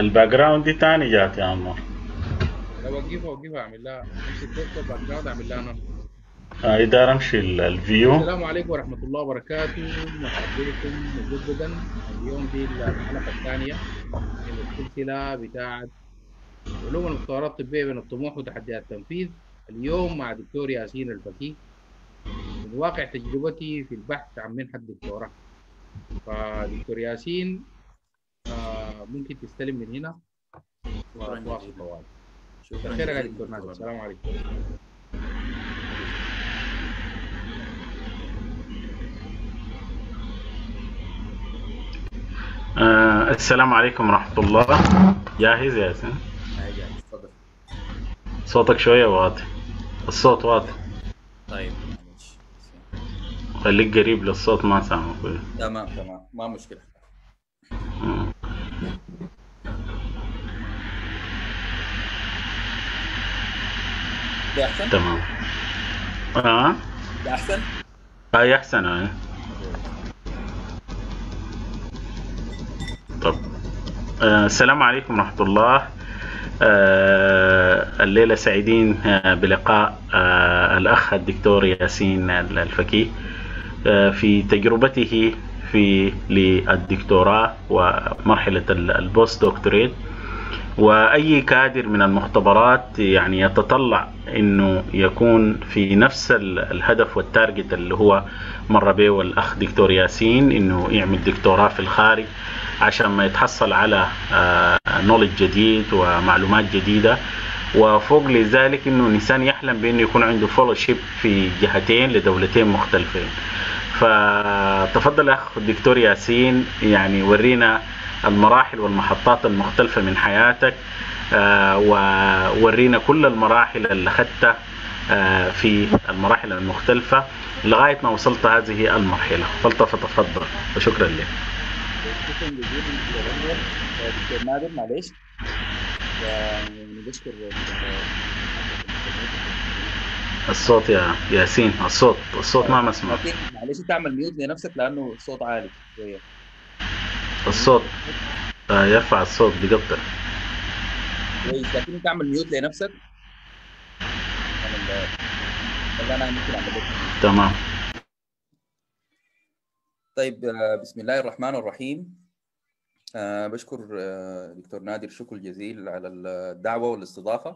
الباك جراوند دي تاني جات يا عمر. لا، وقفها اعمل لها امسك ديسكتوب باك جراوند اعمل لها نون. داير امشي الفيو. السلام عليكم ورحمة الله وبركاته، مرحبا بكم مجددا. اليوم دي الحلقة الثانية من السلسلة بتاعة علوم المختبرات الطبية بين الطموح وتحديات التنفيذ. اليوم مع دكتور ياسين الفكي من واقع تجربتي في البحث عن منحة دكتوراه. فدكتور ياسين، ممكن تستلم من هنا شكرا وتواصل جزيلا. طوالي. شكرا بخير يا جزيلا دكتور ناصر، دكتورنا. السلام عليكم. السلام عليكم ورحمة الله. جاهز يا ياسين؟ هاي جاهز، تفضل. صوتك شوية واطي. الصوت واطي. طيب معلش. خليك قريب للصوت، ما سامع كويس. تمام تمام، ما مشكلة. مم. ده أحسن؟ تمام. اه ده أحسن؟ هاي احسن كويس. طب، السلام عليكم ورحمة الله. الليلة سعيدين بلقاء الأخ الدكتور ياسين الفكي في تجربته في للدكتوراه ومرحلة البوست دكتوريت. وأي كادر من المختبرات يعني يتطلع أنه يكون في نفس الهدف والتارجت اللي هو مر به الأخ دكتور ياسين، أنه يعمل دكتوراه في الخارج عشان ما يتحصل على نولج جديد ومعلومات جديدة. وفوق لذلك انه الانسان يحلم بانه يكون عنده فولوشيب في جهتين لدولتين مختلفين. فتفضل اخ الدكتور ياسين، يعني ورينا المراحل والمحطات المختلفة من حياتك، وورينا كل المراحل اللي اخذتها في المراحل المختلفة لغاية ما وصلت هذه المرحلة. فلتفضل وشكرا لك. شكرا جزيلا دكتور أنور. دكتور نادر معلش، ونشكر محبة المستمعين والمستمعين. الصوت يا ياسين، الصوت طيب ما مسموع. لكن معلش تعمل ميوت لنفسك لأنه الصوت عالي شوية. ميوت الصوت لنفسك. يرفع الصوت بقطع. كويس، لكن تعمل ميوت لنفسك عشان ولا أنا ممكن أعمل لك ميوت. تمام. طيب، بسم الله الرحمن الرحيم. بشكر دكتور نادر شكر جزيل على الدعوة والاستضافة.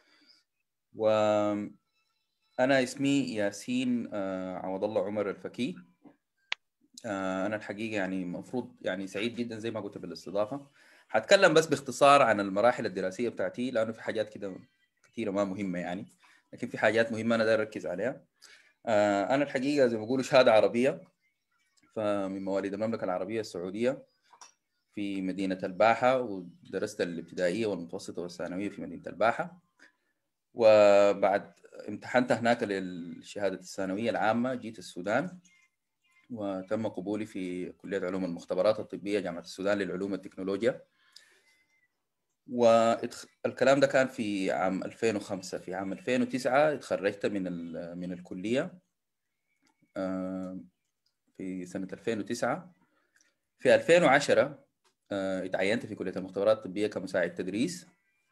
وأنا اسمي ياسين عوض الله عمر الفكي. أنا الحقيقة يعني المفروض يعني سعيد جدا زي ما قلت بالاستضافة. هتكلم بس باختصار عن المراحل الدراسية بتاعتي لأنه في حاجات كده كثيرة ما مهمة يعني، لكن في حاجات مهمة أنا داير أركز عليها. أنا الحقيقة زي ما بيقولوا شهادة عربية، فمن مواليد المملكة العربية السعودية في مدينة الباحة، ودرست الابتدائية والمتوسطة والثانوية في مدينة الباحة. وبعد امتحنت هناك للشهادة الثانوية العامة جيت السودان، وتم قبولي في كلية علوم المختبرات الطبية جامعة السودان للعلوم والتكنولوجيا. والكلام ده كان في عام 2005. في عام 2009 اتخرجت من الكلية في سنة 2009. في 2010 اتعينت في كلية المختبرات الطبية كمساعد تدريس.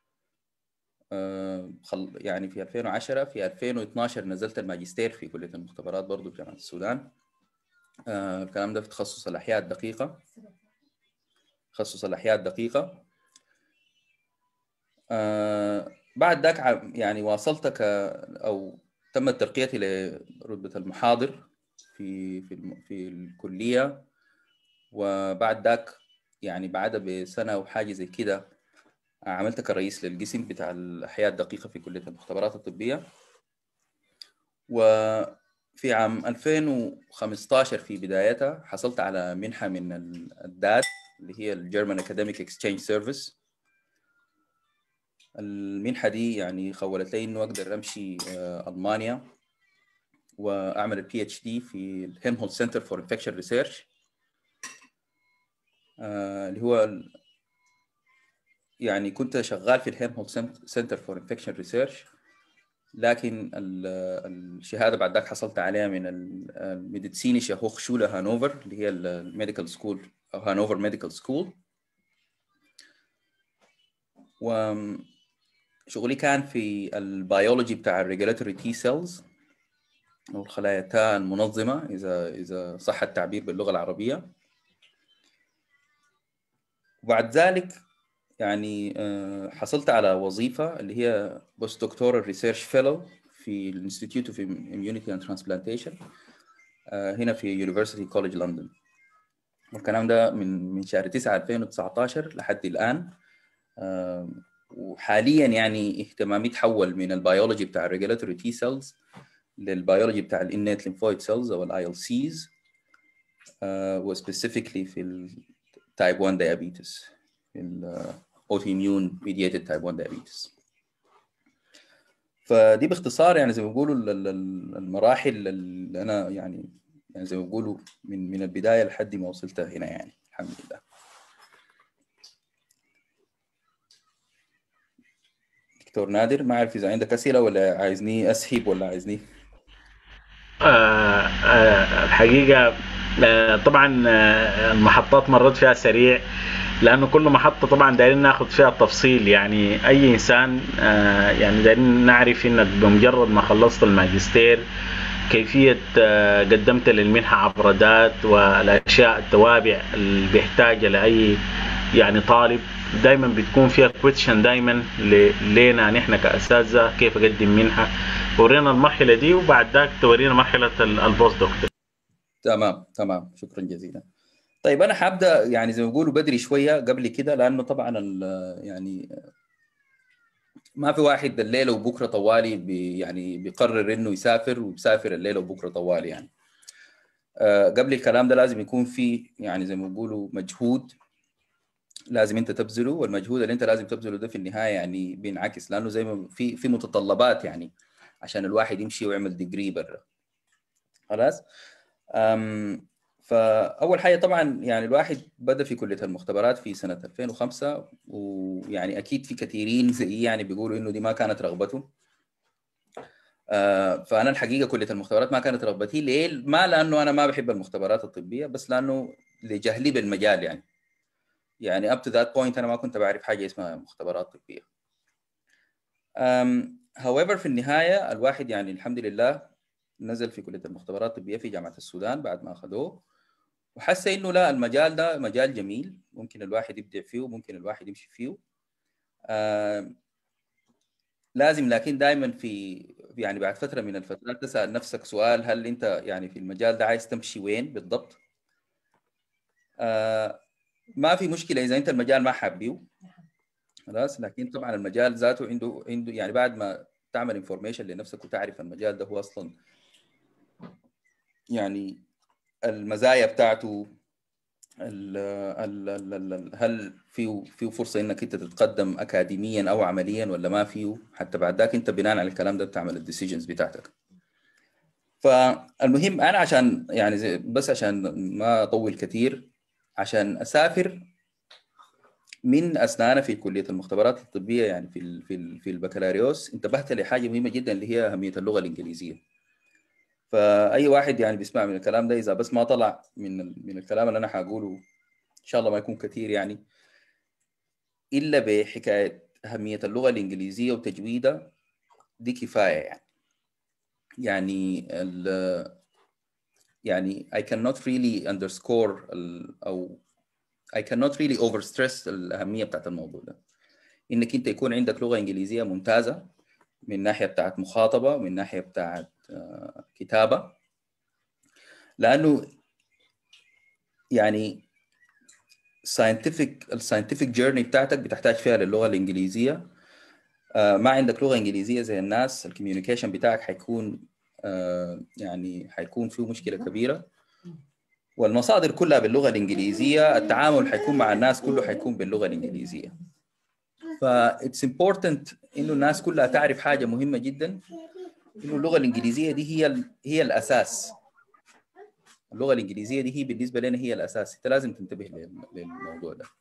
يعني في 2010. في 2012 نزلت الماجستير في كلية المختبرات برضو في جامعة السودان. الكلام ده في تخصص الأحياء الدقيقة. بعد ذاك يعني واصلت أو تمت ترقيتي لرتبة المحاضر في الكلية. وبعد ذاك يعني بعد بسنة أو حاجة زي كده عملت كرئيس للقسم بتاع الأحياء الدقيقة في كلية المختبرات الطبية. وفي عام 2015 في بدايتها حصلت على منحة من الدات اللي هي الجيرمان أكاديميك اكسشينج سيرفيس. المنحة دي يعني خولت لي إنه أقدر أمشي ألمانيا وأعمل البي اتش دي في الهيلمهولتز سنتر فور انفكشن ريسيرش، اللي هو يعني كنت شغال في الهيلمهولتز سنتر فور انفكشن ريسيرش. لكن الشهاده بعد ذاك حصلت عليها من الميديسينيشه هوخ شوله هانوفر اللي هي الميديكال سكول او هانوفر ميديكال سكول. وشغلي كان في البيولوجي بتاع الريجولاتوري تي سيلز او الخلايا التاء المنظمه اذا صح التعبير باللغه العربيه. وبعد ذلك يعني حصلت على وظيفه اللي هي بوست دكتورال ريسيرش فيلو في الانستيتيوت اوف اميونيتي اند ترانسبلانتيشن هنا في يونيفرسيتي كوليدج لندن. والكلام ده من شهر 9 2019 لحد الان. وحاليا يعني اهتمامي تحول من البيولوجي بتاع الريجولاتوري تي سيلز للبيولوجي بتاع الانيت ليمفويد سيلز او الاي ال سيز، وسبيسيفيكلي في التايب 1 دايابيتس، الاوتوميون ميدييتد تايب 1 دايابيتس. فدي باختصار يعني زي ما بيقولوا المراحل اللي انا يعني زي ما بيقولوا من البدايه لحد ما وصلت هنا يعني الحمد لله. دكتور نادر، ما اعرف اذا عندك اسئله ولا عايزني اسهب ولا عايزني. الحقيقه طبعا المحطات مرت فيها سريع، لانه كل محطه طبعا دايرين ناخذ فيها التفصيل. يعني اي انسان يعني دايرين نعرف انك بمجرد ما خلصت الماجستير كيفيه قدمت للمنحه عبر ذات، والاشياء التوابع اللي بيحتاجها لاي يعني طالب. دايما بتكون فيها كويشن دايما لينا نحن كاساتذه كيف اقدم منحه. ورينا المرحله دي وبعد ذاك تورينا مرحله البوست دكتور. تمام شكرا جزيلا. طيب انا حابدا يعني زي ما بيقولوا بدري شويه قبل كده، لانه طبعا يعني ما في واحد الليله وبكره طوالي يعني بيقرر انه يسافر وبيسافر الليله وبكره طوالي يعني. قبل الكلام ده لازم يكون في يعني زي ما بيقولوا مجهود لازم انت تبذله، والمجهود اللي انت لازم تبذله ده في النهايه يعني بينعكس، لانه زي ما في متطلبات يعني عشان الواحد يمشي ويعمل ديجري برا. خلاص. فاول حاجه طبعا يعني الواحد بدا في كليه المختبرات في سنه 2005، ويعني اكيد في كثيرين زي يعني بيقولوا انه دي ما كانت رغبته. فانا الحقيقه كليه المختبرات ما كانت رغبتي. ليه؟ ما لانه انا ما بحب المختبرات الطبيه، بس لانه لجهلي بالمجال يعني up to that point انا ما كنت بعرف حاجه اسمها مختبرات طبيه. however في النهايه الواحد يعني الحمد لله نزل في كليه المختبرات الطبيه في جامعه السودان بعد ما اخذوه، وحس انه لا، المجال ده مجال جميل ممكن الواحد يبدع فيه وممكن الواحد يمشي فيه. لازم لكن دائما في يعني بعد فتره من الفترات تسال نفسك سؤال، هل انت يعني في المجال ده عايز تمشي وين بالضبط؟ ما في مشكله اذا انت المجال ما حابيه خلاص، لكن طبعا المجال ذاته عنده يعني بعد ما تعمل انفورميشن لنفسك وتعرف المجال ده هو اصلا يعني المزايا بتاعته، هل فيه فرصه انك انت تتقدم اكاديميا او عمليا ولا ما فيه، حتى بعد ذاك انت بناء على الكلام ده بتعمل الديسيجنز بتاعتك. فالمهم انا عشان يعني بس عشان ما اطول كثير، عشان اسافر من اثناء في كليه المختبرات الطبيه يعني في البكالوريوس انتبهت لحاجه مهمه جدا اللي هي اهميه اللغه الانجليزيه. فاي واحد يعني بيسمع من الكلام ده اذا بس ما طلع من الكلام اللي انا حقوله ان شاء الله ما يكون كثير يعني الا بحكايه اهميه اللغه الانجليزيه وتجويدها، دي كفايه يعني I cannot really underscore او I cannot really overstress الاهميه بتاعت الموضوع ده، انك انت يكون عندك لغه انجليزيه ممتازه من ناحيه بتاعت مخاطبه ومن ناحيه بتاعت كتابه، لانه يعني الساينتفك جيرني بتاعتك بتحتاج فيها للغه الانجليزيه. ما عندك لغه انجليزيه زي الناس الكوميونيكيشن بتاعك حيكون يعني حيكون فيه مشكله كبيره، والمصادر كلها باللغه الانجليزيه، التعامل حيكون مع الناس كله حيكون باللغه الانجليزيه. فإتس important انه الناس كلها تعرف حاجه مهمه جدا، انه اللغه الانجليزيه دي هي الاساس. اللغه الانجليزيه دي هي بالنسبه لنا هي الاساس، انت لازم تنتبه للموضوع ده.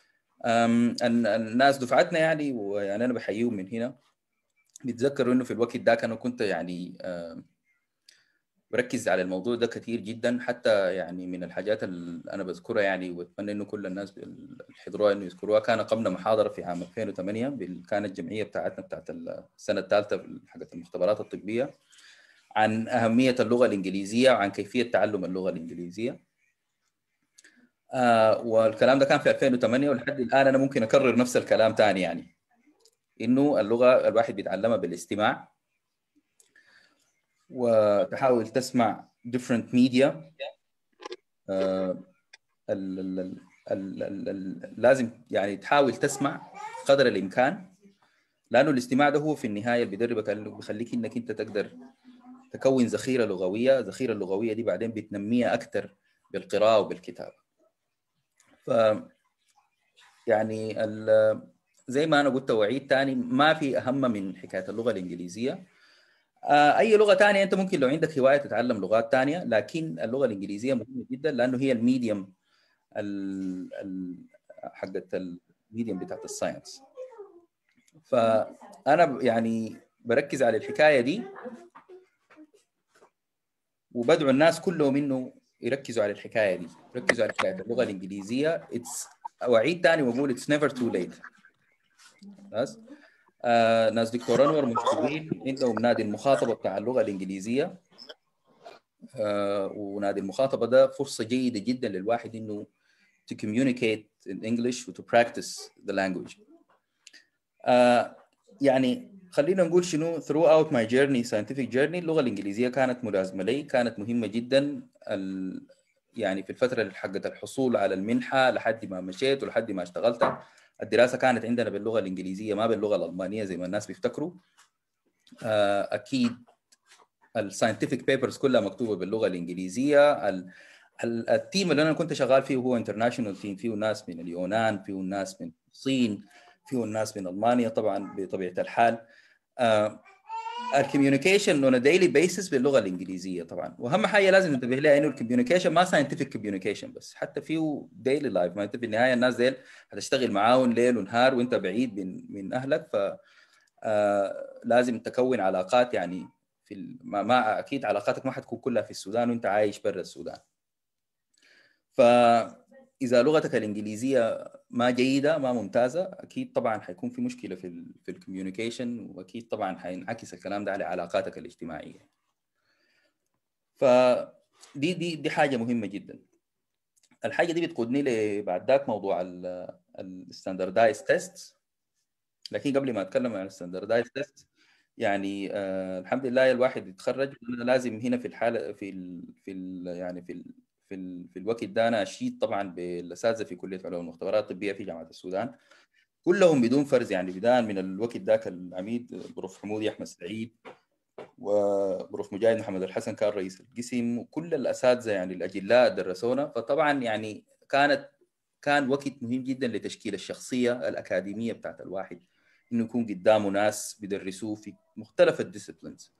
الناس دفعتنا يعني ويعني انا بحييهم من هنا، بيتذكروا انه في الوقت ده انا كنت يعني بركز على الموضوع ده كثير جدا. حتى يعني من الحاجات اللي انا بذكرها يعني واتمنى انه كل الناس اللي حضروها انه يذكروها، كان قمنا محاضره في عام 2008 كانت الجمعيه بتاعتنا بتاعت السنه الثالثه حقت المختبرات الطبيه عن اهميه اللغه الانجليزيه وعن كيفيه تعلم اللغه الانجليزيه. والكلام ده كان في 2008 ولحد الان انا ممكن اكرر نفس الكلام ثاني، يعني انه اللغه الواحد بيتعلمها بالاستماع، وتحاول تسمع different media. لازم يعني تحاول تسمع قدر الامكان، لانه الاستماع ده هو في النهايه اللي بيدربك، بيخليك انك انت تقدر تكون ذخيره لغويه. الذخيره اللغويه دي بعدين بتنميها اكثر بالقراءه وبالكتابه. ف يعني زي ما انا قلت واعيد ثاني، ما في اهم من حكايه اللغه الانجليزيه. اي لغه ثانيه انت ممكن لو عندك هوايه تتعلم لغات ثانيه، لكن اللغه الانجليزيه مهمه جدا لانه هي الميديم حقت الميديم بتاعت الساينس. فانا يعني بركز على الحكايه دي، وبدعو الناس كلهم انه يركزوا على الحكايه دي، يركزوا على حكايه اللغه الانجليزيه. واعيد ثاني واقول اتس نيفر تو ليت. بس ناس دكتور انور مشتغلين عندهم نادي المخاطبه بتاع اللغه الانجليزيه، ونادي المخاطبه ده فرصه جيده جدا للواحد انه to communicate in English و to practice the language. يعني خلينا نقول شنو throughout my journey, scientific journey، اللغة الإنجليزية كانت ملازمة لي، كانت مهمة جدا. يعني في الفترة حقت الحصول على المنحة لحد ما مشيت ولحد ما اشتغلت، الدراسة كانت عندنا باللغة الإنجليزية ما باللغة الألمانية زي ما الناس بيفتكروا. أكيد الساينتفك بيبرز كلها مكتوبة باللغة الإنجليزية. التيم اللي أنا كنت شغال فيه هو انترناشونال تيم، فيه ناس من اليونان، فيه ناس من الصين، فيه ناس من ألمانيا طبعا بطبيعة الحال. الكوميونيكيشن اون ديلي بيسس باللغه الانجليزيه طبعا. واهم حاجه لازم ننتبه لها انه الكوميونيكيشن ما ساينتفك كوميونيكيشن بس، حتى فيه ديلي لايف. ما انت في النهايه الناس ديل هتشتغل معاهم ليل ونهار وانت بعيد من اهلك، ف لازم تكون علاقات. يعني في ما اكيد علاقاتك ما حتكون كلها في السودان وانت عايش برا السودان. فاذا لغتك الانجليزيه ما جيده ما ممتازه، اكيد طبعا حيكون في مشكله في الكوميونيكيشن، واكيد طبعا حينعكس الكلام ده على علاقاتك الاجتماعيه. فدي حاجه مهمه جدا. الحاجه دي بتقودني بعد ذاك موضوع الستاندردايز تيست. لكن قبل ما اتكلم عن الستاندردايز تيست، يعني الحمد لله الواحد يتخرج. لازم هنا في الحاله في الوقت ده انا اشيد طبعا بالاساتذه في كليه علوم المختبرات الطبيه في جامعه السودان كلهم بدون فرز، يعني بدايه من الوقت ذاك العميد بروف حمودي احمد سعيد وبروف مجاهد محمد الحسن كان رئيس القسم، وكل الاساتذه يعني الاجلاء درسونا. فطبعا يعني كان وقت مهم جدا لتشكيل الشخصيه الاكاديميه بتاعت الواحد، انه يكون قدامه ناس بيدرسوه في مختلف الديسيبلينز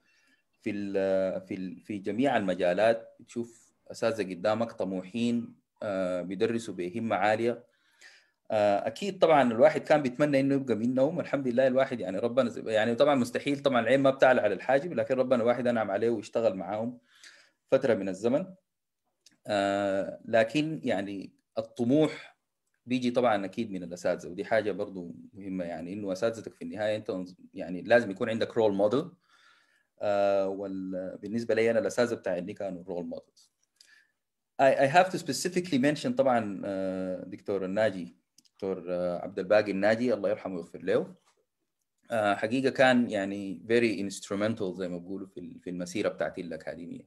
في جميع المجالات. تشوف اساتذه قدامك طموحين بيدرسوا بهمه عاليه. اكيد طبعا الواحد كان بيتمنى انه يبقى منهم. الحمد لله الواحد يعني ربنا يعني طبعا مستحيل طبعا العين ما بتعلى على الحاجب، لكن ربنا الواحد انعم عليه واشتغل معاهم فتره من الزمن. لكن يعني الطموح بيجي طبعا اكيد من الاساتذه، ودي حاجه برضو مهمه. يعني انه اساتذتك في النهايه انت يعني لازم يكون عندك رول موديل. وبالنسبه لي انا الاساتذه بتاعي كانوا رول موديلز. I have to specifically mention طبعا دكتور الناجي، دكتور عبد الباقي الناجي الله يرحمه ويغفر له. حقيقه كان يعني very instrumental زي ما بيقولوا في المسيره بتاعتي الاكاديميه.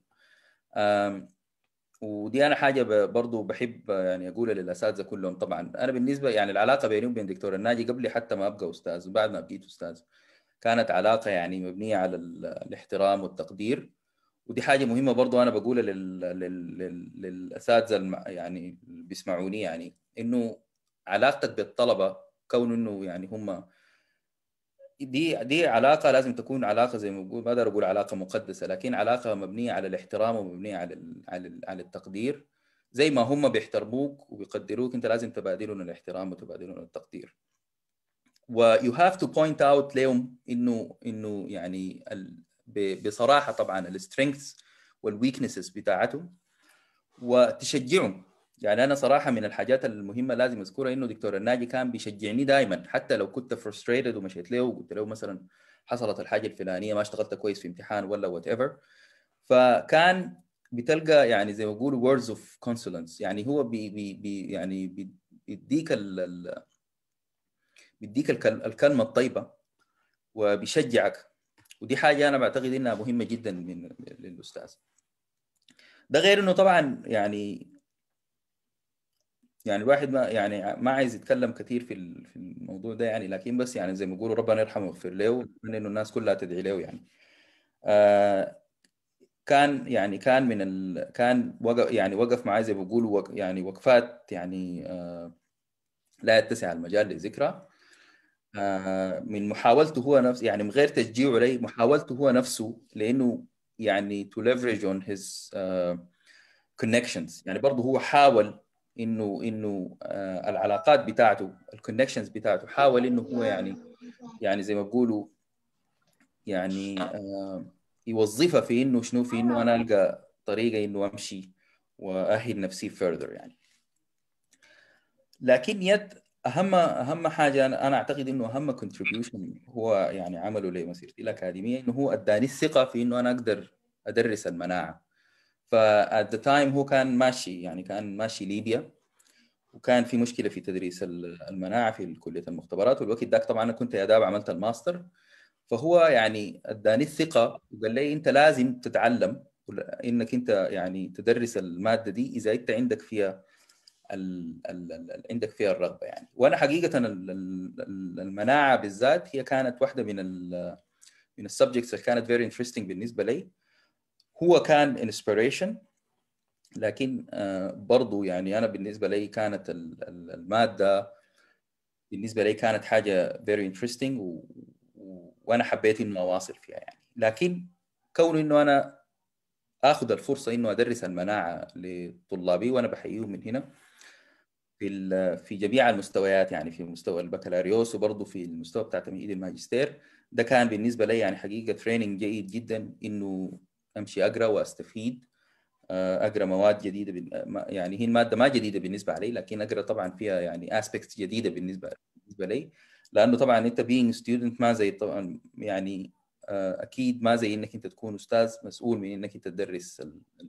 ودي انا حاجه برضو بحب يعني اقولها للاساتذه كلهم. طبعا انا بالنسبه يعني العلاقه بيني وبين دكتور الناجي قبل حتى ما ابقى استاذ وبعد ما بقيت استاذ كانت علاقه يعني مبنيه على الاحترام والتقدير. ودي حاجه مهمه برضو انا بقولها للاساتذه يعني اللي بيسمعوني، يعني انه علاقتك بالطلبه كون انه يعني هم دي علاقه لازم تكون علاقه زي ما بقول، ما اقدر اقول علاقه مقدسه، لكن علاقه مبنيه على الاحترام ومبنيه على التقدير. زي ما هم بيحترموك وبيقدروك انت لازم تبادلهم الاحترام وتبادلهم التقدير. و you have to point out لهم انه يعني بصراحه طبعا السترينثs والويكنسز بتاعته وتشجعهم. يعني انا صراحه من الحاجات المهمه لازم اذكرها انه دكتور الناجي كان بيشجعني دائما، حتى لو كنت فرستريتد ومشيت له وقلت له مثلا حصلت الحاجه الفلانيه، ما اشتغلت كويس في امتحان ولا وات ايفر، فكان بتلقى يعني زي ما بيقولوا words of consolence. يعني هو يعني بيديك الكلمه الطيبه وبيشجعك، ودي حاجه انا بعتقد انها مهمه جدا من للاستاذ. ده غير انه طبعا يعني الواحد ما عايز يتكلم كثير في الموضوع ده يعني، لكن بس يعني زي ما بيقولوا ربنا يرحمه ويغفر له، من انه الناس كلها تدعي له يعني. كان كان وقف معي زي ما بيقولوا يعني وقفات يعني لا يتسع المجال لذكرى. من محاولته هو نفسه يعني من غير تشجيعه لي، محاولته هو نفسه لانه يعني to leverage on his connections. يعني برضه هو حاول انه العلاقات بتاعته، الكونكشنز بتاعته، حاول انه هو يعني زي ما بيقولوا يعني يوظفها في انه شنو، في انه انا القى طريقه انه امشي واهل نفسي further يعني. لكن اهم حاجه انا اعتقد انه اهم contribution هو يعني عمله لمسيرتي الاكاديميه، انه هو اداني الثقه في انه انا اقدر ادرس المناعه. فات ذا تايم هو كان ماشي ليبيا، وكان في مشكله في تدريس المناعه في كليه المختبرات، والوقت ذاك طبعا انا كنت يا داب عملت الماستر. فهو يعني اداني الثقه وقال لي انت لازم تتعلم انك انت يعني تدرس الماده دي اذا انت عندك فيها عندك فيها الرغبه يعني. وانا حقيقه المناعه بالذات هي كانت واحده من السبجكتس اللي كانت فيري انترستنج بالنسبه لي. هو كان انسبيريشن، لكن برضو يعني انا بالنسبه لي كانت الماده بالنسبه لي كانت حاجه فيري انترستنج، وانا حبيت انه اواصل فيها يعني. لكن كون انه انا اخذ الفرصه انه ادرس المناعه لطلابي، وانا بحييهم من هنا في جميع المستويات، يعني في مستوى البكالوريوس وبرضه في المستوى بتاع تمهيد الماجستير، ده كان بالنسبه لي يعني حقيقه تريننج جيد جدا، انه امشي اقرا واستفيد، اقرا مواد جديده. يعني هي الماده ما جديده بالنسبه لي، لكن اقرا طبعا فيها يعني اسبيكتس جديده بالنسبه لي، لانه طبعا انت being student ما زي طبعا يعني اكيد ما زي انك انت تكون استاذ مسؤول من انك انت تدرس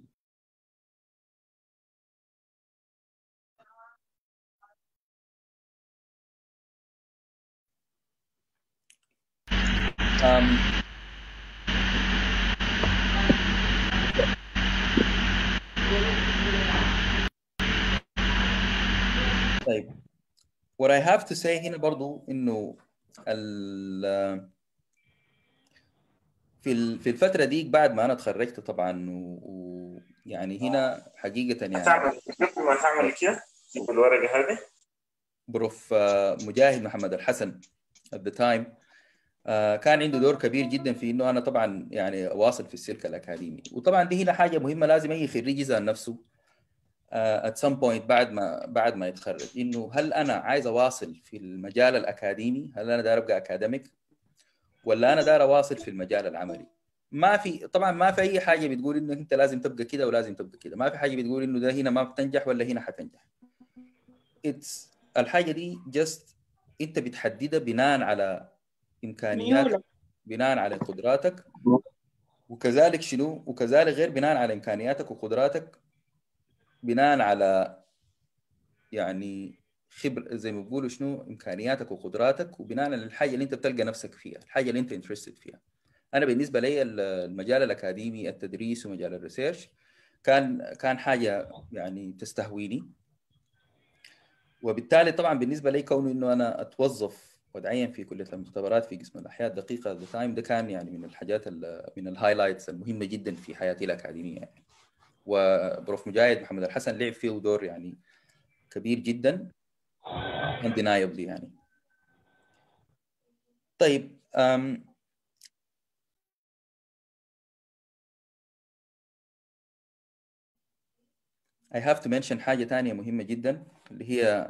طيب what I have to say هنا برضو انه في الفترة دي بعد ما انا اتخرجت طبعا ويعني هنا حقيقة يعني هتعمل كده بالورقة هذه. بروف مجاهد محمد الحسن at the time كان عنده دور كبير جدا في انه انا طبعا يعني اواصل في السلك الاكاديمي. وطبعا دي هنا حاجة مهمة لازم اي خريج يسأل نفسه at some point بعد ما يتخرج، انه هل انا عايز اواصل في المجال الاكاديمي، هل انا داير ابقى اكاديميك، ولا انا داير اواصل في المجال العملي. ما في اي حاجه بتقول انك انت لازم تبقى كده ولازم تبقى كده، ما في حاجه بتقول انه ده هنا ما بتنجح ولا هنا حتنجح. الحاجه دي جست انت بتحددها بناء على امكانياتك، بناء على قدراتك، وكذلك شنو، وكذلك غير بناء على امكانياتك وقدراتك، بناء على يعني خبر زي ما بيقولوا شنو امكانياتك وقدراتك، وبناء على الحاجه اللي انت بتلقى نفسك فيها، الحاجه اللي انت انترستد فيها. انا بالنسبه لي المجال الاكاديمي، التدريس ومجال الريسيرش كان حاجه يعني تستهويني. وبالتالي طبعا بالنسبه لي كونه انه انا اتوظف واتعين في كليه المختبرات في قسم الاحياء الدقيقه ذا تايم، ده كان يعني من الحاجات من الهايلايتس المهمه جدا في حياتي الاكاديميه يعني. وبروف مجاهد محمد الحسن لعب فيه دور يعني كبير جدا undeniably يعني. طيب I have to mention حاجة تانية مهمة جدا، اللي هي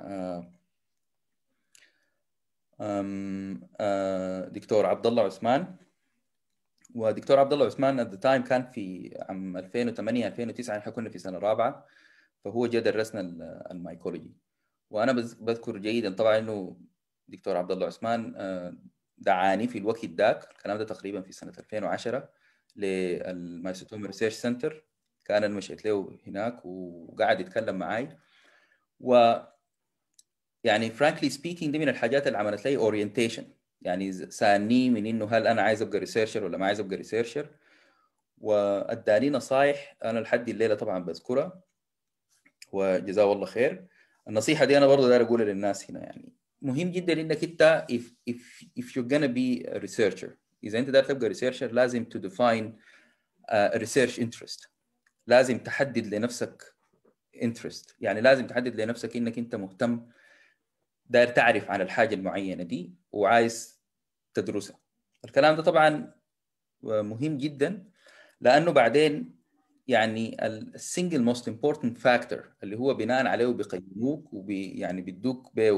دكتور عبد الله عثمان. ودكتور عبد الله عثمان at the time كان في عام 2008 2009 احنا كنا في سنه رابعه، فهو جا درسنا المايكولوجي. وانا بذكر جيدا طبعا انه دكتور عبد الله عثمان دعاني في الوقت ذاك، الكلام ده تقريبا في سنه 2010 للمايسوتوم ريسيرش سنتر، كان انا مشيت له هناك وقاعد يتكلم معي. و يعني frankly speaking دي من الحاجات اللي عملت لي orientation، يعني سألني من انه هل انا عايز ابقى ريسيرشر ولا ما عايز ابقى ريسيرشر، واداني نصايح انا لحد الليله طبعا بذكرها وجزاه الله خير. النصيحه دي انا برضه داير اقولها للناس هنا، يعني مهم جدا انك انت if you're gonna be a researcher، اذا انت داير تبقى ريسيرشر لازم to define a research interest، لازم تحدد لنفسك interest، يعني لازم تحدد لنفسك انك انت مهتم داير تعرف عن الحاجه المعينه دي وعايز تدرسها. الكلام ده طبعا مهم جدا، لانه بعدين يعني السنجل موست امبورتنت فاكتور اللي هو بناء عليه بيقيموك يعني بيدوك بيه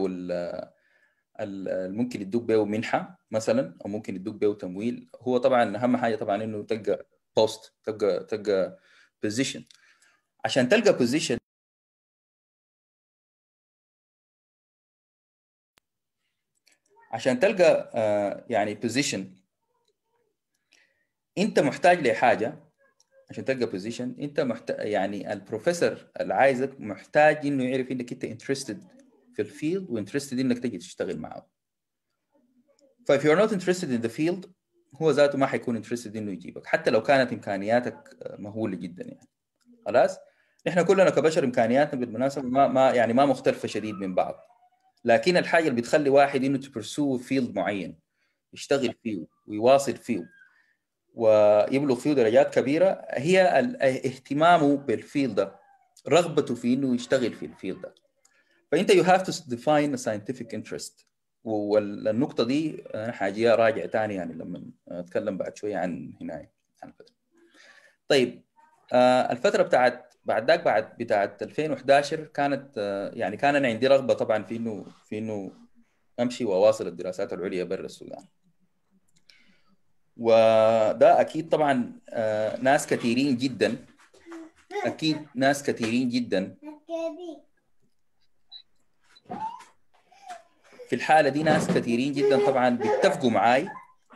ممكن يدوك بيه منحه مثلا، او ممكن يدوك بيه تمويل. هو طبعا اهم حاجه طبعا انه تلقى بوست، تلقى بوزيشن. عشان تلقى بوزيشن يعني بوزيشن انت محتاج لحاجه. عشان تلقى بوزيشن انت محتاج، يعني البروفيسور اللي عايزك محتاج انه يعرف انك انت انترستد في الفيلد وانترستد انك تجي تشتغل معه. ف if you're not interested in the field هو ذاته ما حيكون انترستد انه يجيبك، حتى لو كانت امكانياتك مهوله جدا يعني. خلاص، احنا كلنا كبشر امكانياتنا بالمناسبه ما مختلفه شديد من بعض، لكن الحاجه اللي بتخلي واحد انه تبرسو فيلد معين يشتغل فيه ويواصل فيه ويبلغ فيه درجات كبيره هي اهتمامه بالفيلد ده، رغبته في انه يشتغل في الفيلد ده. فانت you have to define a scientific interest. والنقطه دي انا حاجيه راجع تاني يعني لما اتكلم بعد شويه عن هنا عن الفتره. طيب الفتره بعد بتاعت 2011 كانت يعني كان انا عندي رغبه طبعا في انه امشي واواصل الدراسات العليا برا السودان. وده اكيد طبعا ناس كثيرين جدا، اكيد ناس كثيرين جدا في الحاله دي، ناس كثيرين جدا طبعا بيتفقوا معاي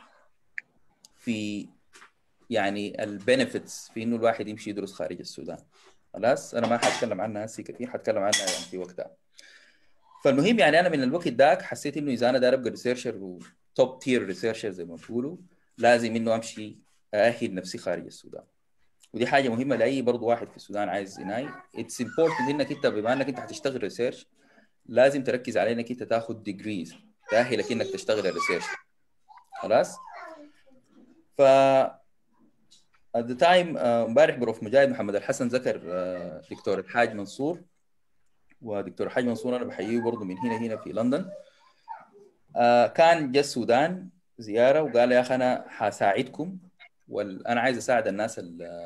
في يعني البنفيتس في انه الواحد يمشي يدرس خارج السودان. خلاص، انا ما حاتكلم عنها هسه كثير، حاتكلم عنها يعني في وقتها. فالمهم يعني انا من الوقت ذاك حسيت انه اذا انا داير ابقى ريسيرشر وتوب تير ريسيرشر زي ما بيقولوا، لازم انه امشي ااهل نفسي خارج السودان. ودي حاجه مهمه لاي برضه واحد في السودان عايز يناي. اتس امبورتنت انك انت بما انك انت حتشتغل ريسيرش لازم تركز على انك انت تاخذ ديجريز تاهلك انك تشتغل الريسيرش. خلاص. ف at the time امبارح بروف مجاهد محمد الحسن ذكر دكتور الحاج منصور، ودكتور الحاج منصور انا بحييه برضه من هنا في لندن. كان جاء السودان زياره وقال يا اخي انا حساعدكم وانا عايز اساعد الناس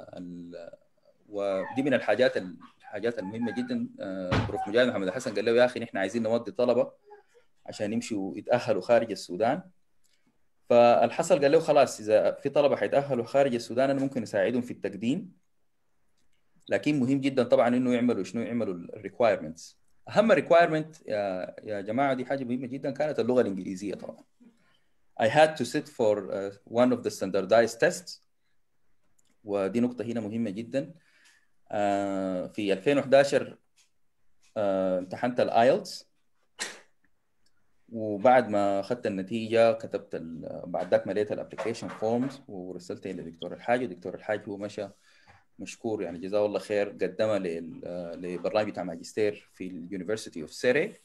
ودي من الحاجات المهمه جدا. بروف مجاهد محمد الحسن قال له يا اخي نحن عايزين نودي طلبه عشان يمشوا يتاهلوا خارج السودان. فالحصل قال له خلاص اذا في طلبه حيتاهلوا خارج السودان انا ممكن اساعدهم في التقديم، لكن مهم جدا طبعا انه يعملوا الريكوايرمنتس. اهم ريكوايرمنت يا جماعه دي حاجه مهمه جدا كانت اللغه الانجليزيه طبعا. I had to sit for one of the standardized tests، ودي نقطه هنا مهمه جدا. في 2011 امتحنت الايلتس، وبعد ما اخذت النتيجه كتبت بعد ذاك مليت الابلكيشن فورمز ورسلتها لدكتور الحاج. ودكتور الحاج هو مشى مشكور يعني جزاه الله خير، قدمها لبرنامج بتاع ماجستير في اليونيفرسيتي اوف سيري.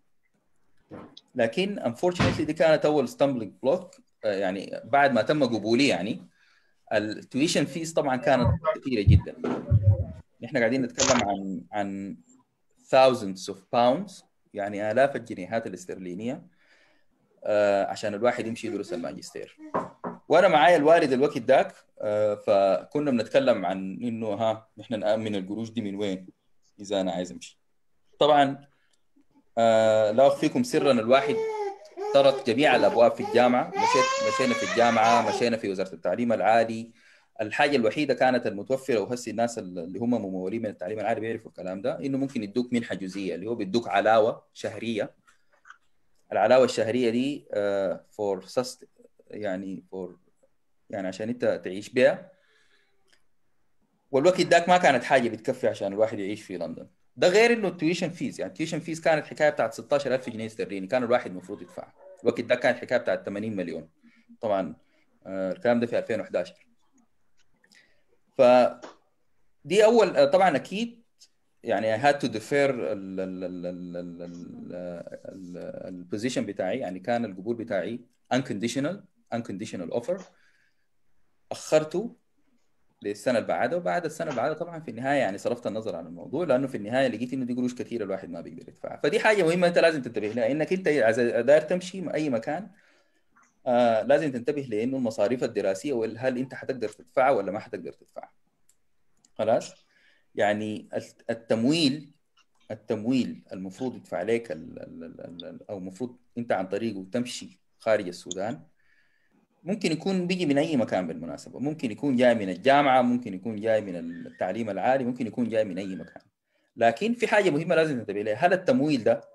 لكن unfortunately دي كانت اول stumbling block. يعني بعد ما تم قبولي يعني التويشن فيز طبعا كانت كثيره جدا. احنا قاعدين نتكلم عن thousands of pounds، يعني آلاف الجنيهات الاسترلينيه عشان الواحد يمشي يدرس الماجستير. وانا معايا الوالد الوقت ذاك، فكنا بنتكلم عن انه نحن نأمن القروش دي من وين اذا انا عايز امشي. طبعا لا اخفيكم سرا، الواحد طرق جميع الابواب في الجامعه، مشينا في الجامعه، مشينا في وزاره التعليم العالي. الحاجه الوحيده كانت المتوفره، وهسي الناس اللي هم ممولين من التعليم العالي بيعرفوا الكلام ده، انه ممكن يدوك منحه جزئيه اللي هو بيدوك علاوه شهريه. العلاوه الشهريه دي فور يعني فور، يعني عشان انت تعيش بها. والوقت ذاك ما كانت حاجه بتكفي عشان الواحد يعيش في لندن. ده غير انه التويشن فيز، يعني التويشن فيز كانت حكايه بتاعت 16000 جنيه استرليني كان الواحد المفروض يدفعها. الوقت ده كانت حكايه بتاعت 80 مليون طبعا. الكلام ده في 2011. فدي اول طبعا اكيد يعني I had to defer البوزيشن بتاعي، يعني كان القبول بتاعي unconditional offer. اخرته للسنه اللي بعدها، وبعد السنه اللي بعدها طبعا في النهايه يعني صرفت النظر عن الموضوع، لانه في النهايه لقيت انه دي قروش كثيره الواحد ما بيقدر يدفعها. فدي حاجه مهمه انت لازم تنتبه لها، انك انت اذا داير تمشي اي مكان لازم تنتبه لانه المصاريف الدراسيه هل انت حتقدر تدفعها ولا ما حتقدر تدفعها. خلاص، يعني التمويل المفروض يدفع عليك او المفروض انت عن طريقه تمشي خارج السودان، ممكن يكون بيجي من اي مكان بالمناسبه، ممكن يكون جاي من الجامعه، ممكن يكون جاي من التعليم العالي، ممكن يكون جاي من اي مكان. لكن في حاجه مهمه لازم تنتبه لها، هل التمويل ده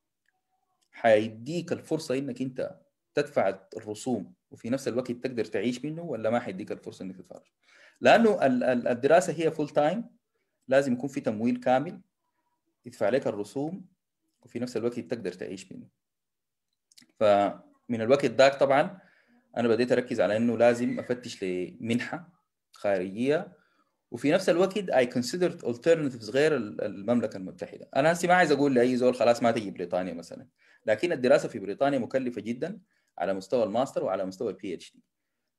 حيديك الفرصه انك انت تدفع الرسوم وفي نفس الوقت تقدر تعيش منه، ولا ما حيديك الفرصه انك تدفع؟ لانه الدراسه هي فول تايم، لازم يكون في تمويل كامل يدفع لك الرسوم وفي نفس الوقت تقدر تعيش منه. فمن الوقت ذاك طبعا انا بديت اركز على انه لازم افتش لمنحه خارجيه، وفي نفس الوقت I considered alternatives غير المملكه المتحده. انا هسي ما عايز اقول لاي زول خلاص ما تجي بريطانيا مثلا، لكن الدراسه في بريطانيا مكلفه جدا على مستوى الماستر وعلى مستوى البي اتش دي.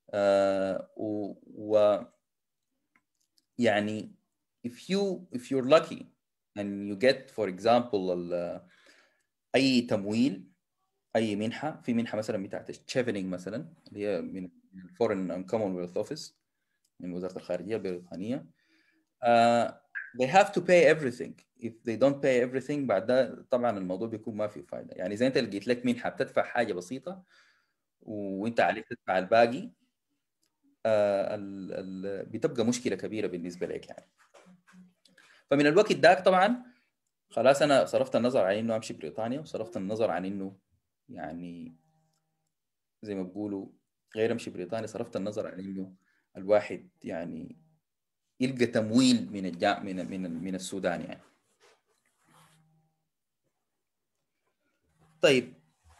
و يعني if you're lucky and you get for example اي تمويل، اي منحه، في منحه مثلا بتاعت تشيفنينج مثلا اللي هي من الفورن اند كومنولث اوفيس من وزاره الخارجيه البريطانيه. they have to pay everything. if they don't pay everything بعد ده طبعا الموضوع بيكون ما فيه فايده. يعني اذا انت لقيت لك منحه بتدفع حاجه بسيطه وانت عليك تدفع الباقي، بتبقى مشكله كبيره بالنسبه لك يعني. فمن الوقت ذاك طبعا خلاص انا صرفت النظر عن انه امشي بريطانيا، وصرفت النظر عن انه يعني زي ما بيقولوا غير امشي بريطانيا، صرفت النظر عن انه الواحد يعني يلقى تمويل من السودان يعني. طيب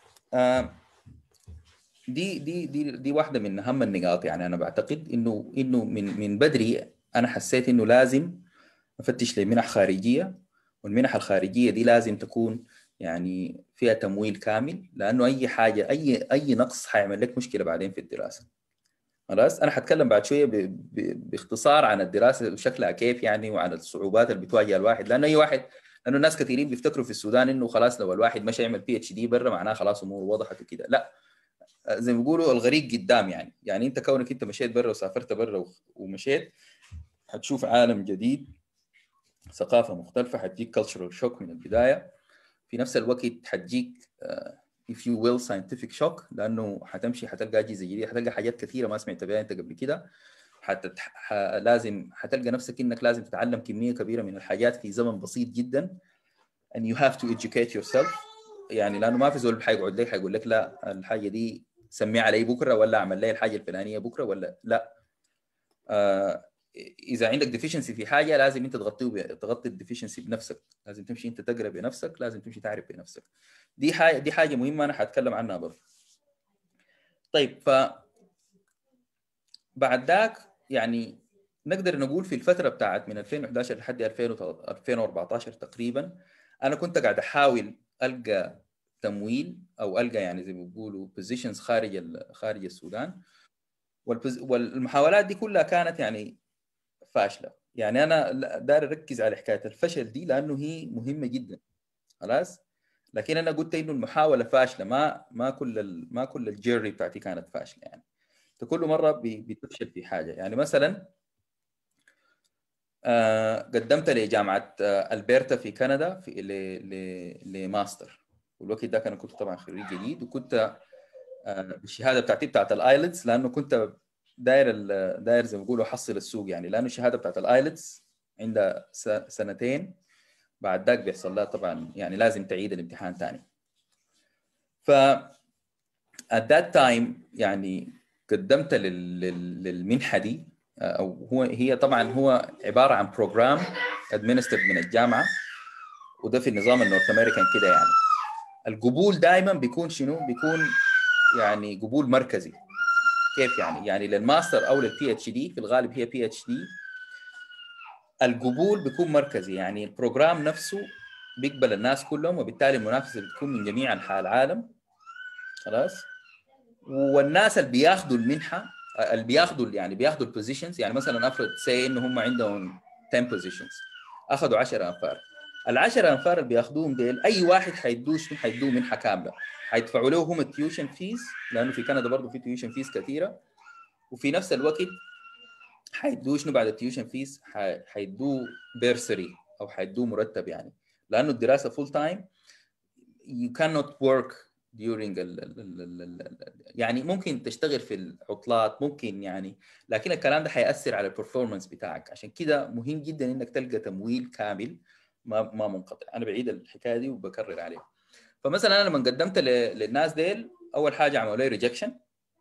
دي واحده من اهم النقاط. يعني انا بعتقد انه من بدري انا حسيت انه لازم افتش لمنح خارجيه، والمنح الخارجيه دي لازم تكون يعني فيها تمويل كامل، لانه اي حاجه اي نقص حيعمل لك مشكله بعدين في الدراسه. خلاص، انا حتكلم بعد شويه باختصار عن الدراسه وشكلها كيف يعني، وعن الصعوبات اللي بتواجه الواحد. لانه الناس كثيرين بيفتكروا في السودان انه خلاص لو الواحد مشى يعمل بي اتش دي برا معناه خلاص اموره وضحت وكده. لا، زي ما بيقولوا الغريق قدام. يعني انت كونك انت مشيت برا وسافرت برا ومشيت، حتشوف عالم جديد، ثقافه مختلفه، حتجيك كلتشرال شوك من البدايه. في نفس الوقت حتجيك if you will scientific shock، لانه حتمشي حتلقى اجهزه جديده، حتلقى حاجات كثيره ما سمعت بها انت قبل كده. لازم حتلقى نفسك انك لازم تتعلم كميه كبيره من الحاجات في زمن بسيط جدا. and you have to educate yourself. يعني لانه ما في زول حيقعد لك حيقول لك لا الحاجه دي سميها علي بكره، ولا اعمل لي الحاجه الفلانيه بكره، ولا لا. اذا عندك ديفيشنسي في حاجه لازم انت تغطي الديفيشنسي بنفسك، لازم تمشي انت تقرا بنفسك، لازم تمشي تعرف بنفسك. دي حاجه مهمه انا حاتكلم عنها برضه. طيب، بعد ذاك يعني نقدر نقول في الفتره بتاعت من 2011 لحد 2014 تقريبا انا كنت قاعد احاول القى تمويل او القى يعني زي ما بيقولوا بوزيشنز خارج السودان، والمحاولات دي كلها كانت يعني فاشله. يعني انا داير اركز على حكايه الفشل دي لانه هي مهمه جدا. خلاص، لكن انا قلت انه المحاوله فاشله، ما كل الجيري بتاعتي كانت فاشله. يعني كل مره بتفشل في حاجه. يعني مثلا قدمت لجامعه البرتا في كندا في لماستر. والوقت ده انا كنت طبعا خريج جديد، وكنت الشهاده بتاعت الايلتس، لانه كنت داير زي ما بيقولوا حصل السوق يعني، لانه الشهاده بتاعت الايلتس عندها سنتين، بعد ذاك بيحصل لها طبعا يعني لازم تعيد الامتحان ثاني. ف at that time يعني قدمت للمنحه دي، او هي طبعا هو عباره عن بروجرام ادمنسترد من الجامعه، وده في النظام النورث امريكان كده يعني. القبول دائما بيكون شنو؟ بيكون يعني قبول مركزي. كيف يعني؟ يعني للماستر او للبي اتش دي، في الغالب هي بي اتش دي، القبول بيكون مركزي، يعني البروجرام نفسه بيقبل الناس كلهم، وبالتالي المنافسه بتكون من جميع انحاء العالم. خلاص. والناس اللي بياخذوا المنحه، اللي بياخذوا البوزيشنز، يعني مثلا افرض سي ان هم عندهم 10 بوزيشنز، اخذوا 10 انفار. ال10 انفار اللي بياخذوهم ديل، اي واحد حيدوه منحه كامله، حيدفعوا له هم التيوشن فيز، لانه في كندا برضه في تيوشن فيز كثيره، وفي نفس الوقت حيدوه شنو بعد التيوشن فيز؟ حيدوه بيرسري او حيدوه مرتب، يعني لانه الدراسه فول تايم. you cannot work during يعني ممكن تشتغل في العطلات ممكن يعني، لكن الكلام ده حيأثر على البرفورمانس بتاعك. عشان كده مهم جدا انك تلقى تمويل كامل ما منقطع. انا بعيد الحكايه دي وبكرر عليها. فمثلا انا لما قدمت للناس ديل، اول حاجه عملوا لي ريجكشن،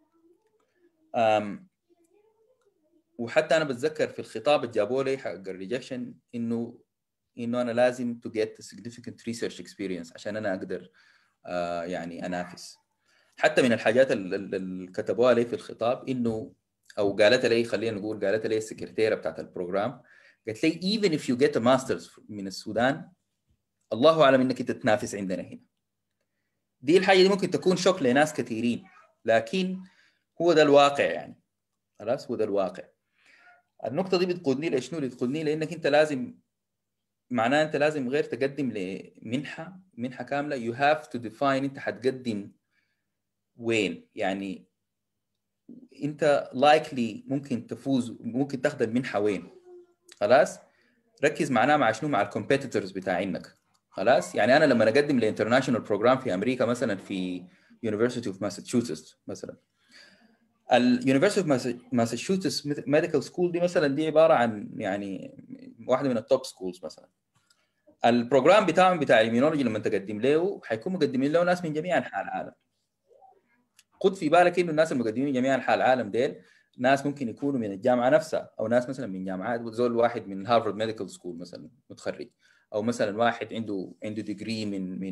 وحتى انا بتذكر في الخطاب اللي جابوا لي حق الريجكشن انه انا لازم to get significant research experience عشان انا اقدر يعني انافس. حتى من الحاجات اللي كتبوها لي في الخطاب انه، او قالت لي، خلينا نقول قالت لي السكرتيره بتاعت البروجرام، قالت لي even if you get a master's من السودان، الله اعلم انك انت تنافس عندنا هنا. دي الحاجه دي ممكن تكون شوك لناس كثيرين، لكن هو ده الواقع يعني. خلاص، هو ده الواقع. النقطه دي بتقودني لشنو؟ بتقودني لانك انت لازم، معناه انت لازم غير تقدم لمنحه كامله، you have to define انت حتقدم وين. يعني انت likely ممكن تفوز، ممكن تاخذ المنحه وين. خلاص، ركز معناه مع شنو؟ مع الكومبيتيتورز بتاعينك. خلاص، يعني انا لما اقدم لانترناشونال بروجرام في امريكا، مثلا في University of Massachusetts مثلا، اليونيفرسيتي اوف ماساتشوستس ميديكال سكول دي مثلا، دي عباره عن يعني واحده من التوب سكولز مثلا. البروجرام بتاعهم بتاع الاميونولوجي لما تقدم له، حيكون مقدمين له ناس من جميع انحاء العالم. خد في بالك انه الناس المقدمين من جميع انحاء العالم ديل ناس ممكن يكونوا من الجامعه نفسها، او ناس مثلا من جامعات، زول واحد من هارفارد ميديكال سكول مثلا متخرج، او مثلا واحد عنده ديجري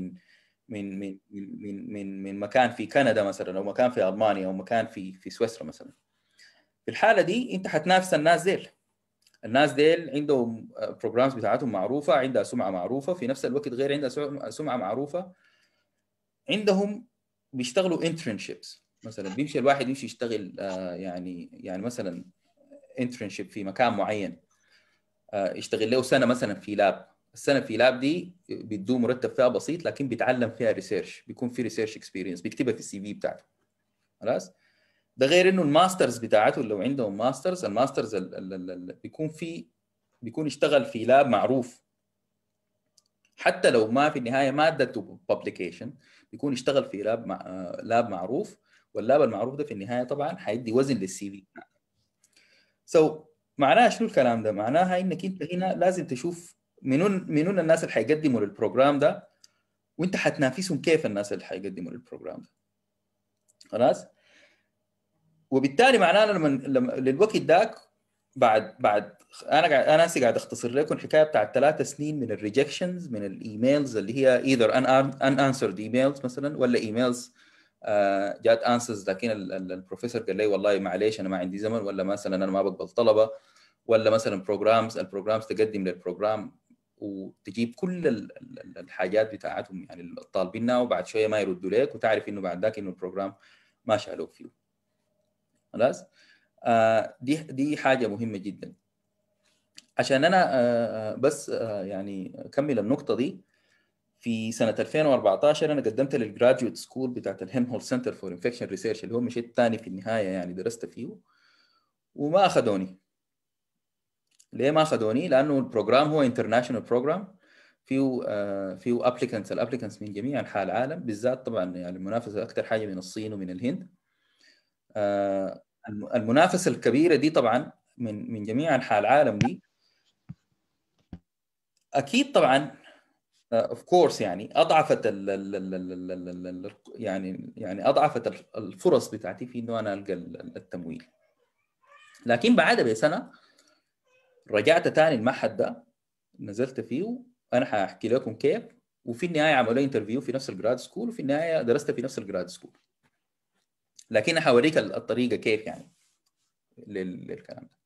من مكان في كندا مثلا، او مكان في المانيا، او مكان في سويسرا مثلا. في الحاله دي انت حتنافس الناس ديل عندهم بروجرامز بتاعتهم معروفه، عندها سمعه معروفه، في نفس الوقت غير عندها سمعه معروفه، عندهم بيشتغلوا انترنشيبس مثلا. بيمشي الواحد يمشي يشتغل يعني مثلا انترنشيب في مكان معين، يشتغل له سنه مثلا في لاب. السنه في لاب دي بيدوه مرتب فيها بسيط، لكن بيتعلم فيها ريسيرش، بيكون في ريسيرش اكسبيرينس بيكتبها في السي في بتاعته. خلاص، ده غير انه الماسترز بتاعته، لو عندهم ماسترز، الماسترز بيكون يشتغل في لاب معروف، حتى لو ما في النهايه ما ادته بابليكيشن، بيكون يشتغل في لاب معروف، واللاب المعروف ده في النهايه طبعا حيدي وزن للسي في. معناها شنو الكلام ده؟ معناها انك انت هنا لازم تشوف منون الناس اللي حيقدموا للبروجرام ده، وانت حتنافسهم كيف الناس اللي حيقدموا للبروجرام ده. خلاص، وبالتالي معناه لما للوقت ذاك، بعد انا قاعد اختصر لكم الحكايه بتاعت 3 سنين من الريجكشنز، من الايميلز اللي هي either unanswered emails مثلا، ولا ايميلز جات انسرز، لكن البروفيسور قال لي والله معليش انا ما عندي زمن، ولا مثلا انا ما بقبل طلبه، ولا مثلا البروجرامز تقدم للبروجرام وتجيب كل الحاجات بتاعتهم يعني الطالبينها، وبعد شويه ما يردوا لك، وتعرف انه بعد ذاك انه البروجرام ما شالوك فيه. خلاص، دي حاجه مهمه جدا. عشان انا بس يعني اكمل النقطه دي، في سنه 2014 انا قدمت للجراديويت سكول بتاعت الهيمهول سنتر فور انفكشن ريسيرش، اللي هو مشيت ثاني في النهايه يعني درست فيه، وما اخذوني. ليه ما اخذوني؟ لانه البروجرام هو انترناشونال بروجرام، فيه الابليكانتس من جميع انحاء العالم، بالذات طبعا يعني المنافسه اكثر حاجه من الصين ومن الهند. المنافسه الكبيره دي طبعا من جميع انحاء العالم دي اكيد طبعا اوف كورس يعني اضعفت يعني اضعفت الفرص بتاعتي في انه انا القى التمويل. لكن بعدها بسنه رجعت تاني المعهد ده، نزلت فيه، انا حاحكي لكم كيف. وفي النهايه عملوا لي انترفيو في نفس الجراد سكول، وفي النهايه درست في نفس الجراد سكول. لكن حوريك الطريقه كيف يعني للكلام ده.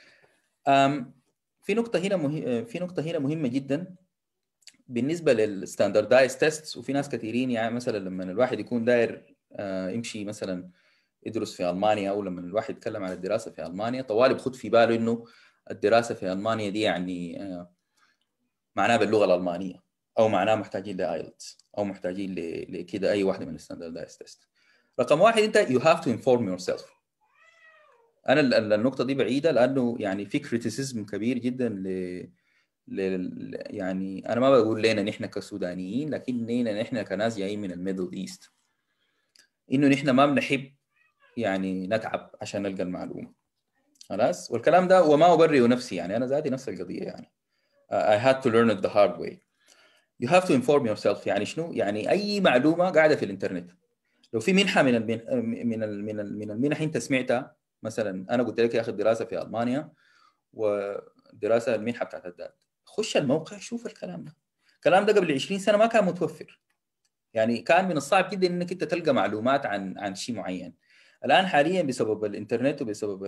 في نقطه هنا مهمه جدا بالنسبه للستاندردايز تيست. وفي ناس كثيرين يعني مثلا لما الواحد يكون داير يمشي مثلا يدرس في المانيا، او لما الواحد يتكلم عن الدراسه في المانيا طوالي بخد في باله انه الدراسه في المانيا دي يعني معناها باللغه الالمانيه، او معناها محتاجين لايلتس، او محتاجين لكده اي واحده من الستاندردايز تيست. رقم واحد، انت you have to inform yourself. انا النقطه دي بعيده لانه يعني في كريتيسيزم كبير جدا يعني انا ما بقول لنا نحن كسودانيين، لكن لنا نحن كناس جايين من الميدل ايست، انه نحن ما بنحب يعني نتعب عشان نلقى المعلومه. خلاص، والكلام ده وما ابرئ نفسي، يعني انا ذاتي نفس القضيه يعني I had to learn it the hard way. You have to inform yourself. يعني شنو؟ يعني اي معلومه قاعده في الانترنت. لو في منحه من المنح انت سمعتها، مثلا انا قلت لك يا اخي الدراسه في المانيا ودراسه المنحه بتاعت الداد، خش الموقع شوف الكلام ده. الكلام ده قبل 20 سنه ما كان متوفر، يعني كان من الصعب جدا انك انت تلقى معلومات عن شيء معين. الان حاليا بسبب الانترنت وبسبب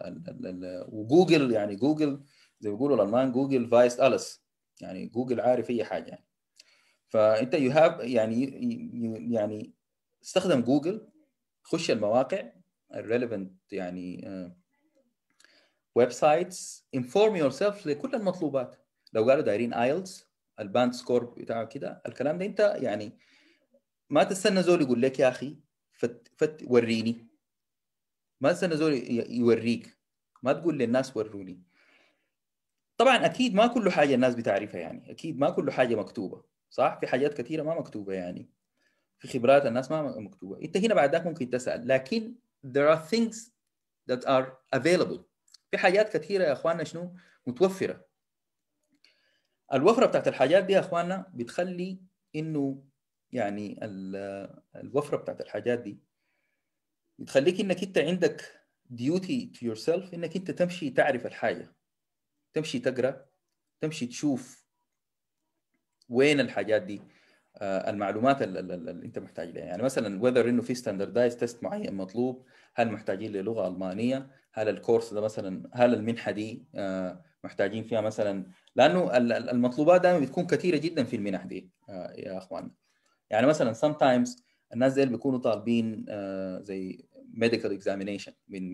وجوجل، يعني جوجل زي ما بيقولوا الالمان جوجل فايست الس، يعني جوجل عارف اي حاجه يعني. فانت يو هاف يعني استخدم جوجل، خش المواقع الريليفنت يعني ويب سايتس، انفورم يور سيلف لكل المطلوبات. لو قالوا دايرين ايلتس الباند سكور بتاعه كده، الكلام ده انت يعني ما تستنى زول يقول لك يا اخي وريني، ما تستنى زول يوريك، ما تقول للناس وروني. طبعا اكيد ما كل حاجه الناس بتعرفها، يعني اكيد ما كل حاجه مكتوبه، صح؟ في حاجات كثيره ما مكتوبه، يعني في خبرات الناس ما مكتوبه. انت هنا بعد ذاك ممكن تسال، لكن there are things that are available. في حاجات كثيره يا اخواننا شنو متوفره. الوفره بتاعت الحاجات دي يا اخواننا بتخلي انه يعني الوفره بتاعت الحاجات دي بتخليك انك انت عندك duty to yourself، انك انت تمشي تعرف الحاجه، تمشي تقرا، تمشي تشوف وين الحاجات دي، المعلومات اللي انت محتاج لها. يعني مثلا whether انه في ستاندردايز تيست معين مطلوب، هل محتاجين للغه المانيه، هل الكورس ده مثلا، هل المنحه دي محتاجين فيها مثلا، لانه المطلوبات دائما بتكون كثيره جدا في المنح دي يا اخوان. يعني مثلا sometimes الناس دي بيكونوا طالبين زي medical examination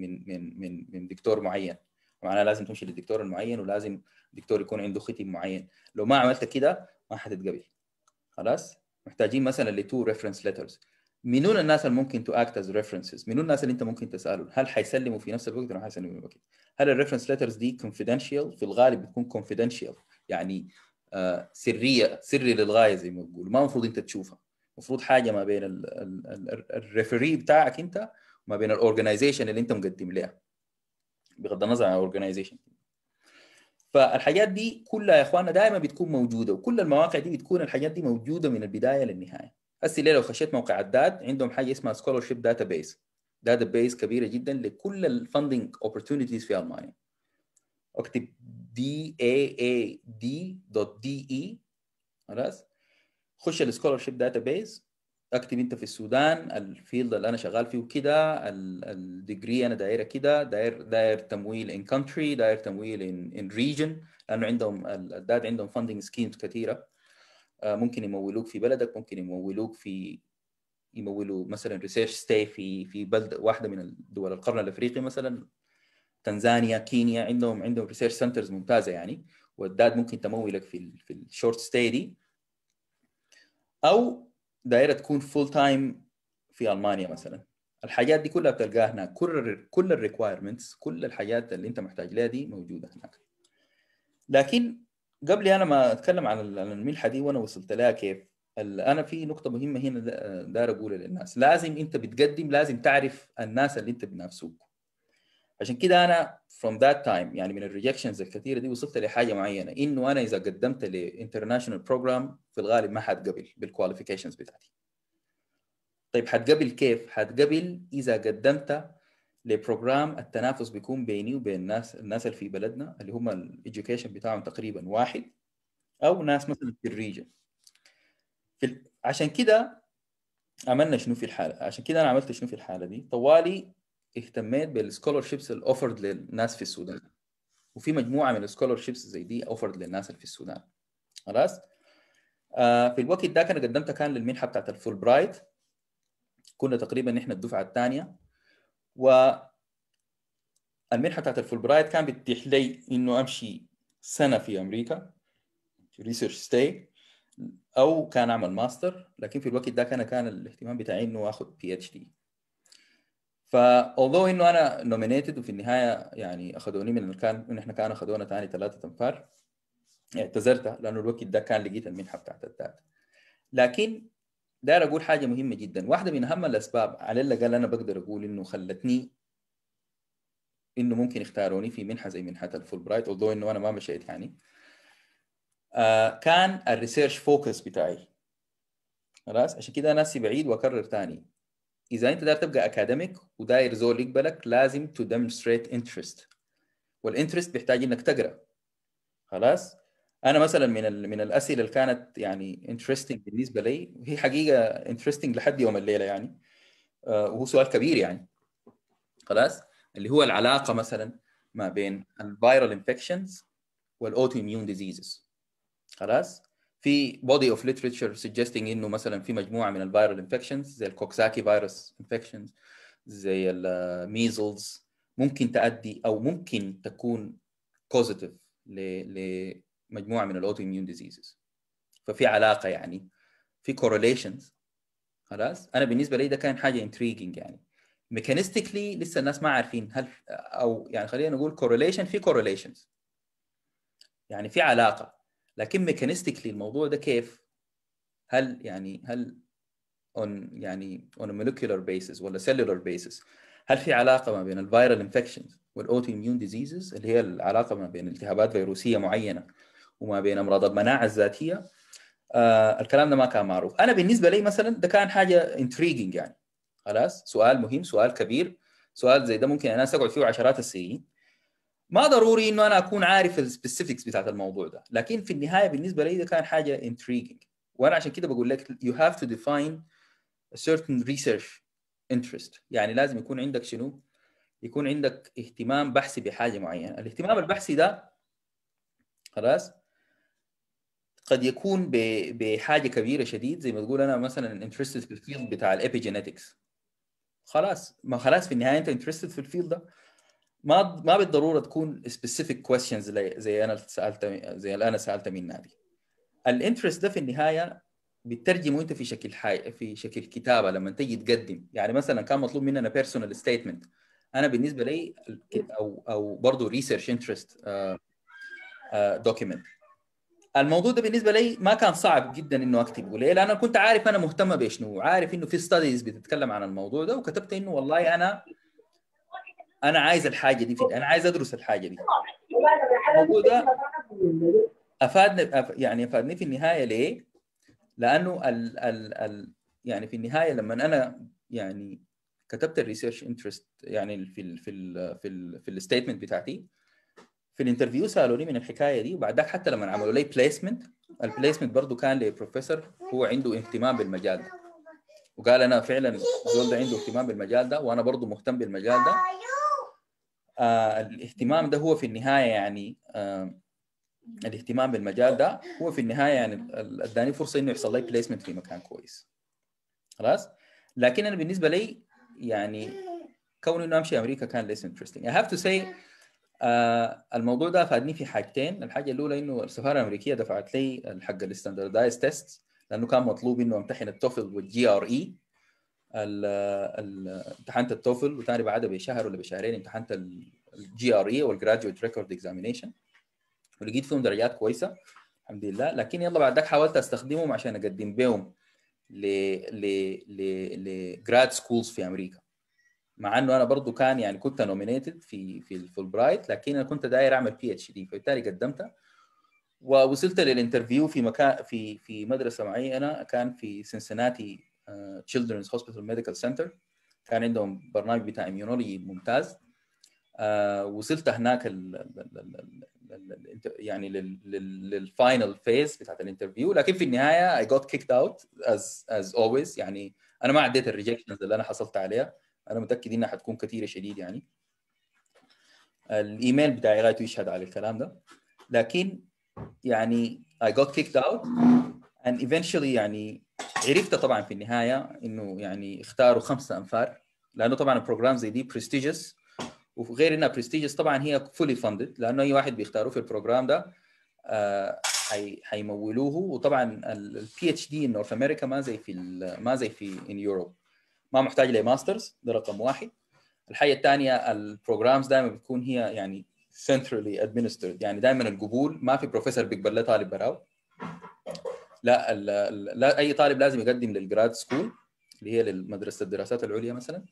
من دكتور معين، معناها لازم تمشي للدكتور المعين، ولازم الدكتور يكون عنده ختم معين. لو ما عملت كده ما حتتقبل. خلاص، محتاجين مثلا لتو ريفرنس ليترز. منون الناس اللي ممكن تو اكت از ريفرنسز؟ منون الناس اللي انت ممكن تسالهم هل حيسلموا في نفس الوقت ولا ما حيسلموا في الوقت؟ هل الريفرنس ليترز دي كونفيدنشال؟ في الغالب بتكون كونفيدنشال، يعني سريه، سري للغايه زي ما بيقولوا، ما المفروض انت تشوفها. المفروض حاجه ما بين الريفري بتاعك انت وما بين الاورجنايزيشن اللي انت مقدم لها، بغض النظر عن الاورجنايزيشن. فالحاجات دي كلها يا اخواننا دائما بتكون موجوده، وكل المواقع دي بتكون الحاجات دي موجوده من البدايه للنهايه. هسه لو خشيت موقع الداد عندهم حاجه اسمها سكولرشيب داتابيس كبيره جدا لكل الفاندنج اوبورتونيتيز في المانيا. اكتب daad.de. خلاص، خش السكولرشيب داتابيس، اكتب انت في السودان الفيلد اللي انا شغال فيه وكده، الديجري انا دايره كده، داير تمويل ان كونتري، داير تمويل ان ريجن، لانه عندهم الداد عندهم فاندنج سكيمز كثيره. ممكن يمولوك في بلدك، ممكن يمولوا مثلا ريسيرش ستاي في بلد واحده من الدول القرن الافريقي، مثلا تنزانيا، كينيا، عندهم ريسيرش سنترز ممتازه يعني، والداد ممكن تمولك في الشورت ستاي دي. او دايره تكون فول تايم في المانيا مثلا. الحاجات دي كلها بتلقاها هناك، كل الريكوايرمنتس، كل الحاجات اللي انت محتاج لها دي موجوده هناك. لكن قبل انا ما اتكلم عن المنحه دي وانا وصلت لها كيف، انا في نقطه مهمه هنا داير اقولها للناس. لازم انت بتقدم لازم تعرف الناس اللي انت بنفسوك. عشان كده انا from that time يعني من الريجكشنز الكثيره دي وصلت لحاجه معينه، انه انا اذا قدمت لانترناشونال بروجرام في الغالب ما حتقبل بالكواليفيكيشنز بتاعتي. طيب حتقبل كيف؟ حتقبل اذا قدمت لبروجرام التنافس بيكون بيني وبين الناس اللي في بلدنا اللي هم الاديوكيشن بتاعهم تقريبا واحد، او ناس مثلا في الريجن. عشان كده عملنا شنو في الحاله، عشان كده انا عملت شنو في الحاله دي. طوالي اهتميت بالسكولرشيبس الاوفرد للناس في السودان، وفي مجموعه من السكولرشيبس زي دي اوفرد للناس اللي في السودان. خلاص. في الوقت ده انا قدمتها كان للمنحه بتاعت الفول برايت، كنا تقريبا احنا الدفعه الثانيه. والمنحه بتاعت الفول برايت كان بتتيح لي انه امشي سنه في امريكا ريسيرش ستاي، او كان اعمل ماستر. لكن في الوقت ده كان الاهتمام بتاعي انه اخذ بي اتش دي. فالله انه انا نومينيتد وفي النهايه يعني اخذوني من المكان، ان احنا كانوا اخذونا ثاني 3 تنفار. اعتذرت لانه الوقت ده كان لقيت المنحه بتاعت الدات. لكن داير اقول حاجه مهمه جدا، واحده من اهم الاسباب على الاقل انا بقدر اقول انه خلتني انه ممكن يختاروني في منحه زي منحه الفول برايت، although انه انا ما مشيت يعني، كان الريسيرش فوكس بتاعي. خلاص. عشان كده ناسي بعيد واكرر ثاني، اذا انت داير تبقى اكاديميك وداير زول يقبلك لازم تو ديمونستريت انترست، والانترست بيحتاج انك تقرا. خلاص. انا مثلا من الاسئله اللي كانت يعني انترستنج بالنسبه لي، وهي حقيقه انترستنج لحد يوم الليله يعني، وهو سؤال كبير يعني. خلاص. اللي هو العلاقه مثلا ما بين الفيرال انفكشنز والاوتو اميون ديزيزز. خلاص. في body of literature suggesting انه مثلا في مجموعه من الفيرال انفكشنز زي الكوكساكي فيروس انفكشنز زي الميزلز ممكن تؤدي او ممكن تكون كوزيتيف لمجموعه من الاوتو اميون ديزيزز. ففي علاقه يعني، في correlations. خلاص. انا بالنسبه لي ده كان حاجه intriguing يعني. ميكانيستيكلي لسه الناس ما عارفين هل، او يعني خلينا نقول correlation، في correlations يعني في علاقه، لكن ميكانيستيكلي الموضوع ده كيف، هل on a molecular basis ولا cellular basis، هل في علاقه ما بين الفيرال انفكشنز والاوتو اميون ديزيزز اللي هي العلاقه ما بين التهابات فيروسيه معينه وما بين امراض المناعه الذاتيه؟ الكلام ده ما كان معروف. انا بالنسبه لي مثلا ده كان حاجه intriguing يعني. خلاص. سؤال مهم، سؤال كبير، سؤال زي ده ممكن الناس تقعد فيه عشرات السنين. ما ضروري انه انا اكون عارف السبيسيفيكس بتاعت الموضوع ده، لكن في النهايه بالنسبه لي ده كان حاجه intriguing. وانا عشان كده بقول لك you have to define a certain research interest. يعني لازم يكون عندك شنو؟ يكون عندك اهتمام بحثي بحاجه معينه. الاهتمام البحثي ده خلاص قد يكون بحاجه كبيره شديد، زي ما تقول انا مثلا interested في الفيلد بتاع الابيجينيتكس. خلاص. ما خلاص في النهايه انت interested في الفيلد ده، ما بالضروره تكون specific questions زي انا سالت من نادي. الانترست ده في النهايه بتترجمه انت في شكل في شكل كتابه لما تيجي تقدم. يعني مثلا كان مطلوب مننا بيرسونال ستيتمنت، انا بالنسبه لي او برضه ريسيرش انترست دوكيمنت. الموضوع ده بالنسبه لي ما كان صعب جدا انه اكتبه. ليه؟ لان انا كنت عارف انا مهتمه بشنو، عارف انه في ستاديز بتتكلم عن الموضوع ده، وكتبت انه والله انا عايز الحاجه دي، انا عايز ادرس الحاجه دي. الموضوع ده افادني في النهايه. ليه؟ لانه يعني في النهايه لما انا يعني كتبت الريسيرش انترست يعني في الستيتمنت بتاعتي، في الانترفيو سالوني من الحكايه دي. وبعد ذاك حتى لما عملوا لي بليسمنت، البليسمنت برضه كان لبروفيسور هو عنده اهتمام بالمجال ده، وقال انا فعلا الزول ده عنده اهتمام بالمجال ده وانا برضه مهتم بالمجال ده. الاهتمام ده هو في النهايه يعني الاهتمام بالمجال ده هو في النهايه يعني اداني فرصه انه يحصل لي بليسمنت في مكان كويس. خلاص. لكن انا بالنسبه لي يعني كون انه امشي امريكا كان less interesting. I have to say الموضوع ده فادني في حاجتين. الحاجه الاولى انه السفاره الامريكيه دفعت لي الحق الستاندردايز تيست، لانه كان مطلوب انه امتحن التوفل والجي ار اي. امتحنت التوفل وثاني بعدها بشهر ولا بشهرين امتحنت الجي ار اي والجراديويت ريكورد اكزامينيشن. ولقيت فيهم درجات كويسه الحمد لله. لكن يلا بعد ذاك حاولت استخدمهم عشان اقدم بهم ل جراد سكولز في امريكا، مع انه انا برضو كان يعني كنت نومينيتد في الفولبرايت، لكن انا كنت داير اعمل PhD، فبالتالي قدمتها ووصلت للانترفيو في مكان في مدرسه معينه، كان في سنسناتي تشيلدرنز هوسبيتال ميديكال سنتر، كان عندهم برنامج بتاع اميونولوجي ممتاز. وصلت هناك يعني للفاينل فيز بتاعت الانترفيو، لكن في النهايه I got kicked out as always. يعني انا ما عديت الريجكشنز اللي انا حصلت عليها، انا متاكد انها حتكون كثيره شديد، يعني الايميل بتاعي غايته يشهد على الكلام ده. لكن يعني I got kicked out and eventually يعني عرفت طبعا في النهايه انه يعني اختاروا 5 أنفار، لانه طبعا البروجرام زي دي prestigious، وغير انها برستيجيس طبعا هي فولي فاندد، لانه اي واحد بيختاروه في البروجرام ده حيمولوه. وطبعا PhD ان نورث امريكا ما زي في ان يوروب، ما محتاج لماسترز، ده رقم واحد. الحاجه الثانيه البروجرامز دائما بتكون هي يعني centrally administered، يعني دائما القبول ما في بروفيسور بيقبل له طالب براو، لا لا اي طالب لازم يقدم للجراد سكول اللي هي لمدرسه الدراسات العليا مثلا،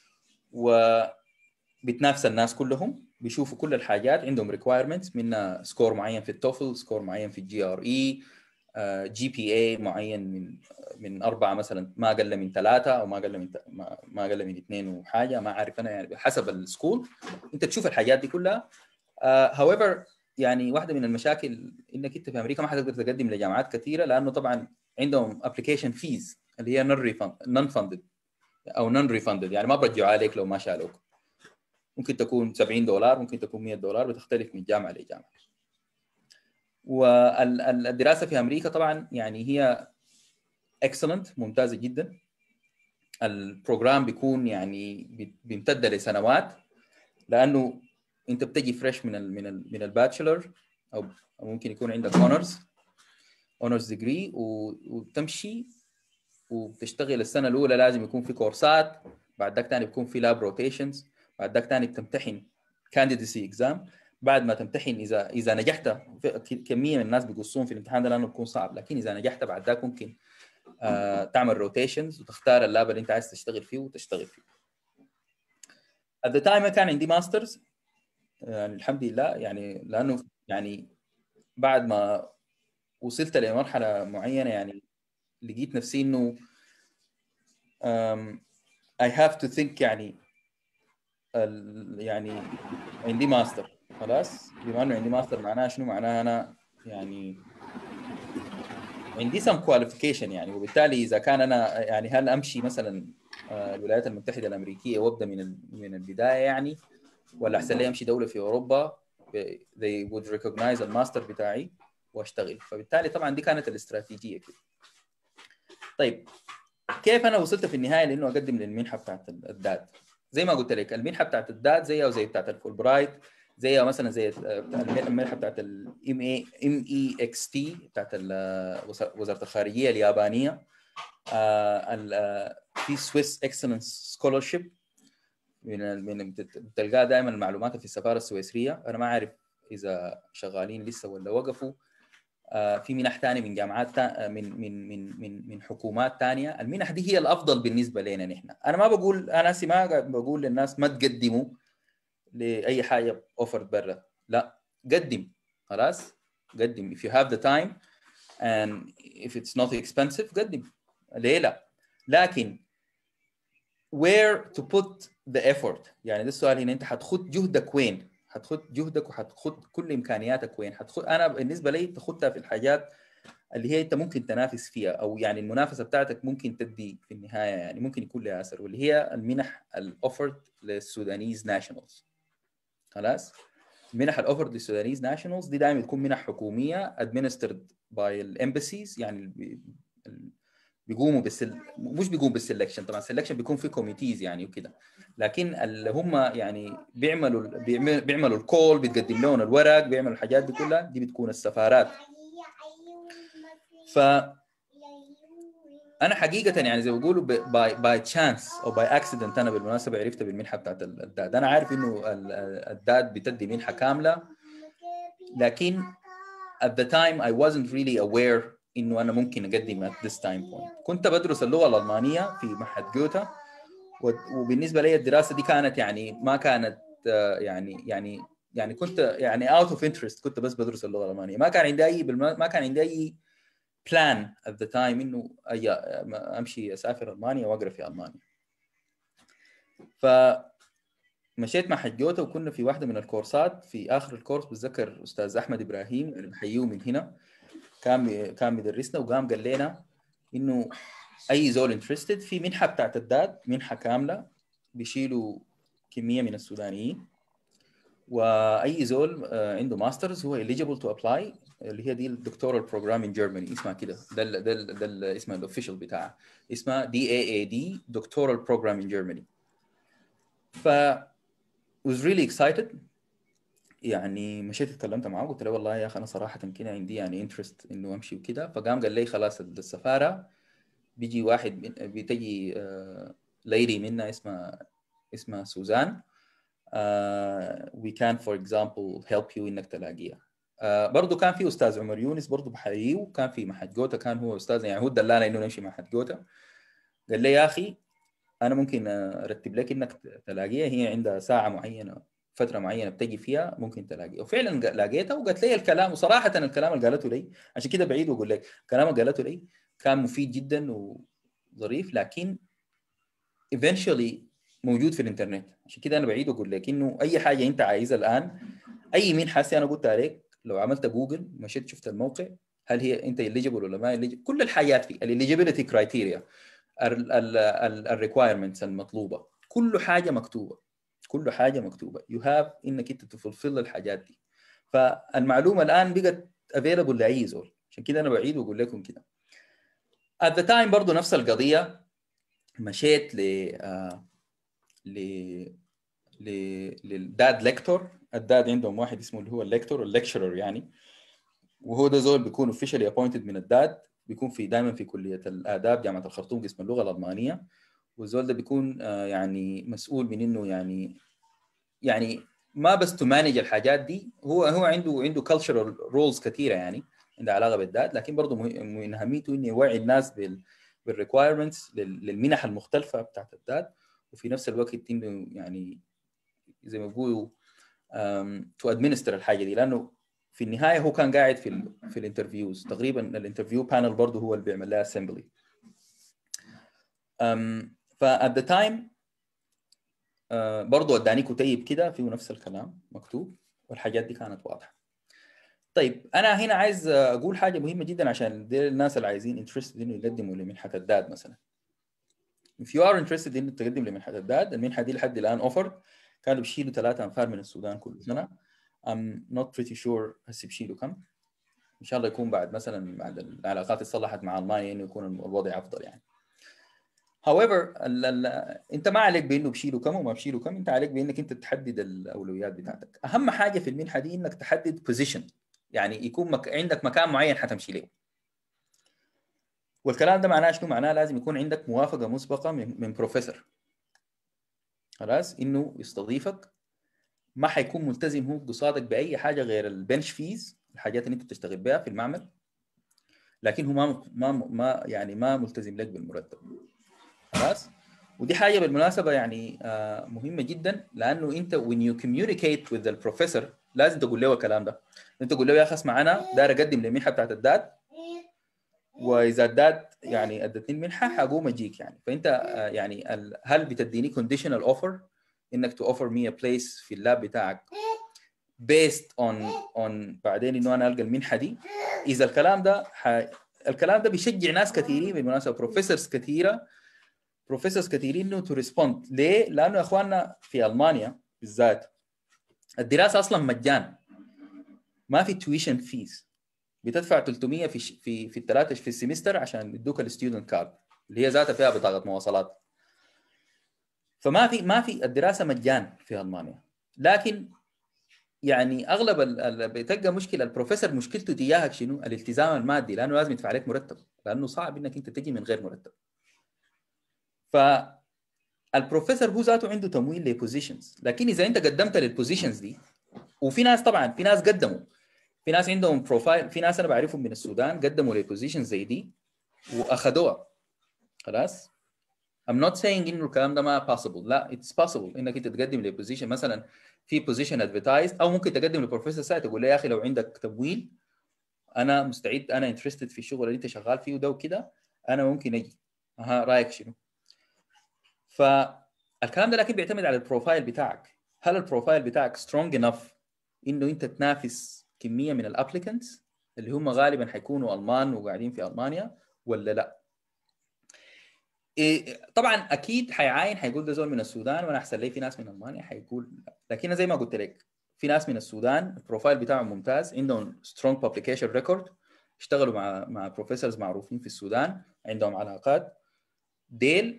بتنافس الناس كلهم، بيشوفوا كل الحاجات، عندهم ريكوايرمنتس، منها سكور معين في التوفل، سكور معين في GRE، GPA معين من 4 مثلا، ما اقل من 3 او ما اقل من 2 وحاجه، ما عارف انا، يعني حسب السكول انت تشوف الحاجات دي كلها. however يعني واحده من المشاكل انك انت في امريكا ما حتقدر تقدم لجامعات كثيره، لانه طبعا عندهم ابلكيشن فيز اللي هي نون فاندد او نون ريفاندد، يعني ما برجعوا عليك لو ما شالوك. ممكن تكون $70، ممكن تكون $100، بتختلف من جامعه لجامعه. والدراسه في امريكا طبعا يعني هي excellent، ممتازه جدا. البروجرام بيكون يعني بيمتد لسنوات، لانه انت بتجي فريش من الباتشلر، او ممكن يكون عندك اونرز ديجري، وتمشي وبتشتغل. السنه الاولى لازم يكون في كورسات، بعد ذاك ثاني بيكون في لاب روتيشنز، بعد ذاك ثاني بتمتحن كانديدسي اكزام. بعد ما تمتحن اذا نجحت، كميه من الناس بيقصون في الامتحان ده لانه بيكون صعب، لكن اذا نجحت بعد ذاك ممكن تعمل روتيشنز وتختار اللاب اللي انت عايز تشتغل فيه وتشتغل فيه. at the time كان عندي ماسترز، يعني الحمد لله، يعني لانه يعني بعد ما وصلت لمرحله معينه يعني لقيت نفسي انه I have to think، يعني يعني عندي ماستر خلاص. بما انه عندي ماستر معناها شنو؟ معناها انا يعني عندي some qualification يعني، وبالتالي اذا كان انا يعني هل امشي مثلا الولايات المتحده الامريكيه وابدا من البدايه يعني، ولا احسن لي امشي دوله في اوروبا they would recognize الماستر بتاعي واشتغل. فبالتالي طبعا دي كانت الاستراتيجيه كده. طيب كيف انا وصلت في النهايه لانه اقدم للمنحه بتاعت الداد؟ زي ما قلت لك المنحه بتاعت الداد زيها وزي بتاعت الفولبرايت، زيها مثلا زي المنحه بتاعت MEXT بتاعت وزاره الخارجيه اليابانيه، في سويس اكسلنس سكولرشيب، من بتلقاها دائما المعلومات في السفاره السويسريه. انا ما اعرف اذا شغالين لسه ولا وقفوا. في منح ثانيه من جامعات من حكومات ثانيه. المنح دي هي الافضل بالنسبه لنا نحن. انا ما بقول، انا ما بقول للناس ما تقدموا لاي حاجه اوفر برا، لا قدم خلاص، قدم if you have the time and if it's not expensive قدم، ليه لا؟ لكن where to put the effort، يعني ده السؤال هنا، انت حتخد جهدك وين؟ حتخد جهدك وحتخد كل امكانياتك وين؟ انا بالنسبه لي تاخدها في الحاجات اللي هي انت ممكن تنافس فيها، او يعني المنافسه بتاعتك ممكن تدي في النهايه يعني ممكن يكون لها اثر، واللي هي المنح الاوفرد للسودانيز ناشونالز. خلاص، منح الاوفرد للسودانيز ناشونالز دي دائما تكون منح حكوميه administered by الامباسيز، يعني بيقوموا مش بيقوموا بالسلكشن، طبعا السلكشن بيكون في كوميتيز يعني وكده، لكن اللي هم يعني بيعملوا الكول، بتقدم لهم الورق، بيعملوا الحاجات دي كلها، دي بتكون السفارات. ف انا حقيقه يعني زي ما بيقولوا باي تشانس او باي اكسيدنت، انا بالمناسبه عرفت بالمنحه بتاعت الداد. انا عارف انه الداد بتدي منحه كامله، لكن at the time I wasn't really aware انه انا ممكن اقدم at this time point. كنت بدرس اللغه الالمانيه في معهد جوتا، وبالنسبه لي الدراسه دي كانت يعني ما كانت يعني كنت يعني out of interest، كنت بس بدرس اللغه الالمانيه، ما كان عندي اي plan at the time انه امشي اسافر المانيا واقرا في المانيا. فمشيت مع جوتا، وكنا في واحده من الكورسات، في اخر الكورس بتذكر استاذ احمد ابراهيم اللي بحييه من هنا كان مدرسنا، وقام قال لنا انه اي زول انترستد في منحه بتاعت الداد، منحه كامله بيشيلوا كميه من السودانيين، واي زول عنده ماسترز هو eligible to apply، اللي هي دي الدكتورال بروجرام ان جيرماني اسمها كده، ده اسمها الاوفيشال بتاعها، اسمها DAAD دكتورال بروجرام ان جيرماني. ف was really excited، يعني مشيت اتكلمت معاه قلت له والله يا اخي انا صراحه كده عندي يعني انترست انه امشي وكده. فقام قال لي خلاص السفاره بيجي واحد بتجي ليدي منا اسمها سوزان، we can for example help you انك تلاقيها. برضه كان في استاذ عمر يونس برضه بحييه، وكان في معهد جوتا، كان هو استاذ يعني هو دلانا انه نمشي معهد جوتا. قال لي يا اخي انا ممكن ارتب لك انك تلاقيها، هي عندها ساعه معينه فتره معينه بتجي فيها ممكن تلاقيها. وفعلا لقيتها، وقالت لي الكلام، وصراحه الكلام اللي قالته لي عشان كده بعيد واقول لك الكلام اللي قالته لي كان مفيد جدا وظريف، لكن eventually موجود في الانترنت. عشان كده انا بعيد واقول لك انه اي حاجه انت عايزها الان، اي منحه انا قلت عليك لو عملت جوجل مشيت شفت الموقع، هل هي انت eligible ولا ما eligible، كل الحاجات في الeligibility criteria، الريكوايرمنتس المطلوبه، كل حاجه مكتوبه، كل حاجه مكتوبه. you have انك انت تفلفل الحاجات دي. فالمعلومه الان بقت available لاي زول، عشان كده انا بعيد واقول لكم كده. at the time برضو نفس القضيه، مشيت للداد ليكتور. الداد عندهم واحد اسمه اللي هو الليكتور الليكشرر يعني، وهو ده زول بيكون officially appointed من الداد، بيكون دائما في كليه الاداب جامعه الخرطوم قسم اللغه الالمانيه. والزول ده بيكون يعني مسؤول من انه يعني ما بس تمانج الحاجات دي، هو عنده cultural roles كثيره يعني عندها علاقه بالذات، لكن برضه من اهميته انه يوعي الناس بالريكوايرمنتس للمنح المختلفه بتاعت الذات، وفي نفس الوقت انه يعني زي ما بيقولوا تو ادمنستر الحاجه دي، لانه في النهايه هو كان قاعد في الانترفيوز تقريبا، الانترفيو بانل برضه هو اللي بيعمل لها اسمبلي. فات ذا تايم برضه اداني كتيب كده فيه نفس الكلام مكتوب، والحاجات دي كانت واضحه. طيب انا هنا عايز اقول حاجه مهمه جدا عشان دي الناس اللي عايزين انترستد انه يقدموا لمنحه الداد مثلا. if you are interested انه تقدم لمنحه الداد، المنحه دي لحد الان اوفر، كانوا بيشيلوا 3 أنفار من السودان كل سنه. I'm not pretty sure هسه بيشيلوا كم، ان شاء الله يكون بعد بعد العلاقات اتصلحت مع المانيا انه يكون الوضع افضل يعني. however انت ما عليك بانه بشيلوا كم وما بشيلوا كم، انت عليك بانك انت تحدد الاولويات بتاعتك. اهم حاجه في المنحه دي انك تحدد بوزيشن، يعني يكون عندك مكان معين حتمشي له. والكلام ده معناه شنو؟ معناه لازم يكون عندك موافقه مسبقه من بروفيسور، خلاص، انه يستضيفك. ما حيكون ملتزم هو قصادك باي حاجه غير البنش فيز، الحاجات اللي انت بتشتغل بها في المعمل، لكن هو ما ملتزم لك بالمرتب، خلاص. ودي حاجه بالمناسبه يعني مهمه جدا، لانه انت when you communicate with the professor لازم تقول له الكلام ده. انت تقول له يا اخي اسمع انا داير اقدم للمنحه بتاعت الداد، واذا الداد يعني ادتني المنحه حقوم اجيك يعني. فانت يعني هل بتديني conditional offer انك to offer me a place في اللاب بتاعك based on بعدين انه انا القى المنحه دي؟ اذا الكلام ده بيشجع ناس كثيرين بالمناسبه، بروفيسورز كثيرين انه تو ريسبوند. ليه؟ لانه يا اخواننا في المانيا بالذات الدراسه اصلا مجان، ما في تويشن فيز، بتدفع 300 في الثلاثه في السمستر عشان يدوك الستودنت كارد اللي هي ذاتها فيها بطاقه مواصلات. فما في الدراسه مجان في المانيا. لكن يعني اغلب بتلقى مشكله البروفيسور مشكلته تجاهك شنو؟ الالتزام المادي، لانه لازم يدفع عليك مرتب، لانه صعب انك انت تجي من غير مرتب. فالبروفيسور هو ذاته عنده تمويل لبوزيشنز، لكن اذا انت قدمت للبوزيشنز دي، وفي ناس طبعا في ناس قدموا في ناس عندهم بروفايل، في ناس انا بعرفهم من السودان قدموا لبوزيشن زي دي واخذوها. خلاص I'm not saying انه الكلام ده ما possible، لا it's possible انك انت تقدم لبوزيشن مثلا في بوزيشن ادفرتايزد، او ممكن تقدم لبروفيسور سايت تقول له يا اخي لو عندك تمويل انا مستعد، انا انترستد في الشغل اللي انت شغال فيه وده وكده، انا ممكن اجي. رايك شنو؟ فالكلام ده لكن بيعتمد على البروفايل بتاعك. هل البروفايل بتاعك سترونج انف انه انت تنافس كميه من الابليكنتس اللي هم غالبا حيكونوا المان وقاعدين في المانيا ولا لا؟ طبعا اكيد حيعاين، حيقول ده زول من السودان وانا احسن لي في ناس من المانيا، حيقول لا. لكن زي ما قلت لك في ناس من السودان البروفايل بتاعهم ممتاز، عندهم سترونج بابليكيشن ريكورد، اشتغلوا مع بروفيسورز معروفين في السودان، عندهم علاقات، ديل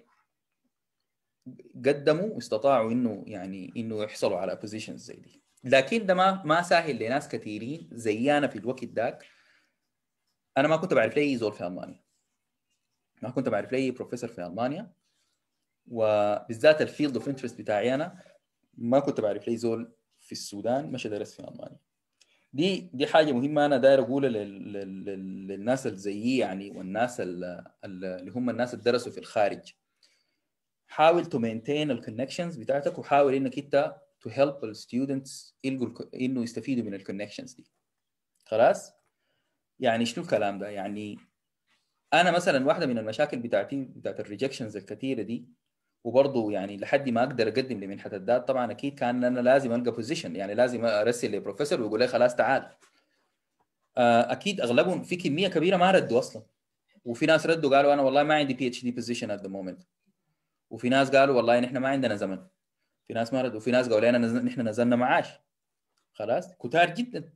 قدموا واستطاعوا انه يعني انه يحصلوا على بوزيشنز زي دي. لكن ده ما سهل لناس كثيرين زي انا في الوقت ذاك. انا ما كنت بعرف لي زول في المانيا، ما كنت بعرف لي بروفيسور في المانيا، وبالذات الفيلد اوف انترست بتاعي انا ما كنت بعرف لي زول في السودان مش درس في المانيا. دي حاجه مهمه انا داير اقولها للناس اللي زيي يعني، والناس اللي هم الناس اللي درسوا في الخارج. حاول تو مينتين الكونكشنز بتاعتك، وحاول انك انت تو هيلب الستودنتس انه يستفيدوا من الكونكشنز دي. خلاص يعني شنو الكلام ده؟ يعني انا مثلا واحده من المشاكل بتاعت الريجكشنز الكثيره دي، وبرضه يعني لحد ما اقدر اقدم لمنحه الدات، طبعا اكيد كان انا لازم القى بوزيشن، يعني لازم ارسل لبروفيسور ويقول لي خلاص تعال. اكيد اغلبهم في كميه كبيره ما ردوا اصلا، وفي ناس ردوا قالوا انا والله ما عندي بي اتش دي بوزيشن ات ذا مومنت، وفي ناس قالوا والله نحن ما عندنا زمن، في ناس ما ردوا، وفي ناس قالوا لنا نحن نزلنا معاش. خلاص كتار جدا.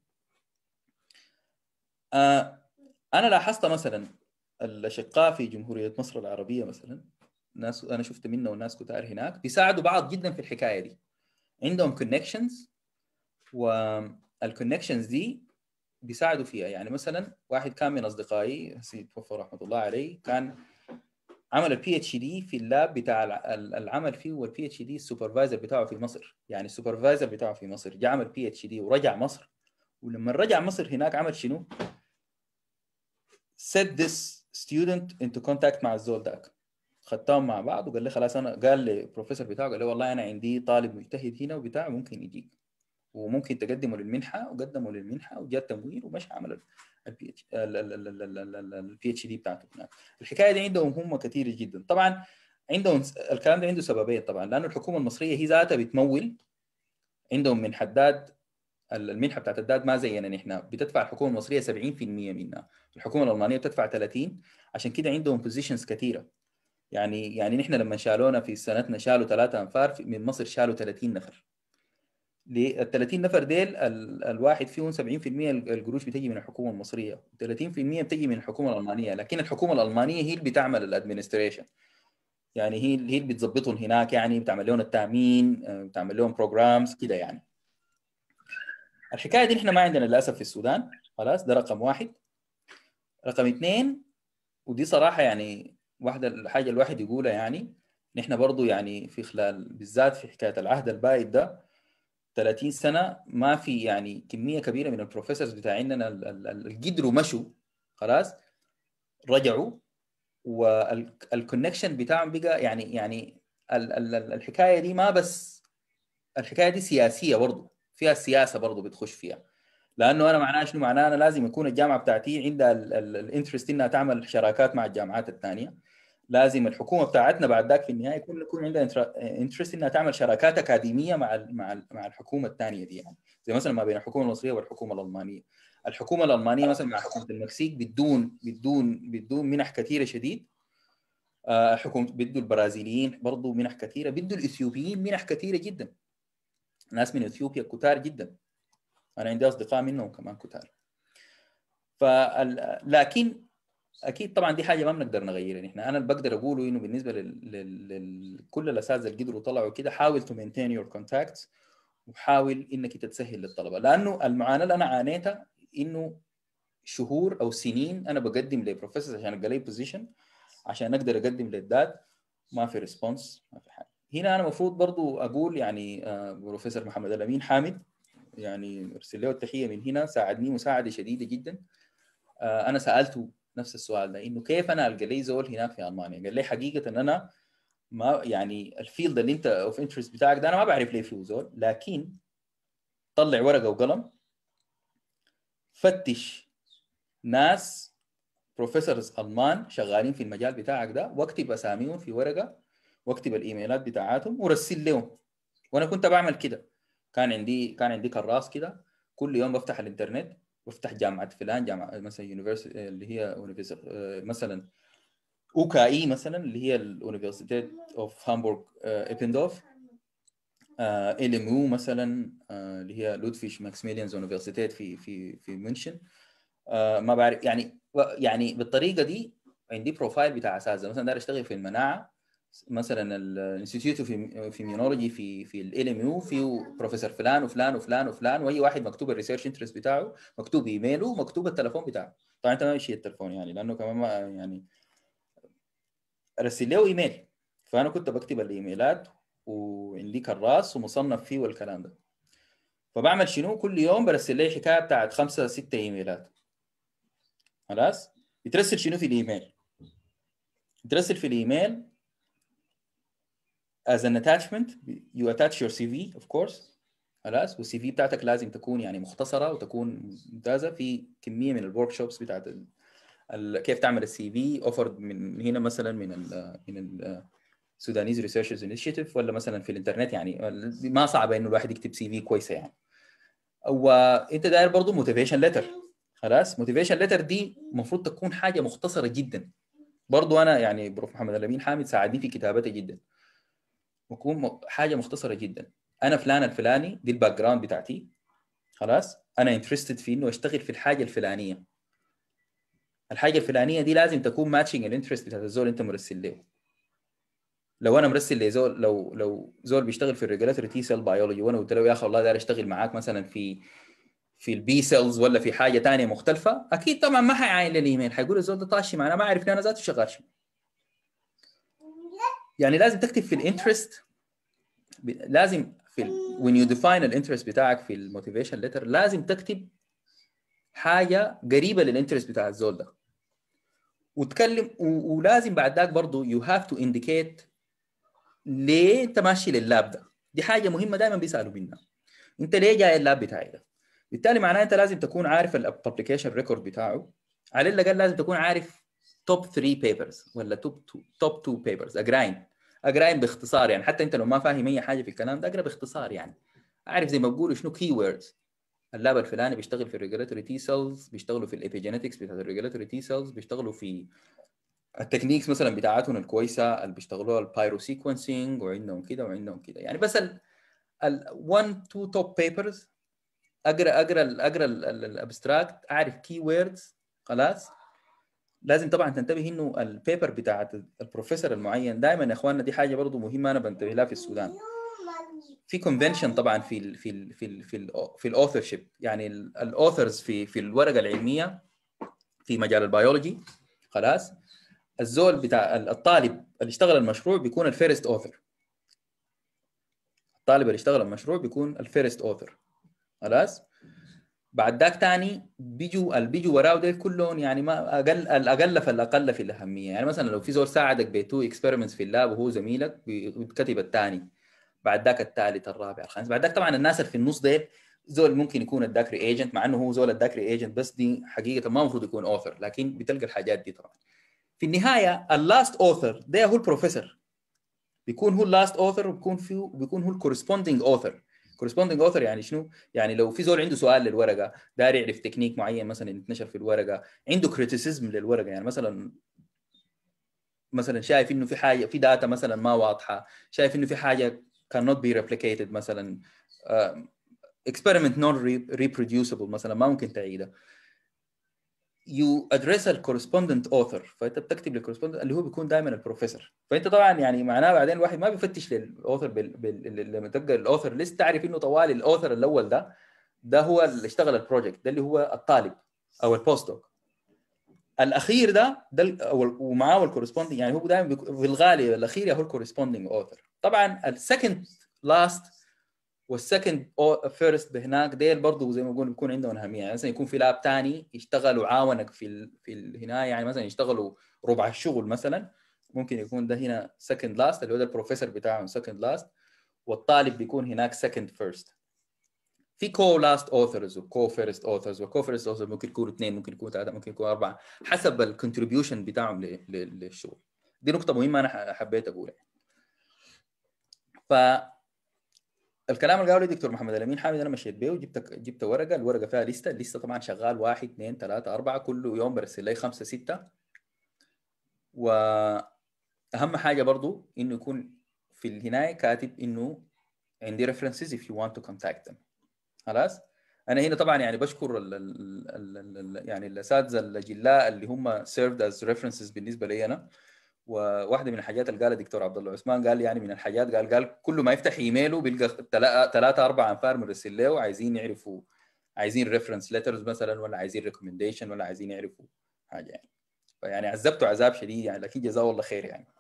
انا لاحظت مثلا الاشقاء في جمهوريه مصر العربيه مثلا، ناس انا شفت منه وناس كتار هناك بيساعدوا بعض جدا في الحكايه دي، عندهم كونكشنز، والكونكشنز دي بيساعدوا فيها. يعني مثلا واحد كان من اصدقائي توفى رحمه الله عليه، كان عمل البي اتش دي في اللاب بتاع العمل فيه، والبي اتش دي السوبرفايزر بتاعه في مصر، يعني السوبرفايزر بتاعه في مصر جاء عمل بي اتش دي ورجع مصر، ولما رجع مصر هناك عمل شنو؟ set this student into contact مع الزول ذاك، خدتهم مع بعض وقال لي خلاص انا، قال لي البروفيسور بتاعه قال لي والله انا عندي طالب مجتهد هنا وبتاع ممكن يجيك وممكن تقدموا للمنحه، وقدموا للمنحه وجاء تمويل ومشى عمل البي اتش دي بتاعته هناك. الحكايه دي عندهم هم كثير جدا. طبعا عندهم الكلام ده عنده سببين طبعا، لانه الحكومه المصريه هي ذاتها بتمول، عندهم من حداد المنحه بتاعت الداد ما زينا نحن، بتدفع الحكومه المصريه 70% منها، الحكومه الالمانيه بتدفع 30. عشان كده عندهم بوزيشنز كثيره. يعني نحن لما شالونا في سنتنا شالوا 3 انفار، من مصر شالوا 30 نفر. ال 30 نفر ديل الواحد فيهم 70% القروش بتجي من الحكومه المصريه، 30% بتجي من الحكومه الالمانيه، لكن الحكومه الالمانيه هي اللي بتعمل الادمنستريشن، يعني هي اللي بتظبطهم هناك، يعني بتعمل لهم التامين، بتعمل لهم بروجرامز كده يعني. الحكايه دي احنا ما عندنا للاسف في السودان. خلاص ده رقم واحد. رقم اثنين، ودي صراحه يعني واحده الحاجه الواحد يقولها، يعني نحن برضو يعني في خلال بالذات في حكايه العهد البائد ده 30 سنه ما في يعني كميه كبيره من البروفيسورز بتاعنا اللي قدروا مشوا خلاص رجعوا، والكونكشن بتاعهم بقى يعني الحكايه دي ما بس، الحكايه دي سياسيه برضو، فيها السياسه برضو بتخش فيها. لانه انا معناه شنو؟ معناه انا لازم يكون الجامعه بتاعتي عندها الانترست انها تعمل شراكات مع الجامعات الثانيه، لازم الحكومه بتاعتنا بعد ذاك في النهايه يكون عندها انترست انها تعمل شراكات اكاديميه مع الحكومه الثانيه دي، يعني زي مثلا ما بين الحكومه المصريه والحكومه الالمانيه. الحكومه الالمانيه مثلا مع حكومه المكسيك بدون منح كثيره شديد، حكومه بدوا البرازيليين برضو منح كثيره، بدوا الاثيوبيين منح كثيره جدا، ناس من اثيوبيا كتار جدا، انا عندي اصدقاء منهم كمان كتار. لكن اكيد طبعا دي حاجه ما بنقدر نغيرها نحن. انا اللي بقدر اقوله انه بالنسبه لكل الاساتذه اللي قدروا طلعوا كده، حاول تو مينتين يور كونتاكتس، وحاول انك تسهل للطلبه، لانه المعاناه اللي انا عانيتها انه شهور او سنين انا بقدم لبروفيسور عشان القى لي بوزيشن، عشان اقدر اقدم للدات ما في ريسبونس، ما في حاجه. هنا انا المفروض برضو اقول يعني بروفيسور محمد الامين حامد يعني ارسل له التحيه من هنا، ساعدني مساعده شديده جدا. انا سالته نفس السؤال ده، انه كيف انا القى لي زول هناك في المانيا؟ قال لي حقيقه ان انا ما يعني الفيلد اللي انت اوف انترست بتاعك ده انا ما بعرف ليه فيه زول، لكن طلع ورقه وقلم، فتش ناس بروفيسورز المان شغالين في المجال بتاعك ده، واكتب اساميهم في ورقه، واكتب الايميلات بتاعاتهم ورسل لهم. وانا كنت بعمل كده، كان عندي كراس كده، كل يوم بفتح الانترنت، بفتح جامعه فلان، جامعه مثلا يونيفرسيتي اللي هي مثلا اوكاي مثلا اللي هي اليونيفرسيتي اوف هامبورغ ايبندورف، ال ام يو مثلا اللي هي لودفيش ماكسيميليانز يونيفرسيتيت في مünchen. ما بعرف يعني بالطريقه دي عندي بروفايل بتاع اساتذه. مثلا داير اشتغل في المناعه، مثلا الانستيتيوت في ميونولوجي في ال ام يو فيه بروفيسور فلان وفلان وفلان وفلان، واي واحد مكتوب الريسيرش انترست بتاعه، مكتوب ايميله ومكتوب التليفون بتاعه. طبعا انت ما بتشيل التليفون يعني، لانه كمان ما يعني ارسل له ايميل. فانا كنت بكتب الايميلات وعندي كراس ومصنف فيه والكلام ده. فبعمل شنو؟ كل يوم برسل لي حكايه بتاعت 5 6 ايميلات. خلاص بترسل شنو في الايميل؟ بترسل في الايميل as an attachment you attach your CV of course. خلاص، والسي في بتاعتك لازم تكون يعني مختصره وتكون ممتازه، في كميه من الورك شوبس بتاعت كيف تعمل السي في اوفرد من هنا مثلا من السودانيز ريسيرشرز انيشيتيف، ولا مثلا في الانترنت. يعني ما صعب انه الواحد يكتب سي في كويسه يعني. وانت داير برضه موتيفيشن ليتر. خلاص، موتيفيشن ليتر دي المفروض تكون حاجه مختصره جدا. برضه انا يعني بروف محمد الامين حامد ساعدني في كتابتها جدا، وتكون حاجه مختصره جدا. انا فلان الفلاني، دي الباك جراوند بتاعتي. خلاص، انا انترستد في انه اشتغل في الحاجه الفلانيه. الحاجه الفلانيه دي لازم تكون ماتشنج الانترست بتاعت الزول انت مرسل له. لو انا مرسل لزول، لو زول بيشتغل في الريجولاتوري تي سيل بيولوجي، وانا قلت له يا اخي والله داير اشتغل معاك مثلا في البي سيلز ولا في حاجه ثانيه مختلفه، اكيد طبعا ما حيعاين لي الايميل، حيقول الزول ده طاشي معنا، ما عارف لي انا ذاته شغال شنو. يعني لازم تكتب في الانترست، لازم when you define الانترست بتاعك في الموتيفيشن ليتر لازم تكتب حاجه قريبه للانترست بتاع الزول ده وتكلم. ولازم بعد ذاك برضه you have to indicate ليه انت ماشي لللاب ده. دي حاجه مهمه دائما بيسالوا منها، انت ليه جاي اللاب بتاعي ده؟ بالتالي معناه انت لازم تكون عارف الببليكيشن ريكورد بتاعه، على الاقل لازم تكون عارف توب 3 بيبرز ولا توب 2 بيبرز اقراين باختصار يعني. حتى انت لو ما فاهم اي حاجه في الكلام ده اقرا باختصار يعني. عارف زي ما بقولوا شنو كي ووردز. اللاب الفلاني بيشتغل في الريجولاتوري تي سيلز، بيشتغلوا في الابيجينيتكس بتاعت الريجولاتوري تي سيلز، بيشتغلوا في التكنيكس مثلا بتاعتهم الكويسه اللي بيشتغلوها البايرو سيكونسينج، وعندهم كده وعندهم كده يعني. بس ال 1 2 توب بيبرز اقرا الابستراكت، اعرف كي ووردز. خلاص، لازم طبعا تنتبه انه البيبر بتاعت البروفيسور المعين دائما يا اخواننا، دي حاجه برضو مهمه انا بنتبه لها في السودان. في كونفنشن طبعا في الاوثرشيب، يعني الاوثرز في الورقه العلميه في مجال البيولوجي. خلاص، الزول بتاع الطالب اللي اشتغل المشروع بيكون الفيرست اوثر. الطالب اللي اشتغل المشروع بيكون الفيرست اوثر. خلاص، بعد ذاك ثاني بيجوا وراه ديل كلهم يعني ما الاقل فالاقل في الاهميه. يعني مثلا لو في زول ساعدك بتو اكسبيرمنتس في اللاب وهو زميلك بيتكتب الثاني، بعد ذاك الثالث الرابع الخامس. بعد ذاك طبعا الناس اللي في النص ديل زول ممكن يكون الداك ايجنت، مع انه هو زول الداك ايجنت بس دي حقيقه ما المفروض يكون اوثر، لكن بتلقى الحاجات دي. طبعا في النهايه اللاست اوثر ده هو البروفيسور، بيكون هو اللاست اوثر، وبيكون هو الكورسبوندينج اوثر. كورسبوندينج اوثر يعني شنو؟ يعني لو في زول عنده سؤال للورقه، داير يعرف تكنيك معين مثلا يتنشر في الورقه، عنده كريتيسيزم للورقه، يعني مثلا شايف انه في حاجه في داتا مثلا ما واضحه، شايف انه في حاجه cannot be replicated مثلا، experiment non reproducible مثلا ما ممكن تعيده، you address ال correspondent author. فانت بتكتب للcorrespondent اللي هو بيكون دائما البروفيسور. فانت طبعا يعني معناه بعدين الواحد ما بيفتش للاوثر لما تلقى الاوثر ليست تعرف انه طوال الاوثر الاول ده هو اللي اشتغل البروجكت ده، اللي هو الطالب او البوست دوك. الاخير ده ومعاه الكورسبوندينج، يعني هو دائما في الغالب الاخير هو الكورسبوندينج اوثر. طبعا السكند لاست والسكند فيرست بهناك ديل برضه زي ما بقول بيكون عندهم اهميه. يعني مثلا يكون في لاب ثاني يشتغل وعاونك في هنا، يعني مثلا يشتغلوا ربع الشغل مثلا، ممكن يكون ده هنا سكند لاست اللي هو ده البروفيسور بتاعهم سكند لاست، والطالب بيكون هناك سكند فيرست. في كو لاست اوثرز وكو فيرست اوثرز، وكو فيرست اوثرز ممكن يكونوا 2 ممكن يكونوا 3 ممكن يكونوا 4 حسب الكونتريبيوشن بتاعهم للشغل. دي نقطه مهمه انا حبيت اقولها. فالكلام اللي قاله دكتور محمد الامين حامد انا مشيت بيه وجبت ورقه، الورقه فيها لسته، الليسته طبعا شغال 1 2 3 4 كل يوم برسل لي 5 6. واهم حاجه برضو انه يكون في النهايه كاتب انه عندي references if you want to contact them. خلاص. انا هنا طبعا يعني بشكر يعني الاساتذه الاجلاء اللي هم served as references بالنسبه لي انا. وواحده من الحاجات اللي قالها الدكتور عبد الله عثمان، قال يعني من الحاجات قال كل ما يفتح ايميله بيلقى 3 4 انفار مرسل له عايزين يعرفوا، عايزين ريفرنس ليترز مثلا، ولا عايزين ريكومنديشن، ولا عايزين يعرفوا حاجه يعني. فيعني عذبته عذاب شديد يعني، لكن جزاه الله خير يعني.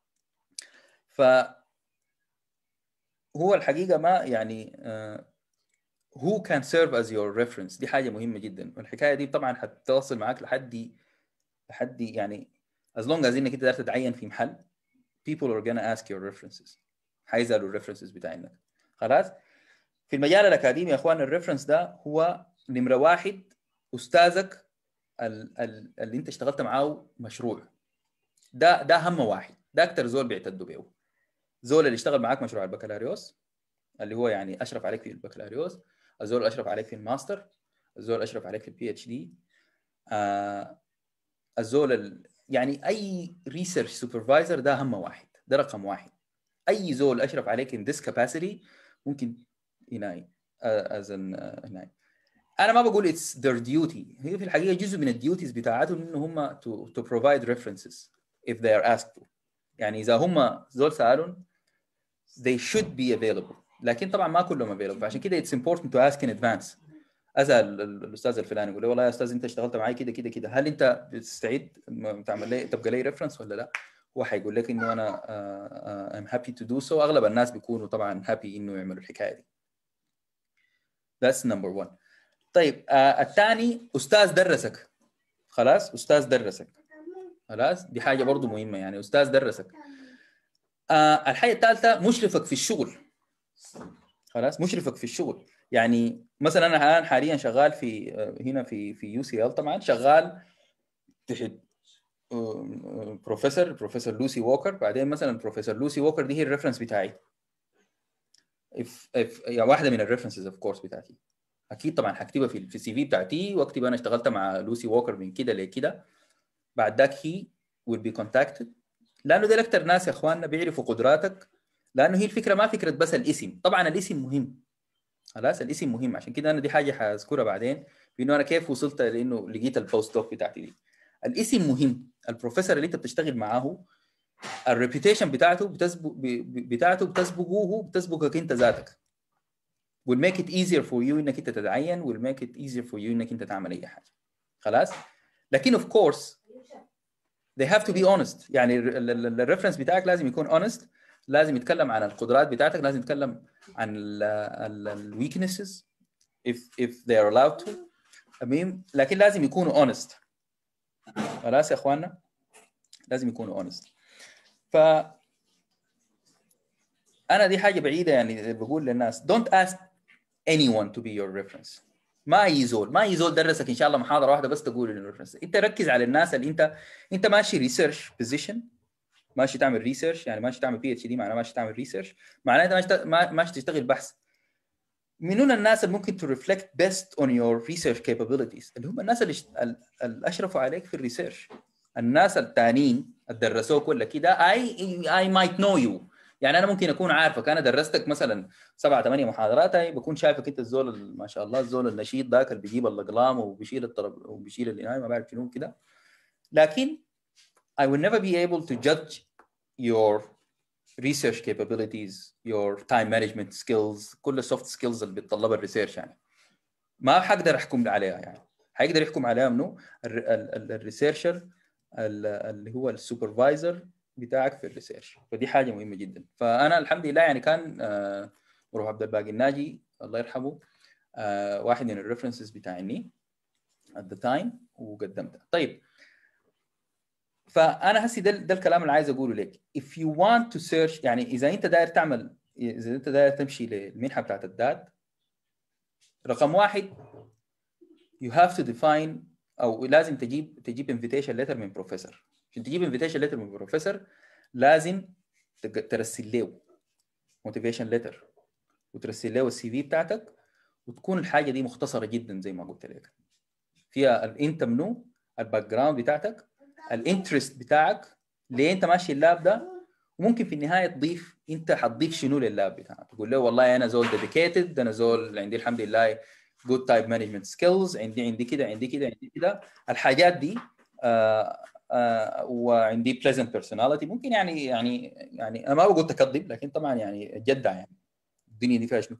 هو الحقيقه ما يعني who can serve as your reference دي حاجه مهمه جدا. والحكايه دي طبعا هتواصل معاك لحد يعني as long as انك انت قدرت تتعين في محل people are gonna ask your references، حيسالوا الريفرنسز بتاعتك. خلاص. في المجال الاكاديمي يا اخوان الريفرنس ده هو نمره واحد استاذك اللي انت اشتغلت معاه مشروع، ده اهم واحد، ده اكثر زول بيعتدوا بيه. زول اللي اشتغل معاك مشروع البكالوريوس اللي هو يعني اشرف عليك في البكالوريوس، الزول اشرف عليك في الماستر، الزول اشرف عليك في البي اتش دي، الزول يعني اي ريسيرش سوبرفايزر ده اهم واحد، ده رقم واحد. اي زول اشرف عليك in this capacity ممكن يناي as an يناي. انا ما بقول it's their duty، هي في الحقيقه جزء من الديوتيز بتاعتهم ان هم to provide references if they are asked to. يعني اذا هم زول سالون they should be available، لكن طبعا ما كلهم available. فعشان كده it's important to ask in advance. اسال الاستاذ الفلاني يقول له والله يا استاذ انت اشتغلت معي كده كده كده، هل انت بتستعد تعمل لي تبقى لي ريفرنس ولا لا؟ هو حيقول لك انه انا I'm happy to do so. اغلب الناس بيكونوا طبعا happy انه يعملوا الحكايه دي. That's number one. طيب الثاني استاذ درسك. خلاص. استاذ درسك. خلاص. دي حاجه برضو مهمه يعني استاذ درسك. الحاجه الثالثه مشرفك في الشغل. خلاص. مشرفك في الشغل. يعني مثلا انا الان حاليا شغال في هنا في UCL طبعا، شغال تحت بروفيسور لوسي ووكر. بعدين مثلا بروفيسور لوسي ووكر دي هي الريفرنس بتاعي، يعني واحده من الريفرنسز اوف كورس بتاعتي. اكيد طبعا هكتبها في السي في بتاعتي، واكتب انا اشتغلت مع لوسي ووكر من كده لكده. بعد ذاك هي will be contacted، لانه دي اكثر ناس يا اخواننا بيعرفوا قدراتك. لانه هي الفكره ما فكره بس الاسم، طبعا الاسم مهم. خلاص. الاسم مهم. عشان كده انا دي حاجه هذكرها بعدين، بانه انا كيف وصلت لانه لقيت البوست دوك بتاعتي دي. الاسم مهم. البروفيسور اللي انت بتشتغل معاه الريبيوتيشن بتاعته بتسبقك انت ذاتك. will make it easier for you انك انت تتعين، will make it easier for you انك انت تعمل اي حاجه. خلاص. لكن of course they have to be honest. يعني الريفرنس بتاعك لازم يكون honest، لازم يتكلم عن القدرات بتاعتك، لازم يتكلم عن ال weaknesses if they are allowed to. لكن لازم يكونوا honest. خلاص يا اخواننا، لازم يكونوا honest. ف انا دي حاجه بعيده يعني بقول للناس don't ask anyone to be your reference. ما يزول درسك ان شاء الله محاضره واحده بس تقول الريفرنس. انت ركز على الناس اللي انت ماشي ريسيرش بوزيشن، ماشي تعمل ريسيرش، يعني ماشي تعمل بي اتش دي معناه ماشي تعمل ريسيرش، معناه انت ماشي تشتغل بحث. منون الناس اللي ممكن to reflect best on your research capabilities اللي هم الناس اللي اشرفوا عليك في الريسيرش. الناس الثانيين اللي درسوك ولا كده I might know you. يعني انا ممكن اكون عارفك، انا درستك مثلا 7 8 محاضرات، بكون شايفك انت الزول ما شاء الله الزول النشيط ذاك اللي بيجيب الاقلام وبيشيل الطلب وبيشيل العنايه ما بعرف شنو كده. لكن I will never be able to judge your research capabilities, your time management skills، كل السوفت سكيلز اللي بتطلبها الريسيرش. يعني ما حقدر احكم عليها. يعني حيقدر يحكم عليها منو؟ الريسيرشر اللي هو السوبرفايزر بتاعك في الريسيرش. فدي حاجه مهمه جدا. فانا الحمد لله يعني كان وروح عبد الباقي الناجي الله يرحمه واحد من الريفرنسز بتاعني at the time وقدمتها. طيب فانا هسي ده الكلام اللي عايز اقوله لك. if you want to search يعني اذا انت داير تمشي للمنحه بتاعت الداد، رقم واحد you have to define او لازم تجيب invitation letter من بروفيسور. عشان تجيب invitation letter من بروفيسور لازم ترسل له motivation letter وترسل له السي في بتاعتك، وتكون الحاجه دي مختصره جدا زي ما قلت لك، فيها انت منو، الباك جراوند بتاعتك، الانترست بتاعك، ليه انت ماشي اللاب ده، وممكن في النهايه تضيف انت حتضيف شنو لللاب بتاعك. تقول له والله انا زول ديديكيتد، انا زول عندي الحمد لله جود تايب مانجمنت سكيلز، عندي كده عندي كده عندي كده الحاجات دي، وعندي بليزنت بيرسوناليتي. ممكن يعني انا ما بقول تكذب، لكن طبعا يعني جدع يعني الدنيا دي فيها شنو.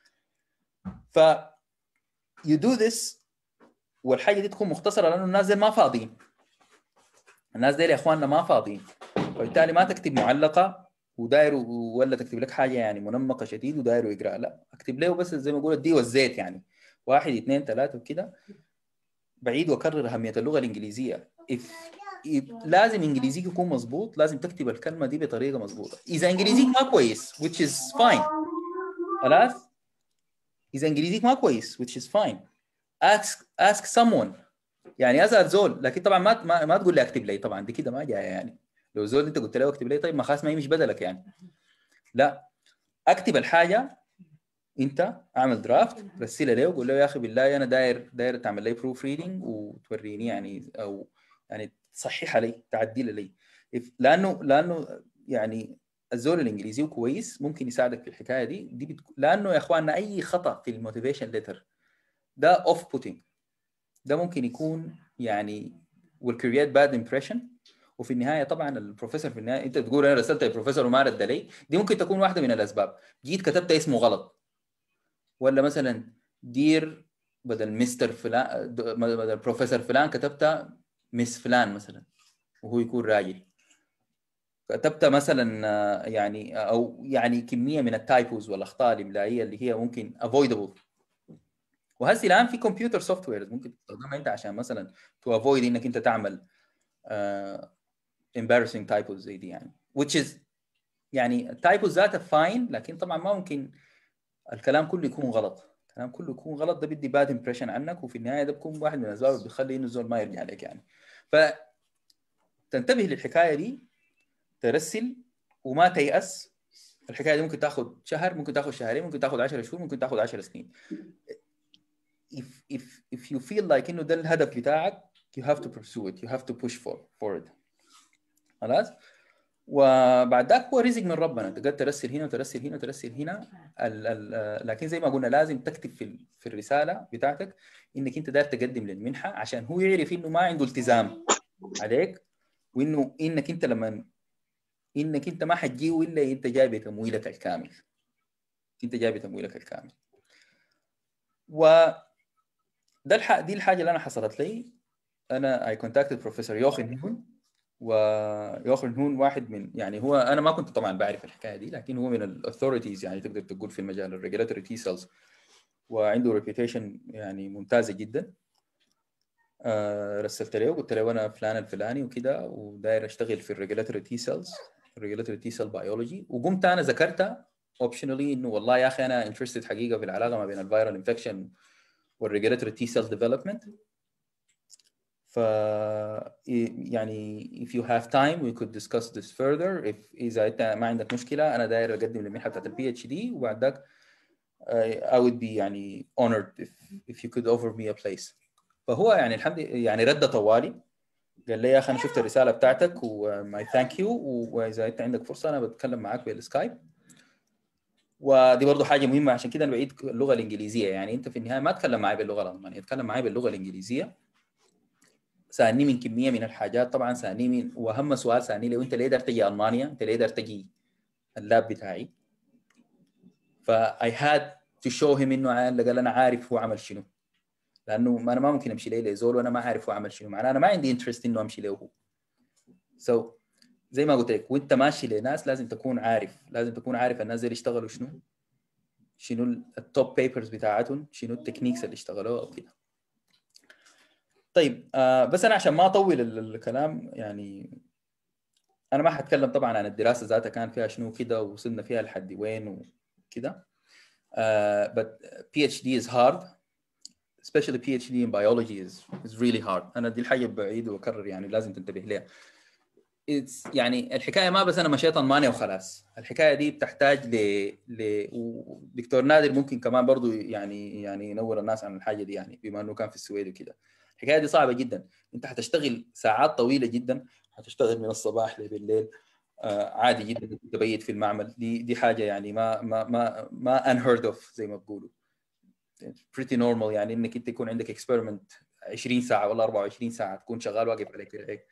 ف you do this والحاجه دي تكون مختصره، لانه الناس دي ما فاضيين، الناس دي يا اخواننا ما فاضيين. فبالتالي ما تكتب معلقه وداير ولا تكتب لك حاجه يعني منمقه شديد وداير يقرا، لا اكتب له بس زي ما اقول الدي والزيت، يعني 1 2 3 وكده. بعيد واكرر اهميه اللغه الانجليزيه. لازم انجليزيك يكون مظبوط، لازم تكتب الكلمه دي بطريقه مظبوطه. اذا انجليزيك ما كويس which is fine، خلاص، اذا انجليزيك ما كويس which is fine ask someone، يعني اسال زول، لكن طبعا ما تقول لي اكتب لي، طبعا دي كده ما جايه. يعني لو زول انت قلت له اكتب لي، طيب ما خلاص ما يمشي بدلك يعني، لا اكتب الحاجه انت، اعمل درافت رسلها له وقول له يا اخي بالله انا داير تعمل لي بروف ريدنج وتوريني يعني، او يعني تصحح لي تعدل لي، لانه يعني الزول الانجليزي كويس ممكن يساعدك في الحكايه دي لانه يا اخواننا اي خطا في الموتيفيشن ليتر ده اوف بوتينج، ده ممكن يكون يعني will create bad impression. وفي النهايه طبعا البروفيسور في النهايه انت تقول انا رسلت البروفيسور وما رد لي، دي ممكن تكون واحده من الاسباب. جيت كتبت اسمه غلط، ولا مثلا دير بدل مستر فلان، بدل بروفيسور فلان كتبتها مس فلان مثلا وهو يكون راجل. كتبت مثلا يعني او يعني كميه من التايبوز والاخطاء الاملائيه اللي هي ممكن avoidable. وهسه الان في كمبيوتر سوفت ويرز ممكن تستخدمها انت عشان مثلا تو افويد انك انت تعمل embarrassing typos زي دي يعني، which is يعني typos ذاتها فاين، لكن طبعا ما ممكن الكلام كله يكون غلط، الكلام كله يكون غلط، ده بيدي bad impression عنك، وفي النهايه ده بيكون واحد من الاسباب اللي بيخلي انه الزول ما يرجع عليك يعني. فتنتبه للحكايه دي، ترسل وما تيأس. الحكايه دي ممكن تاخذ شهر، ممكن تاخذ شهرين، ممكن تاخذ 10 شهور، ممكن تاخذ 10 سنين. if you feel like انه ده الهدف بتاعك you have to pursue it, you have to push for it. خلاص. وبعد ذاك هو رزق من ربنا، تقدر ترسل هنا وترسل هنا وترسل هنا. لكن زي ما قلنا لازم تكتب في الرساله بتاعتك انك انت داير تقدم للمنحه، عشان هو يعرف انه ما عنده التزام عليك، وانه انك انت لما انك انت ما حتجيه الا انت جايب تمويلك الكامل، انت جايب تمويلك الكامل. و دي الحاجه اللي انا حصلت لي. انا اي كونتاكتد بروفيسور يوخن هون، ويوخن هون واحد من يعني هو انا ما كنت طبعا بعرف الحكايه دي، لكن هو من الاثوريتيز يعني تقدر تقول في المجال الريجولاتوري تي سيلز، وعنده ريبيوتيشن يعني ممتازه جدا. رسلت له وقلت له انا فلان الفلاني وكده وداير اشتغل في الريجولاتوري تي سيلز، الريجولاتوري تي سيل بيولوجي. وقمت انا ذكرتها اوبشنالي انه والله يا اخي انا انترستد حقيقه في العلاقه ما بين الفيرال انفكشن والريجولاتوري تي سيل ديفلوبمنت. ف يعني if you have time we could discuss this further. إذا أنت ما عندك مشكلة أنا داير أقدم للمنحة بتاعت البي اتش دي، وبعد ذاك I would be يعني honored if you could offer me a place. فهو يعني الحمد لله يعني رد طوالي قال لي يا أخي أنا شفت الرسالة بتاعتك وماي ثانك يو، وإذا أنت عندك فرصة أنا بتكلم معاك بالسكايب. ودي برضه حاجة مهمة، عشان كده أنا بعيد اللغة الإنجليزية. يعني أنت في النهاية ما تتكلم معي باللغة الألمانية، تتكلم معي باللغة الإنجليزية. سألني من كمية من الحاجات، طبعا سألني من وأهم سؤال سألني لو أنت ليه قدرت تجي ألمانيا، أنت ليه قدرت تجي اللاب بتاعي. I had to show him إنه قال أنا عارف هو عمل شنو، لأنه أنا ما ممكن أمشي ليه لزول وأنا ما عارف هو عمل شنو، معناه أنا ما عندي انترست إنه أمشي له هو. so زي ما قلت لك، وأنت ماشي لناس لازم تكون عارف الناس اللي يشتغلوا شنو، شنو التوب بيبرز بتاعتهم، شنو التكنيكس اللي اشتغلوها او كده. طيب بس انا عشان ما اطول الكلام يعني انا ما حتكلم طبعا عن الدراسه ذاتها كان فيها شنو كده ووصلنا فيها لحد وين وكده. But PhD is hard, especially PhD in biology is really hard. انا دي الحاجه بعيد واكرر يعني لازم تنتبه لها. يعني الحكايه ما بس انا مشيت المانيا وخلاص، الحكايه دي بتحتاج ودكتور نادر ممكن كمان برضو يعني ينور الناس عن الحاجه دي، يعني بما انه كان في السويد وكده. الحكايه دي صعبه جدا، انت حتشتغل ساعات طويله جدا، حتشتغل من الصباح لبالليل عادي جدا تبيت في المعمل. دي حاجه يعني ما unheard of زي ما بقولوا. pretty normal يعني انك انت يكون عندك experiment 20 ساعه ولا 24 ساعه تكون شغال واقف عليك كده هيك.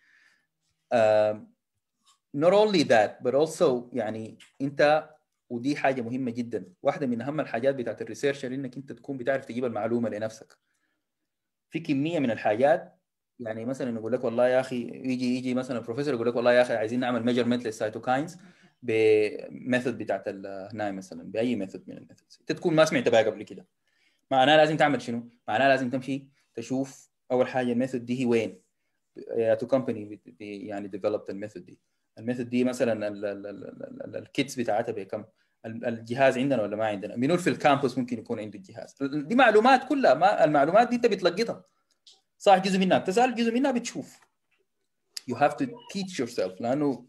not only that but also يعني انت، ودي حاجه مهمه جدا، واحده من اهم الحاجات بتاعت الريسيرشر انك انت تكون بتعرف تجيب المعلومه لنفسك. في كميه من الحاجات يعني مثلا يقول لك والله يا اخي يجي مثلا البروفيسور يقول لك والله يا اخي عايزين نعمل ميجرمنت للسيتوكاينز بميثود بتاعت هناي مثلا، باي ميثود من الميثودز انت تكون ما سمعت بها قبل كده. معناها لازم تعمل شنو؟ معناها لازم تمشي تشوف اول حاجه الميثود دي هي وين، تو كومباني يعني ديفلوبت الميثود دي. الميثود دي مثلا الكيتس بتاعتها بكم، الجهاز عندنا ولا ما عندنا، منو في الكامبوس ممكن يكون عنده الجهاز. دي معلومات كلها، ما المعلومات دي انت بتلقطها صح، جزء منها بتسال، جزء منها بتشوف. you have to teach yourself، لانه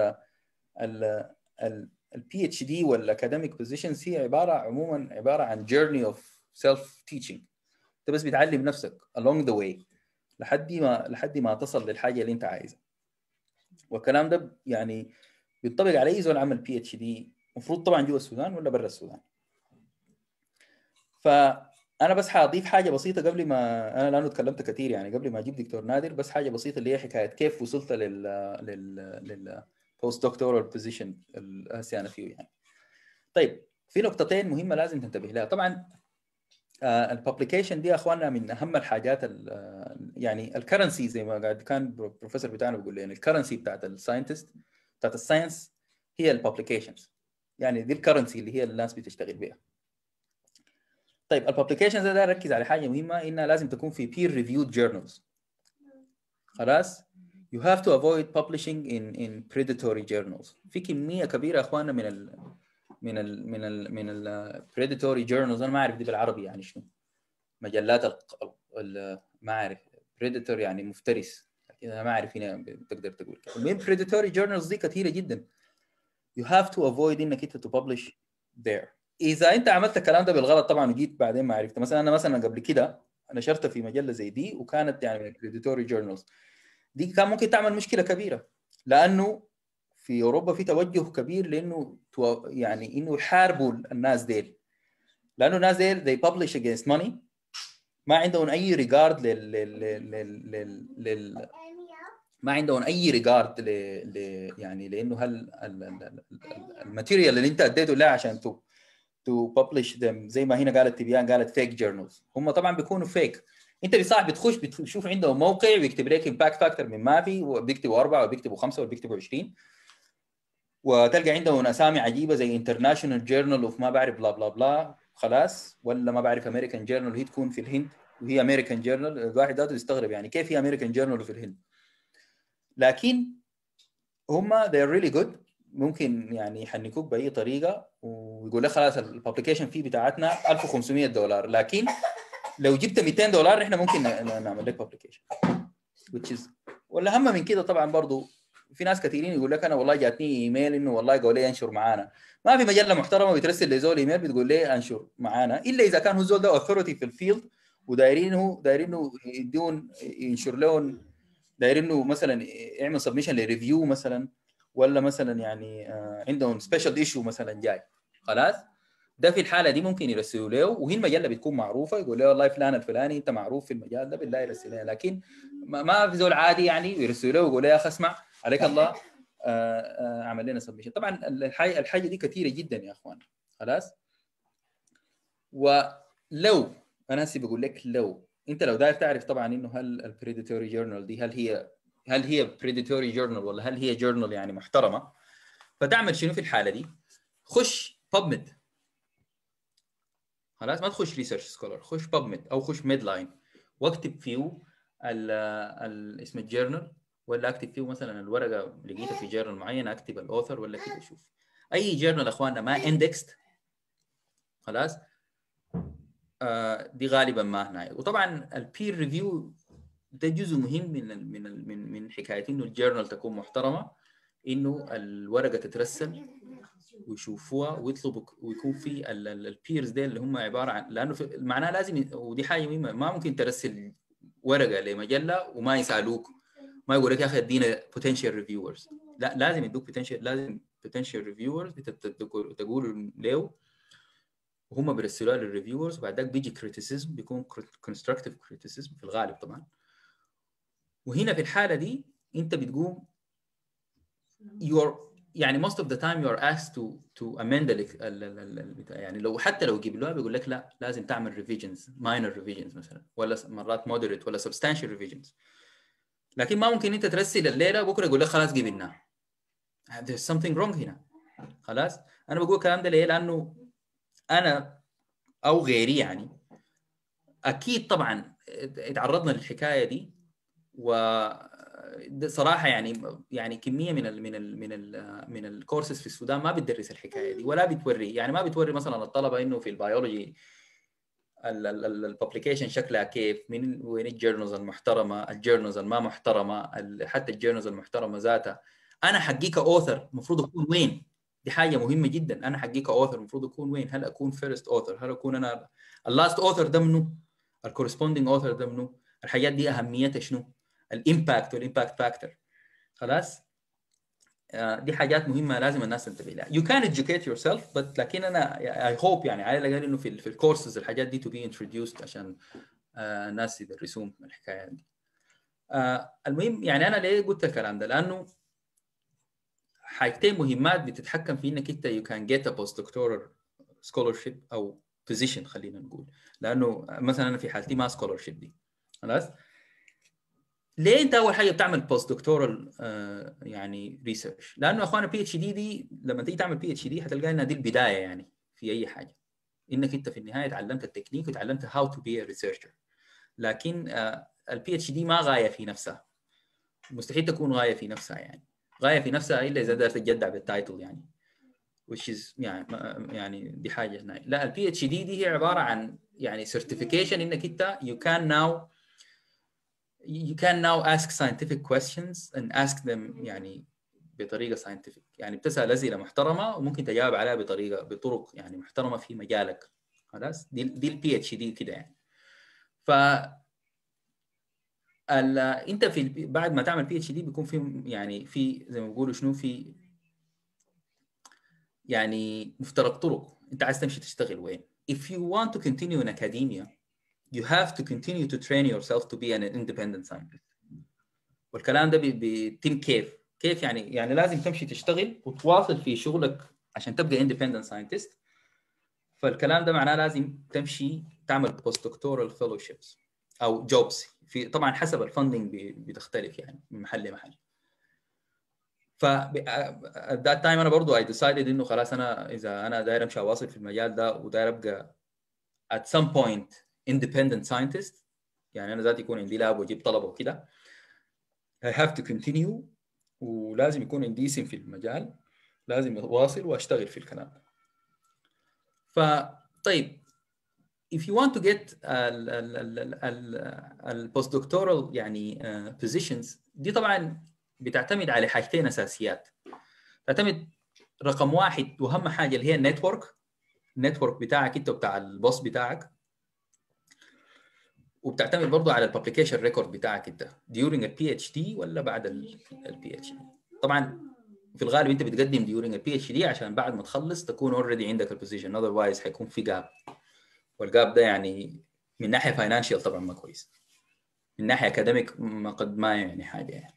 ال PhD والاكاديميك بوزيشنز هي عموما عباره عن journey of self teaching. انت بس بتعلم نفسك along the way لحد ما تصل للحاجه اللي انت عايزها. والكلام ده يعني بيطبق على اي زول عمل PhD، المفروض طبعا جوا السودان ولا برا السودان. فانا بس حاضيف حاجه بسيطه قبل ما انا، لانه تكلمت كثير يعني قبل ما اجيب دكتور نادر، بس حاجه بسيطه اللي هي حكايه كيف وصلت لل post doctoral position اللي انا فيه يعني. طيب في نقطتين مهمه لازم تنتبه لها. طبعا الببليكيشن دي يا اخواننا من اهم الحاجات يعني الكرنسي زي ما قاعد كان البروفيسور بتاعنا بيقول لنا، الكرنسي بتاعت الساينتست بتاعت الساينس هي الببليكيشنز، يعني دي الكرنسي اللي هي الناس بتشتغل بها. طيب الببليكيشنز ده ركز على حاجه مهمه، انها لازم تكون في peer reviewed journals. خلاص you have to avoid publishing in predatory journals. في كميه كبيره يا اخواننا من ال predatory journals، انا ما اعرف دي بالعربي يعني شنو، مجلات ما اعرف predator يعني مفترس، انا ما اعرف هنا تقدر تقول كده. المهم predatory journals دي كثيره جدا، you have to avoid انك انت to publish there. اذا انت عملت الكلام ده بالغلط طبعا وجيت بعدين ما عرفت، مثلا انا مثلا قبل كده نشرت في مجله زي دي وكانت يعني من predatory journals دي، كان ممكن تعمل مشكله كبيره، لانه في اوروبا في توجه كبير لانه يعني انه يحاربوا الناس ديل، لانه الناس ديل they publish against money، ما عندهم اي ريجارد ما عندهم اي ريجارد يعني لانه هل الماتيريال اللي انت اديته له عشان تو ببلش ذم، زي ما هنا قالت تبيان قالت فيك جورنالز، هم طبعا بيكونوا فيك. انت بصاحب بتخش بتشوف عندهم موقع ويكتب لك امباكت فاكتور من ما في، وبيكتبوا 4 وبيكتبوا 5 وبيكتبوا 20، وتلقى عندهم اسامي عجيبه زي انترناشونال جورنال اوف ما بعرف بلا بلا بلا خلاص، ولا ما بعرف امريكان جورنال هي تكون في الهند وهي امريكان جورنال، الواحد ذاته يستغرب يعني كيف هي امريكان جورنال في الهند. لكن هم they are really good، ممكن يعني يحنكوك باي طريقه ويقول لك خلاص الببليكيشن فيه بتاعتنا $1500، لكن لو جبت $200 احنا ممكن نعمل لك ببليكيشن which is. ولا هم من كده طبعا برضو في ناس كثيرين يقول لك انا والله جاتني ايميل انه والله قالوا لي انشر معانا، ما في مجله محترمه بترسل لزول ايميل بتقول لي انشر معانا الا اذا كان هو الزول ده اوثورتي في الفيلد ودايرينه يدون ينشر لهم، دايرينه مثلا يعمل سبمشن لريفيو مثلا، ولا مثلا يعني عندهم سبيشال ايشو مثلا جاي خلاص، ده في الحاله دي ممكن يرسلوا له، وهي المجله بتكون معروفه يقول له والله فلان الفلاني انت معروف في المجال ده بالله يرسل له، لكن ما في زول عادي يعني يرسلوا له ويقول له يا اخي اسمع عليك الله اعمل لنا سبمشن. طبعا الحاجه دي كثيره جدا يا اخوان خلاص. ولو انا هسه بقول لك لو انت لو داير تعرف طبعا انه هل البريديتوري جورنال دي هل هي بريديتوري جورنال ولا هل هي جورنال يعني محترمه، فتعمل شنو في الحاله دي؟ خش PubMed خلاص ما تخش ريسيرش سكولر، خش باب ميد او خش ميد لاين واكتب فيه اسم الجورنال، ولا اكتب فيه مثلا الورقه لقيتها في جورنال معين اكتب الاوثر ولا كده. شوف اي جورنال اخواننا ما اندكست خلاص دي غالبا ما هنا. وطبعا البير ريفيو ده جزء مهم من حكايه انه الجورنال تكون محترمه، انه الورقه تترسل ويشوفوها ويطلبوا ويكون في البيرز دي اللي هم عباره عن، لانه معناها لازم، ودي حاجه مهمه، ما ممكن ترسل ورقه لمجله وما يسالوك، ما يقول لك يا اخي ادينا potential reviewers، لا لازم يدوك potential reviewers تقول له وهم بيرسلوها للريفيورز، وبعد ذاك بيجي criticism بيكون constructive criticism في الغالب طبعا. وهنا في الحاله دي انت بتقوم يعني most of the time you are asked to amend يعني لو حتى لو جيب له بيقول لك لا لازم تعمل revisions minor revisions مثلا، ولا مرات moderate ولا substantial revisions. لكن ما ممكن انت ترسل الليله بكره يقول لك خلاص جبناه. there's something wrong هنا. خلاص انا بقول الكلام ده ليه؟ لانه انا او غيري يعني اكيد طبعا اتعرضنا للحكايه دي، وصراحه يعني كميه من الكورسز في السودان ما بتدرس الحكايه دي ولا بتوري، يعني ما بتوري مثلا الطلبه انه في البيولوجي الببليكيشن شكلها كيف، من وين الجورنالز المحترمه، الجورنالز الما محترمه، حتى الجورنالز المحترمه ذاتها انا حقيقه اوثر المفروض اكون وين. دي حاجه مهمه جدا، انا حقيقه اوثر المفروض اكون وين؟ هل اكون فيرست اوثر؟ هل اكون انا اللاست اوثر؟ ده منو؟ الكورسبوندينج اوثر ده منو؟ الحاجات دي اهميتها شنو؟ الامباكت والامباكت فاكتور. خلاص دي حاجات مهمه لازم الناس تنتبه لها. you can educate yourself but لكن انا I hope يعني على الاقل انه في الكورسز الحاجات دي to be introduced عشان الناس يدرسون الحكايه دي. المهم يعني انا ليه قلت الكلام ده؟ لانه حاجتين مهمات بتتحكم في انك انت you can get a postdoctoral scholarship او position خلينا نقول. لانه مثلا انا في حالتي ما scholarship دي خلاص. ليه انت اول حاجه بتعمل بوست دكتورال يعني ريسيرش؟ لانه اخوانا بي اتش دي لما تيجي تعمل بي اتش دي هتلقى انها دي البدايه يعني في اي حاجه، انك انت في النهايه تعلمت التكنيك وتعلمت هاو تو بي ا ريسيرشر. لكن البي اتش دي ما غايه في نفسها، مستحيل تكون غايه في نفسها، يعني غايه في نفسها الا اذا قدرت تتجدع بالتايتل يعني which is يعني دي حاجه هنا. لا البي اتش دي هي عباره عن يعني سيرتيفيكيشن انك انت you can now ask scientific questions and ask them يعني بطريقه scientific، يعني بتسال اسئله محترمه وممكن تجاوب عليها بطرق يعني محترمه في مجالك. خلاص دي البي اتش دي كده يعني. ف انت بعد ما تعمل بي اتش دي بيكون في يعني في زي ما بيقولوا شنو، في يعني مفترق طرق انت عايز تمشي تشتغل وين. if you want to continue in academia you have to continue to train yourself to be an independent scientist. والكلام ده بيتم كيف يعني لازم تمشي تشتغل وتواصل في شغلك عشان تبقى independent scientist. فالكلام ده معناه لازم تمشي تعمل postdoctoral fellowships او jobs في طبعا حسب الفندنج بتختلف يعني من محل لمحل. ف at that time انا برضو I decided انه خلاص انا اذا انا داير امشي اواصل في المجال ده وداير ابقى at some point independent scientist، يعني انا ذاتي يكون عندي لاب واجيب طلبه وكده، I have to continue ولازم يكون عندي اسم في المجال، لازم اواصل واشتغل في الكلام. فطيب if you want to get postdoctoral يعني positions دي طبعا بتعتمد على حاجتين اساسيات. تعتمد رقم واحد واهم حاجه اللي هي النتورك بتاعك انت وبتاع البوس بتاعك، وبتعتمد برضه على الببليكيشن ريكورد بتاعك انت during البي اتش دي ولا بعد البي اتش دي. طبعا في الغالب انت بتقدم during البي اتش دي عشان بعد ما تخلص تكون اوريدي عندك البوزيشن، otherwise حيكون في جاب، والجاب ده يعني من ناحيه فاينانشال طبعا ما كويس، من ناحيه اكاديميك ما قد ما يعني حاجه يعني.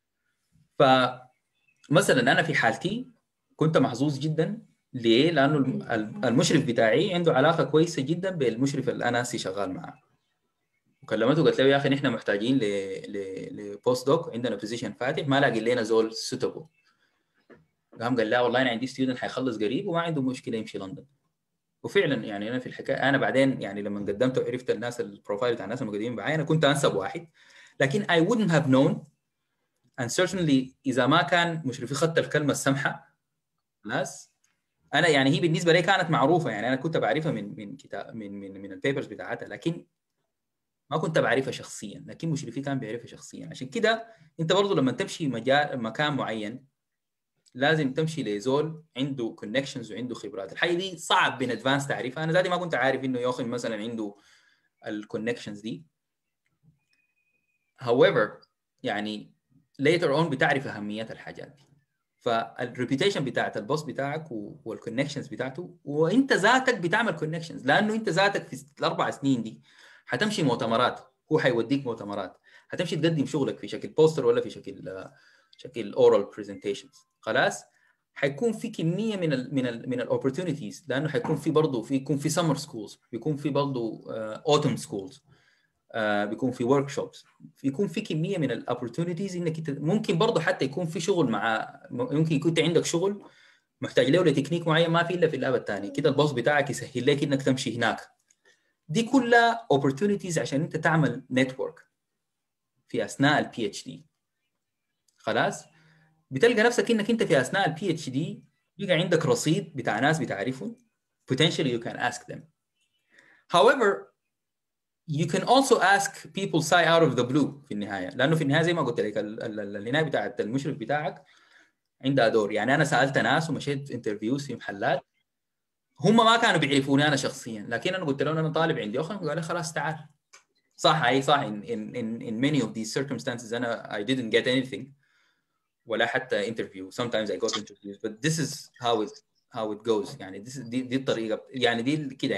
فمثلا انا في حالتي كنت محظوظ جدا. ليه؟ لانه المشرف بتاعي عنده علاقه كويسه جدا بالمشرف اللي انا شغال معاه، وكلمته قلت له يا اخي نحن محتاجين لبوست دوك، عندنا بوزيشن فاتح ما لاقي لنا زول سوتابل. قام قال لا والله انا عندي ستودنت حيخلص قريب وما عنده مشكله يمشي لندن. وفعلا يعني انا في الحكايه، انا بعدين يعني لما قدمت وعرفت الناس البروفايل بتاع الناس المقدمين معايا، انا كنت انسب واحد، لكن I wouldn't have known and certainly اذا ما كان مشرفي خط الكلمه السمحه ناس. انا يعني هي بالنسبه لي كانت معروفه، يعني انا كنت بعرفها من كتاب من البيبرز بتاعتها، لكن ما كنت بعرفها شخصيا، لكن مشرفي كان بيعرفها شخصيا. عشان كده انت برضه لما تمشي مكان معين لازم تمشي لزول عنده كونكشنز وعنده خبرات. الحاجه دي صعب بين ادفانس تعرفها، انا ذاتي ما كنت عارف انه يوخن مثلا عنده الكونكشنز دي. however يعني later on بتعرف اهميات الحاجات دي. فالريبيوتيشن بتاعت البوس بتاعك والكونكشنز بتاعته، وانت ذاتك بتعمل كونكشنز، لانه انت ذاتك في الاربع سنين دي حتمشي مؤتمرات، هو حيوديك مؤتمرات، حتمشي تقدم شغلك في شكل بوستر ولا في شكل اورال برزنتيشنز. خلاص حيكون في كميه من الاوبورتونيتيز، لانه حيكون في برضه يكون في سمر سكولز، بيكون في برضه اوتوم سكولز، بيكون في ورك شوبس، يكون في كميه من الاوبورتونيتيز انك انت ممكن برضه حتى يكون في شغل مع، ممكن يكون عندك شغل محتاج له لتكنيك معين ما في الا في اللاب الثاني كده، البوس بتاعك يسهل لك انك تمشي هناك. دي كلها اوبورتونيتيز عشان انت تعمل نتورك في اثناء البي اتش دي. خلاص بتلقى نفسك انك انت في اثناء البي اتش دي بيبقى عندك رصيد بتاع ناس بتعرفهم potentially you can ask them. however you can also ask people say out of the blue في النهايه، لانه في النهايه زي ما قلت لك العنايه بتاعت المشرف بتاعك عندها دور. يعني انا سالت ناس ومشيت انترفيوز في محلات هم ما كانوا بيعرفوني انا شخصيا، لكن انا قلت لهم انا طالب عندي اخر، قال لي خلاص تعال. صح اي صح in many of these circumstances انا I didn't get anything ولا حتى interview. sometimes I got interviews but this is how it goes. يعني دي الطريقه، يعني دي كده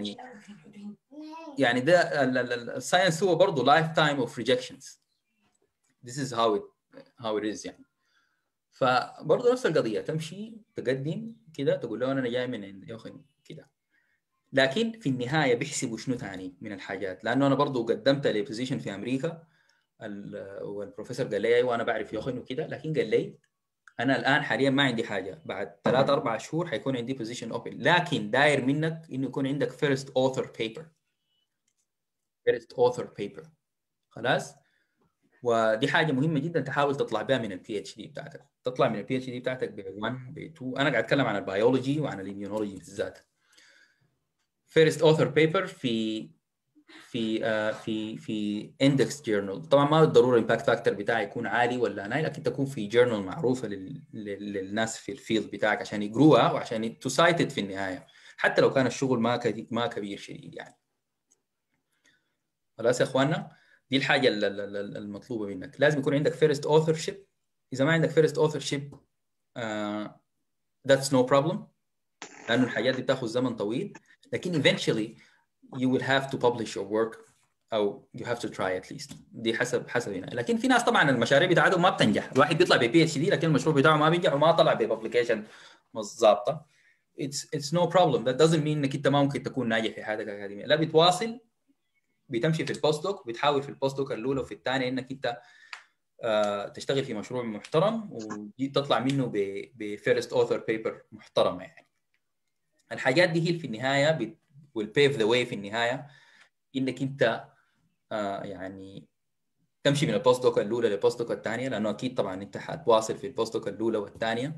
يعني ده الساينس هو برضه lifetime of rejections. this is how it is يعني. فبرضه نفس القضيه، تمشي تقدم كده تقول له انا جاي من عند يوخن كده، لكن في النهايه بيحسبوا شنو ثاني من الحاجات. لانه انا برضه قدمت لبوزيشن في امريكا والبروفيسور قال لي وانا بعرف يوخن وكده، لكن قال لي انا الان حاليا ما عندي حاجه، بعد 3-4 شهور حيكون عندي بوزيشن اوبن، لكن داير منك انه يكون عندك فيرست اوثر بيبر. خلاص ودي حاجه مهمه جدا تحاول تطلع بها من البي اتش دي بتاعتك. تطلع من البي اتش دي بتاعتك ب 1 ب 2. انا قاعد اتكلم عن البيولوجي وعن الاميونولوجي بالذات. فيرست اوثر بيبر في اندكس جورنال. طبعا ما بالضروره الامباكت فاكتور بتاعي يكون عالي ولا نايل، لكن تكون في جورنال معروفه للناس في الفيلد بتاعك عشان يقروها وعشان تسايتد في النهايه، حتى لو كان الشغل ما كبير شديد يعني. خلاص يا اخواننا دي الحاجه المطلوبه منك، لازم يكون عندك فيرست اوثرشيب. اذا ما عندك فيرست اوثرشيب that's no problem، لانه الحاجات دي بتاخذ زمن طويل، لكن eventually you will have to publish your work او you have to try at least. دي حسب هنا. لكن في ناس طبعا المشاريع بتاعتهم ما بتنجح، الواحد بيطلع ببي اتش دي لكن المشروع بتاعه ما بينجح وما طلع بببليكيشن ظابطه. it's no problem. that doesn't mean انك انت ما ممكن تكون ناجح في حياتك الاكاديميه، لا بتواصل، بتمشي في البوست دوك، بتحاول في البوست دوك الاولى وفي الثانيه انك انت تشتغل في مشروع محترم وتطلع منه بفيرست اوثر بيبر محترمه يعني. الحاجات دي هي في النهايه will pave the way في النهايه انك انت يعني تمشي من البوست دوك الاولى للبوست دوك الثانيه، لانه اكيد طبعا انت حتواصل في البوست دوك الاولى والثانيه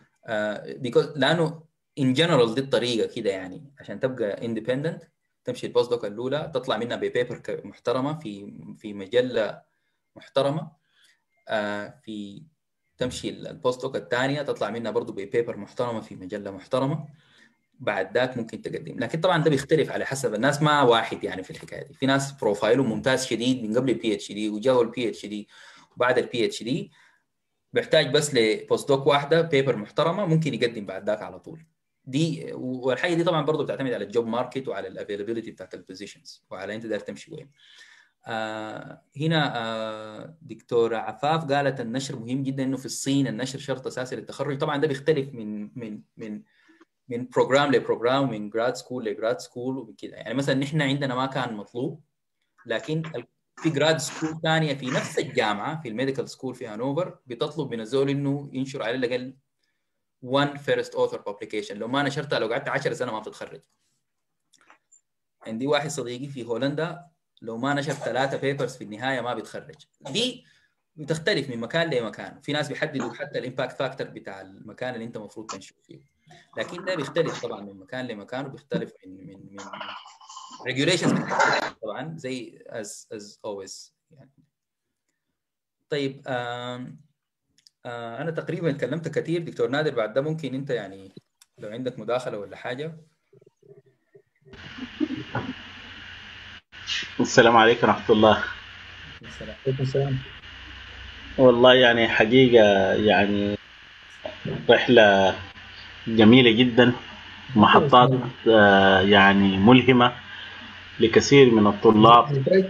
لانه in general دي الطريقه كده يعني. عشان تبقى independent تمشي البوست دوك الاولى تطلع منها ببيبر محترمه في مجله محترمه، في تمشي البوست دوك الثانيه تطلع منها برضه ببيبر محترمه في مجله محترمه، بعد ذاك ممكن تقدم. لكن طبعا ده بيختلف على حسب الناس، ما واحد يعني في الحكايه دي. في ناس بروفايلهم ممتاز شديد من قبل البي اتش دي وجاوا البي اتش دي، وبعد البي اتش دي بيحتاج بس لبوست دوك واحده بيبر محترمه ممكن يقدم بعد ذاك على طول. دي والحاجه دي طبعا برضه بتعتمد على الجوب ماركت وعلى الافيلابيلتي بتاعت البوزيشنز وعلى انت داير تمشي وين. هنا دكتورة عفاف قالت النشر مهم جدا، انه في الصين النشر شرط اساسي للتخرج. طبعا ده بيختلف من بروجرام لبروجرام، من جراد سكول لجراد سكول وكده. يعني مثلا نحن عندنا ما كان مطلوب، لكن في جراد سكول ثانيه في نفس الجامعه في الميديكال سكول في هانوفر بتطلب من الزول انه ينشر على الاقل one first author publication. لو ما نشرتها لو قعدت 10 سنه ما بتتخرج. عندي واحد صديقي في هولندا لو ما نشر 3 بيبرز في النهايه ما بيتخرج. دي بتختلف من مكان لمكان، في ناس بيحددوا حتى الامباكت فاكتور بتاع المكان اللي انت المفروض تنشر فيه، لكن ده بيختلف طبعا من مكان لمكان، وبيختلف من regulations طبعا زي as always يعني. طيب انا تقريبا اتكلمت كثير دكتور نادر، بعد ده ممكن انت يعني لو عندك مداخله ولا حاجه. السلام عليكم ورحمة الله. السلام. والله يعني حقيقة يعني رحلة جميلة جدا، محطات يعني ملهمة لكثير من الطلاب.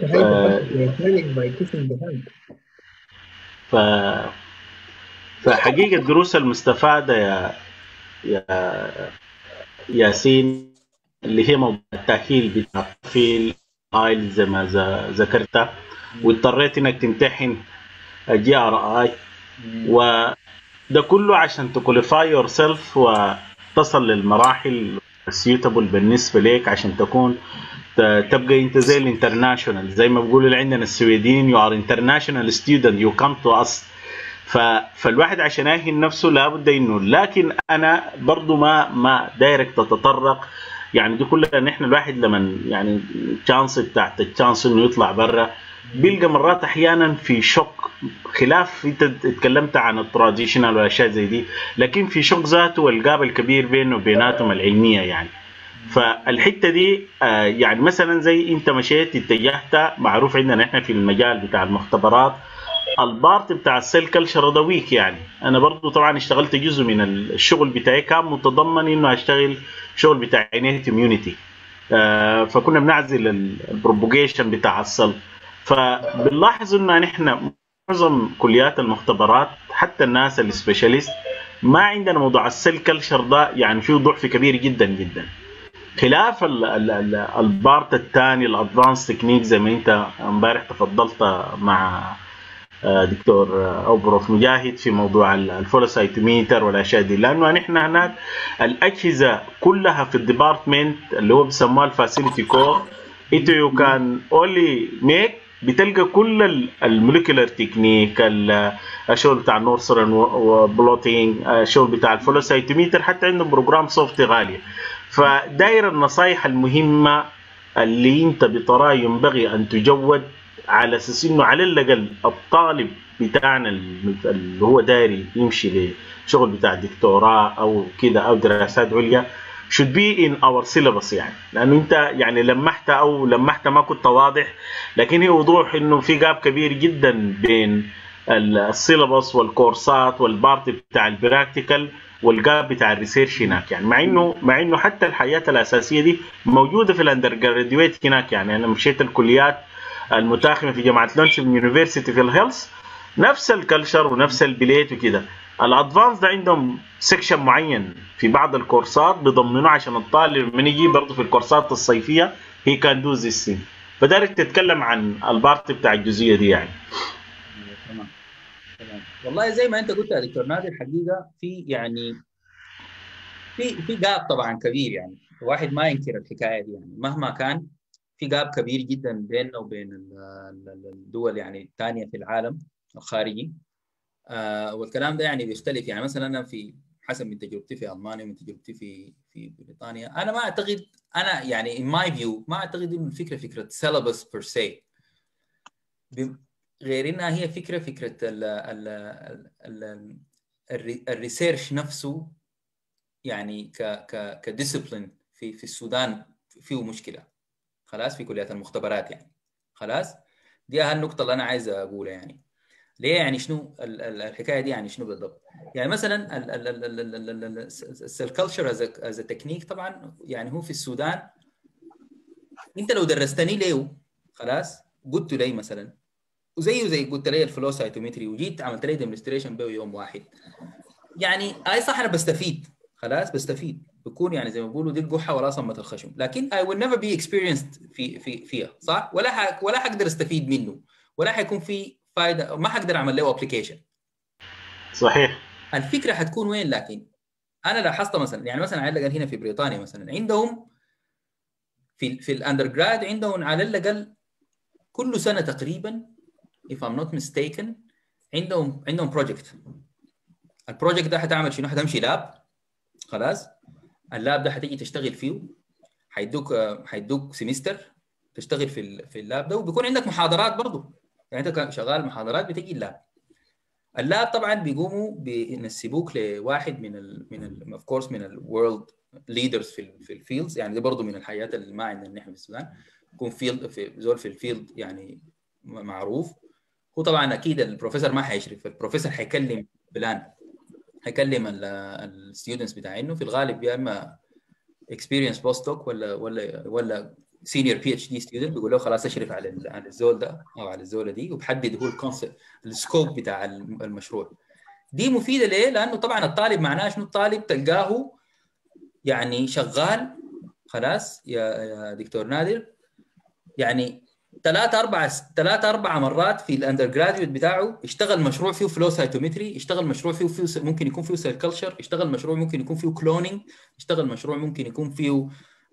فحقيقة الدروس المستفادة يا ياسين اللي هي موضوع التأهيل بتاع في الايل زي ما ذكرت، واضطريت انك تمتحن الجي ار اي، وده كله عشان تكواليفاي يور سيلف وتصل للمراحل السيوتابل بالنسبه لك عشان تكون تبقى انت زي الانترناشونال، زي ما بيقولوا عندنا السويديين يو ار انترناشونال ستودنت يو كم تو اس. فالواحد عشان يأهل نفسه لابد انه، لكن انا برضو ما دايرك تتطرق يعني دي كلها نحن الواحد لما يعني الشانس بتاعت الشانس انه يطلع برا بيلقى مرات احيانا في شوك، خلاف انت اتكلمت عن التراديشنال والاشياء زي دي، لكن في شوك ذاته والجاب الكبير بينه وبيناتهم العلميه يعني. فالحته دي يعني مثلا زي انت مشيت اتجهت، معروف عندنا احنا في المجال بتاع المختبرات البارت بتاع السيل كلتشر ده ويك، يعني انا برضو طبعا اشتغلت جزء من الشغل بتاعي كان متضمن انه اشتغل شغل بتاع انيت اميونيتي، فكنا بنعزل البروبوجيشن بتاع السل. فبنلاحظ انه نحن معظم كليات المختبرات حتى الناس السبيشاليست ما عندنا موضوع السيل كلتشر ده، يعني فيه ضعف كبير جدا جدا، خلاف البارت الثاني الادفانس تكنيك زي ما انت امبارح تفضلت مع دكتور او بروف مجاهد في موضوع الفولوسايتوميتر والاشياء دي، لانه نحن هناك الاجهزه كلها في الديبارتمنت اللي هو بيسموها الفاسيلتي كور، انت يو كان اونلي ميك بتلقى كل الموليكولر تكنيك، الشغل بتاع النورسرن وبلوتينج، الشغل بتاع الفولوسايتوميتر، حتى عندهم بروجرام سوفت غاليه. فداير النصائح المهمه اللي انت بتراه ينبغي ان تجود على اساس انه على الاقل الطالب بتاعنا اللي هو داري يمشي لشغل بتاع دكتوراه او كده او دراسات عليا should be in our syllabus، يعني لانه انت يعني لمحت ما كنت واضح، لكن هي وضوح انه في جاب كبير جدا بين السيلابس والكورسات والبارت بتاع البراكتيكال والجاب بتاع الريسيرش هناك، يعني مع انه حتى الحياه الاساسيه دي موجوده في الاندر جراديويت هناك. يعني انا مشيت الكليات المتاخمه في جامعه لونسون يونيفرسيتي في الهيلث نفس الكلتشر ونفس البليت وكده. الادفانس ده عندهم سيكشن معين في بعض الكورسات بيضمنوه عشان الطالب من يجي برضه في الكورسات الصيفيه هي كان دو ذيس ثينج. فدارك تتكلم عن البارت بتاع الجزئيه دي يعني. تمام. والله زي ما انت قلت يا دكتور نادر، الحقيقه في يعني في جاب طبعا كبير، يعني الواحد ما ينكر الحكايه دي، يعني مهما كان في جاب كبير جدا بيننا وبين الدول يعني الثانيه في العالم الخارجي. والكلام ده يعني بيختلف، يعني مثلا انا في حسب من تجربتي في المانيا ومن تجربتي في بريطانيا، انا ما اعتقد، انا يعني in my view ما اعتقد انه الفكره فكره syllabus per se، غير انها هي فكره الريسيرش نفسه، يعني كديسيبلين في السودان فيه مشكله خلاص في كليات المختبرات يعني. خلاص دي اهم نقطه اللي انا عايز اقولها. يعني ليه؟ يعني شنو الحكايه دي؟ يعني شنو بالضبط؟ يعني مثلا السيل كلتشر از تكنيك طبعا، يعني هو في السودان انت لو درستني ليه خلاص قلت لي مثلا وزيه زي قلت لي الفلو سايتومتري وجيت عملت لي ديمونستريشن به يوم واحد، يعني اي صح انا بستفيد، خلاص بستفيد، بكون يعني زي ما بيقولوا دي القحه ولا صمت الخشم، لكن I will never be experienced فيها صح، ولا حقدر استفيد منه، ولا حيكون في فائده، ما حقدر اعمل له ابلكيشن. صحيح. الفكره حتكون وين؟ لكن انا لاحظت مثلا، يعني مثلا عندنا هنا في بريطانيا مثلا عندهم في الاندر جراد عندهم على الاقل كل سنه تقريبا if I'm not mistaken عندهم بروجكت. البروجكت ده حتعمل شنو؟ حتمشي لاب، خلاص اللاب ده حتيجي تشتغل فيه، حيدوك سيمستر تشتغل في اللاب ده، وبيكون عندك محاضرات برضه، يعني انت شغال محاضرات بتجي اللاب طبعا بيقوموا بينسبوك لواحد من اوف كورس من الورلد ليدرز في الفيلدز، يعني ده برضه من الحاجات اللي ما عندنا نحن في السودان، يكون فيلد في زول في الفيلد يعني معروف. هو طبعا اكيد البروفيسور ما حيشرف، البروفيسور حيكلم بلان، حيكلم الستودنتس بتاعينه، في الغالب يا اما اكسبيرينس بوست دوك ولا سينيور بي اتش دي ستودنت، بيقول له خلاص اشرف على الزول ده او على الزوله دي، وبحدد هو الكونسبت السكوب بتاع المشروع. دي مفيده ليه؟ لانه طبعا الطالب معناه شنو؟ الطالب تلقاه يعني شغال خلاص يا دكتور نادر، يعني 3-4 مرات في الاندر جراديويت بتاعه اشتغل مشروع فيه فلو سايتومتري، اشتغل مشروع فيه ممكن يكون فيه سيل كلتشر، اشتغل مشروع ممكن يكون فيه كلونينج، اشتغل مشروع ممكن يكون فيه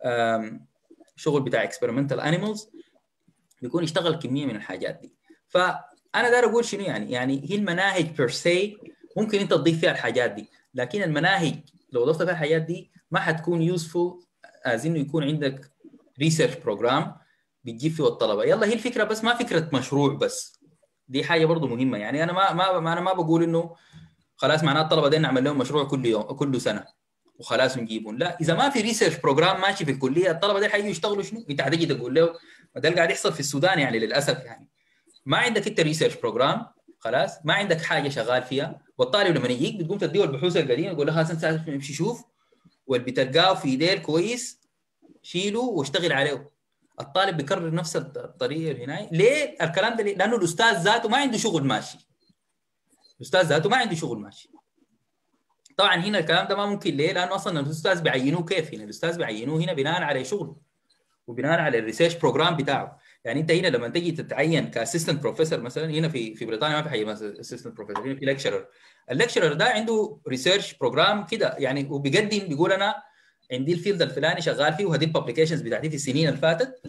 شغل بتاع اكسبيرمنتال انيمالز، بيكون يشتغل كميه من الحاجات دي. فانا داير اقول شنو يعني هي المناهج بير سي ممكن انت تضيف فيها الحاجات دي، لكن المناهج لو ضفت فيها الحاجات دي ما حتكون يوسفول از انه يكون عندك ريسيرش بروجرام بتجيب فيه الطلبه. يلا هي الفكره بس ما فكره مشروع بس، دي حاجه برضو مهمه. يعني انا ما بقول انه خلاص معناه الطلبه دي نعمل لهم مشروع كل يوم كل سنه وخلاص نجيبهم، لا، اذا ما في ريسيرش بروجرام ماشي في الكليه الطلبه دي حيجوا يشتغلوا شنو؟ انت حتيجي تقول له ده اللي قاعد يحصل في السودان يعني للاسف، يعني ما عندك انت ريسيرش بروجرام، خلاص ما عندك حاجه شغال فيها، والطالب لما يجيك بتقوم تديه البحوث القديمه تقول له هسه انت امشي شوف واللي بتلقاه في ايديك كويس شيله واشتغل عليه. الطالب بيكرر نفس الطريقه هنا. ليه الكلام ده؟ لانه الاستاذ ذاته ما عنده شغل ماشي، الاستاذ ذاته ما عنده شغل ماشي. طبعا هنا الكلام ده ما ممكن. ليه؟ لانه اصلا الاستاذ بيعينوه كيف؟ هنا الاستاذ بيعينوه هنا بناء على شغله وبناء على الريسيرش بروجرام بتاعه. يعني انت هنا لما تيجي تتعين كاسيستنت بروفيسور مثلا، هنا في بريطانيا ما في حاجه مثلا اسيستنت بروفيسور، هنا في ليكشرر. الليكشرر ده عنده ريسيرش بروجرام كده يعني، وبيقدم بيقول انا عندي الفيلد الفلاني شغال فيه وهذه الببليكيشنز بتاعتي في السنين اللي فاتت،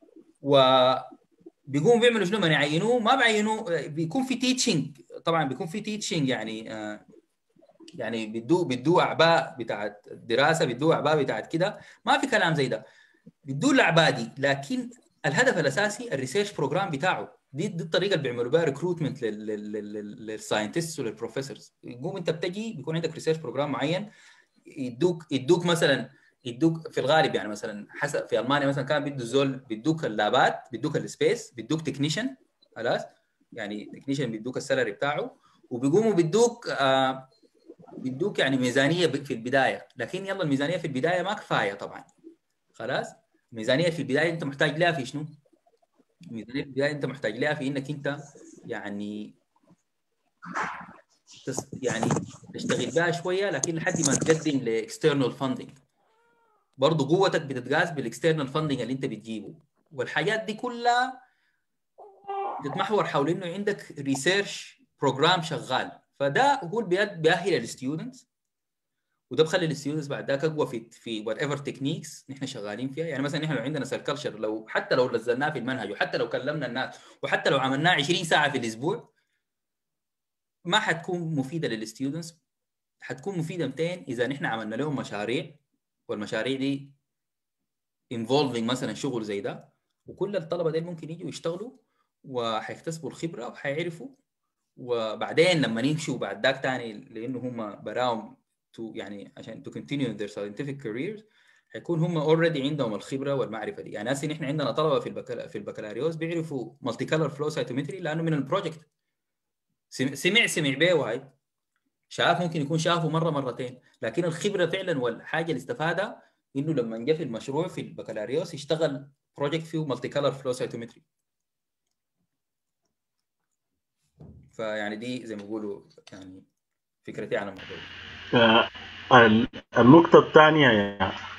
وبيقوموا بيعملوا شنو؟ من يعينوه ما بيعينوه، بيكون في تيتشنج، طبعا بيكون في تيتشنج يعني بيدوه اعباء بتاعت دراسه، بيدوه اعباء بتاعت كده، ما في كلام زي ده، بيدوه الاعباء دي، لكن الهدف الاساسي الريسيرش بروجرام بتاعه. دي الطريقه اللي بيعملوا بها ريكروتمنت للساينتستس وللبروفيسورز. يقوم انت بتجي بيكون عندك ريسيرش بروجرام معين، يدوك مثلا، يدوك في الغالب يعني مثلا حسب في المانيا مثلا كان بيدوا الزول، بيدوك اللابات، بيدوك السبيس، بيدوك تكنيشن، خلاص يعني تكنيشن بيدوك السالري بتاعه، وبيقوموا بيدوك يعني ميزانيه في البدايه، لكن يلا الميزانيه في البدايه ما كفايه طبعا، خلاص. الميزانيه في البدايه انت محتاج لها في شنو؟ الميزانيه في البدايه انت محتاج لها في انك انت يعني تشتغل بها شويه، لكن لحد ما تقدم لاكسترنال فاندنج. برضه قوتك بتتقاس بالاكسترنال فاندنج اللي انت بتجيبه، والحاجات دي كلها بتتمحور حول انه عندك ريسيرش بروجرام شغال. فده هو اللي بيأهل الستودنتس، وده بخلي الستودنتس بعد ذاك اقوى في وات ايفر تكنيكس نحن شغالين فيها. يعني مثلا نحن لو عندنا سيل كلتشر، حتى لو نزلناه في المنهج، وحتى لو كلمنا الناس، وحتى لو عملناه 20 ساعه في الاسبوع، ما حتكون مفيده للستودنتس. حتكون مفيده 200 اذا نحن عملنا لهم مشاريع، والمشاريع دي involving مثلا شغل زي ده، وكل الطلبه دي ممكن يجوا يشتغلوا وحيكتسبوا الخبره وحيعرفوا، وبعدين لما يمشوا بعد ذاك ثاني لانه هم براهم يعني عشان to continue their scientific careers، حيكون هم already عندهم الخبره والمعرفه دي. يعني هسه نحن عندنا طلبه في البكالوريوس بيعرفوا مالتي كلر فلو سايتومتري لانه من البروجكت سمع بيه، وهي شاف ممكن يكون شافه مره مرتين، لكن الخبره فعلا والحاجه اللي استفادها انه لما جاء في المشروع في البكالوريوس يشتغل بروجكت فيه مالتي كلر فلو سايتومتري. فيعني دي زي ما بيقولوا يعني فكرتي عن الموضوع. النقطة الثانية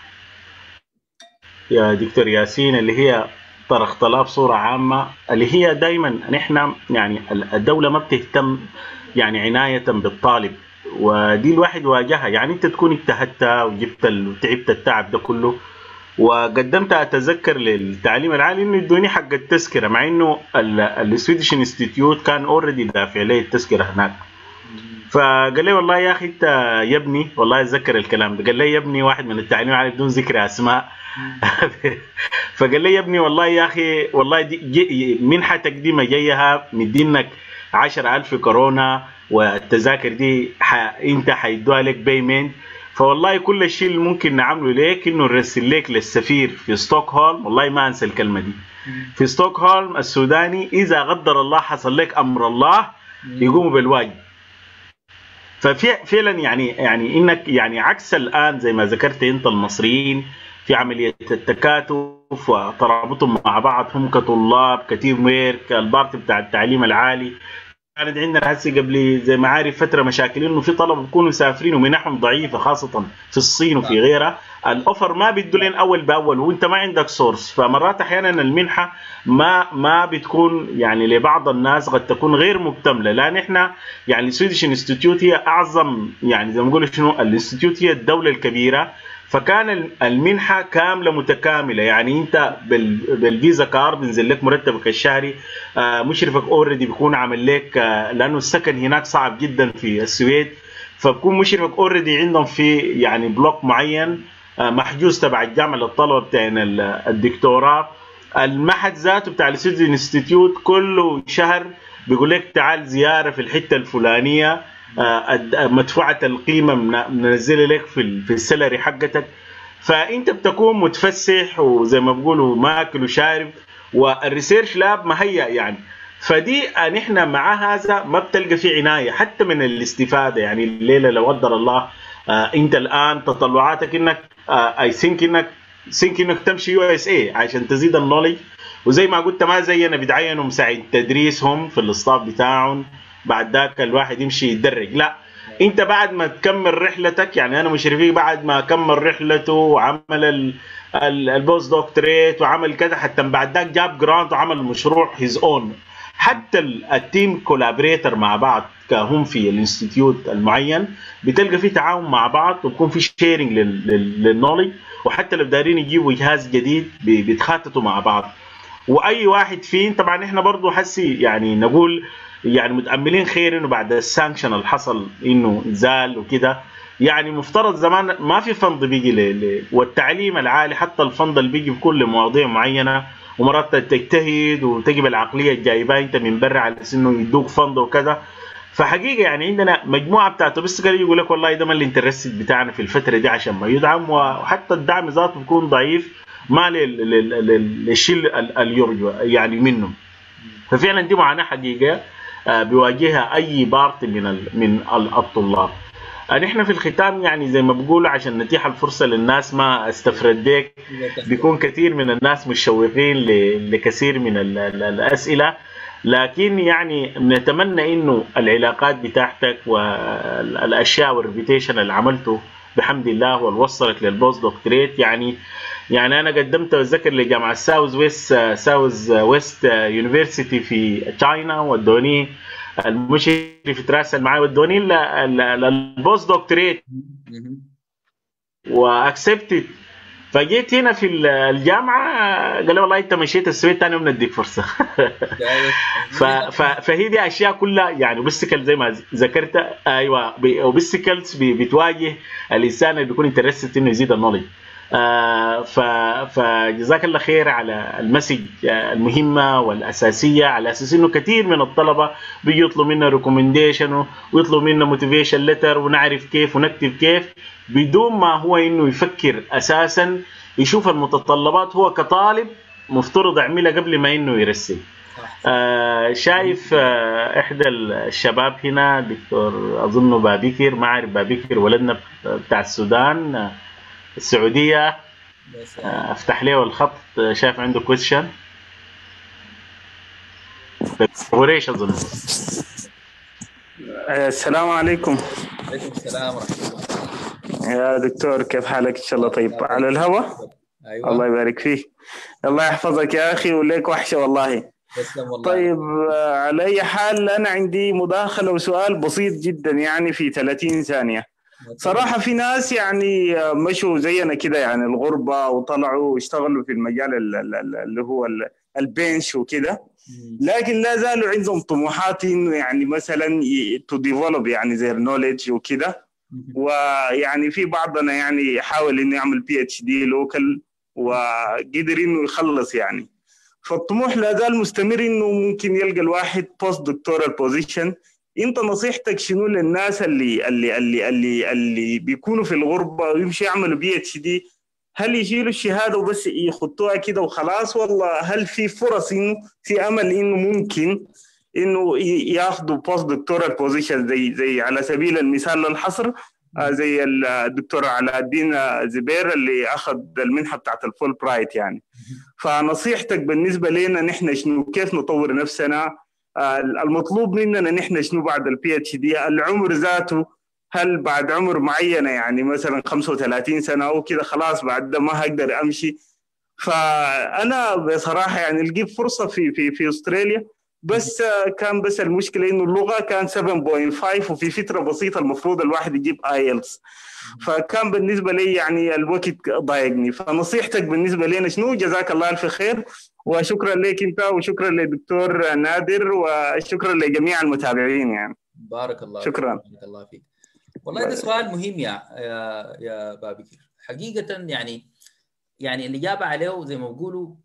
يا دكتور ياسين اللي هي طرح طلاب صورة عامة، اللي هي دايما نحن يعني الدولة ما بتهتم يعني عناية بالطالب، ودي الواحد واجهها. يعني انت تكون اجتهدت وجبت وتعبت التعب ده كله، وقدمت اتذكر للتعليم العالي انه يدوني حق التذكره، مع انه السويدش انستيتيوت كان اوريدي دافع لي التذكره هناك. فقال لي والله يا اخي انت يا ابني، والله اتذكر الكلام ده، قال لي يا ابني واحد من التعليم العالي بدون ذكر اسماء فقال لي يا ابني والله يا اخي والله دي منحه تقديمه جايها مدينك 10,000 كورونا، والتذاكر دي انت حيدوها لك بيمنت، فوالله كل الشيء اللي ممكن نعمله ليك انه نرسل لك للسفير في ستوكهولم، والله ما انسى الكلمه دي، في ستوكهولم السوداني، اذا قدر الله حصل لك امر الله يقوموا بالواجب. ففعلا يعني انك يعني عكس الان زي ما ذكرت انت المصريين في عمليه التكاتف وترابطهم مع بعض، هم كطلاب كتيم ويرك البارت بتاع التعليم العالي. كانت عندنا هسه قبل زي ما عارف فتره مشاكل انه في طلبه بيكونوا مسافرين ومنحهم ضعيفه خاصه في الصين وفي غيرها، الاوفر ما بيدوا لين اول باول وانت ما عندك سورس، فمرات احيانا المنحه ما بتكون يعني لبعض الناس قد تكون غير مكتمله، لان احنا يعني السويدش انستيتيوت هي اعظم يعني زي ما نقول شنو الانستيتيوت، هي الدوله الكبيره، فكان المنحه كامله متكامله، يعني انت بالفيزا كارد بينزل لك مرتبك الشهري، مشرفك اوريدي بيكون عامل لك، لانه السكن هناك صعب جدا في السويد، فبكون مشرفك اوريدي عندهم في يعني بلوك معين محجوز تبع الجامعه للطلبه بتاعين الدكتوراه. المعهد ذاته بتاع السويد انستيتيوت كل شهر بيقول لك تعال زياره في الحته الفلانيه، مدفوعه القيمه منزله لك في السلري حقتك، فانت بتكون متفسح وزي ما بيقولوا ماكل وشارب، والريسيرش لاب مهيأ يعني. فدي نحن مع هذا ما بتلقى في عنايه حتى من الاستفاده، يعني الليله لو قدر الله انت الان تطلعاتك انك اي ثينك انك تمشي يو اس اي عشان تزيد النولج، وزي ما قلت ما زينا بيتعينوا مساعد تدريسهم في الاستاف بتاعهم، بعد ذاك الواحد يمشي يتدرج، لا انت بعد ما تكمل رحلتك، يعني انا مشرفيك بعد ما كمل رحلته وعمل البوست دكتوريت وعمل كذا، حتى بعد ذاك جاب جرانت وعمل مشروع هيز اون، حتى التيم كولابريتر مع بعض كهم في الانستيتيوت المعين بتلقى في تعاون مع بعض وبكون في شيرنج للنولج، وحتى لو دارين يجيبوا جهاز جديد بيتخاتتوا مع بعض. واي واحد فين طبعا احنا برضو حسي يعني نقول يعني متاملين خير انه بعد السانكشن اللي حصل انه زال وكده، يعني مفترض زمان ما في فند بيجي والتعليم العالي حتى الفند اللي بيجي بكل مواضيع معينه، ومرات تجتهد وتجيب العقليه الجايبه انت من برا على انه يدوك فند وكذا. فحقيقه يعني عندنا مجموعه بتاعته بس كده يقول لك والله ده ما الانترست بتاعنا في الفتره دي عشان ما يدعم، وحتى الدعم ذاته بيكون ضعيف ما للشيء اللي يرجو يعني منه. ففعلا دي معاناه حقيقيه بيواجهها اي بارت من الطلاب. نحن في الختام يعني زي ما بقولوا عشان نتيح الفرصه للناس ما استفردك، بيكون كثير من الناس متشوقين لكثير من الاسئله، لكن يعني نتمنى انه العلاقات بتاعتك والاشياء والريبيتيشن اللي عملته بحمد الله واللي وصلك للبوست دكتوريت، يعني انا قدمت اتذكر لجامعه ساوث ويست يونيفرسيتي في تشاينا، ودوني المشرف يتراسل معي ودوني للبوست دكتوريت واكسبتد. فجيت هنا في الجامعه قال لي والله انت مشيت السويد ثاني يوم نديك فرصه فهي دي اشياء كلها يعني وبسكل زي ما ذكرت، ايوه وبسكلز بتواجه الانسان اللي بيكون انترست انه يزيد النولج. فجزاك الله خير على المسج المهمه والاساسيه، على اساس انه كثير من الطلبه بيجي يطلبوا منا ريكومنديشن ويطلبوا منا موتيفيشن ليتر ونعرف كيف ونكتب كيف، بدون ما هو انه يفكر اساسا يشوف المتطلبات هو كطالب مفترض يعملها قبل ما انه يرسل. شايف احدى الشباب هنا دكتور اظنه بابكر، ما اعرف بابكر ولدنا بتاع السودان السعوديه، افتح له الخط شايف عنده كويشن وريش اظن. السلام عليكم. عليكم السلام ورحمه الله. يا دكتور كيف حالك؟ ان شاء الله طيب على الهواء. أيوة. الله يبارك فيك، الله يحفظك يا اخي وليك وحشه والله. تسلم والله. طيب على اي حال انا عندي مداخله وسؤال بسيط جدا يعني في 30 ثانيه. صراحة في ناس يعني مشوا زينا كده يعني الغربة وطلعوا واشتغلوا في المجال اللي هو البنش وكده، لكن لا زالوا عندهم طموحات انه يعني مثلا تو ديفلوب يعني زي النوليدج وكده. ويعني في بعضنا يعني يحاول انه يعمل بي اتش دي لوكال وقدر انه يخلص يعني. فالطموح لا زال مستمر انه ممكن يلقى الواحد بوست دكتورال بوزيشن. انت نصيحتك شنو للناس اللي بيكونوا في الغربه ويمشوا يعملوا بي اتش دي؟ هل يشيلوا الشهاده وبس يخطوها كده وخلاص، ولا هل في فرص انه في امل انه ممكن انه ياخذوا بوست دكتورال بوزيشن زي على سبيل المثال للحصر زي الدكتور علاء الدين زبير اللي اخذ المنحه بتاعت الفول برايت يعني. فنصيحتك بالنسبه لنا نحن شنو، كيف نطور نفسنا؟ المطلوب مننا نحن شنو بعد البي اتش دي؟ العمر ذاته هل بعد عمر معينه يعني مثلا 35 سنه او كده خلاص بعد ده ما هقدر امشي؟ فانا بصراحه يعني لقيت فرصه في استراليا، بس كان بس المشكله انه اللغه كان 7.5 وفي فتره بسيطه المفروض الواحد يجيب ايلتس، فكان بالنسبه لي يعني الوقت ضايقني. فنصيحتك بالنسبه لنا شنو؟ جزاك الله الف خير، وشكرا لك انت وشكرا للدكتور نادر وشكرا لجميع المتابعين يعني. بارك الله شكرا. فيك. بارك الله فيك. والله ده سؤال مهم يا بابكر حقيقه. يعني الاجابه عليه زي ما بيقولوا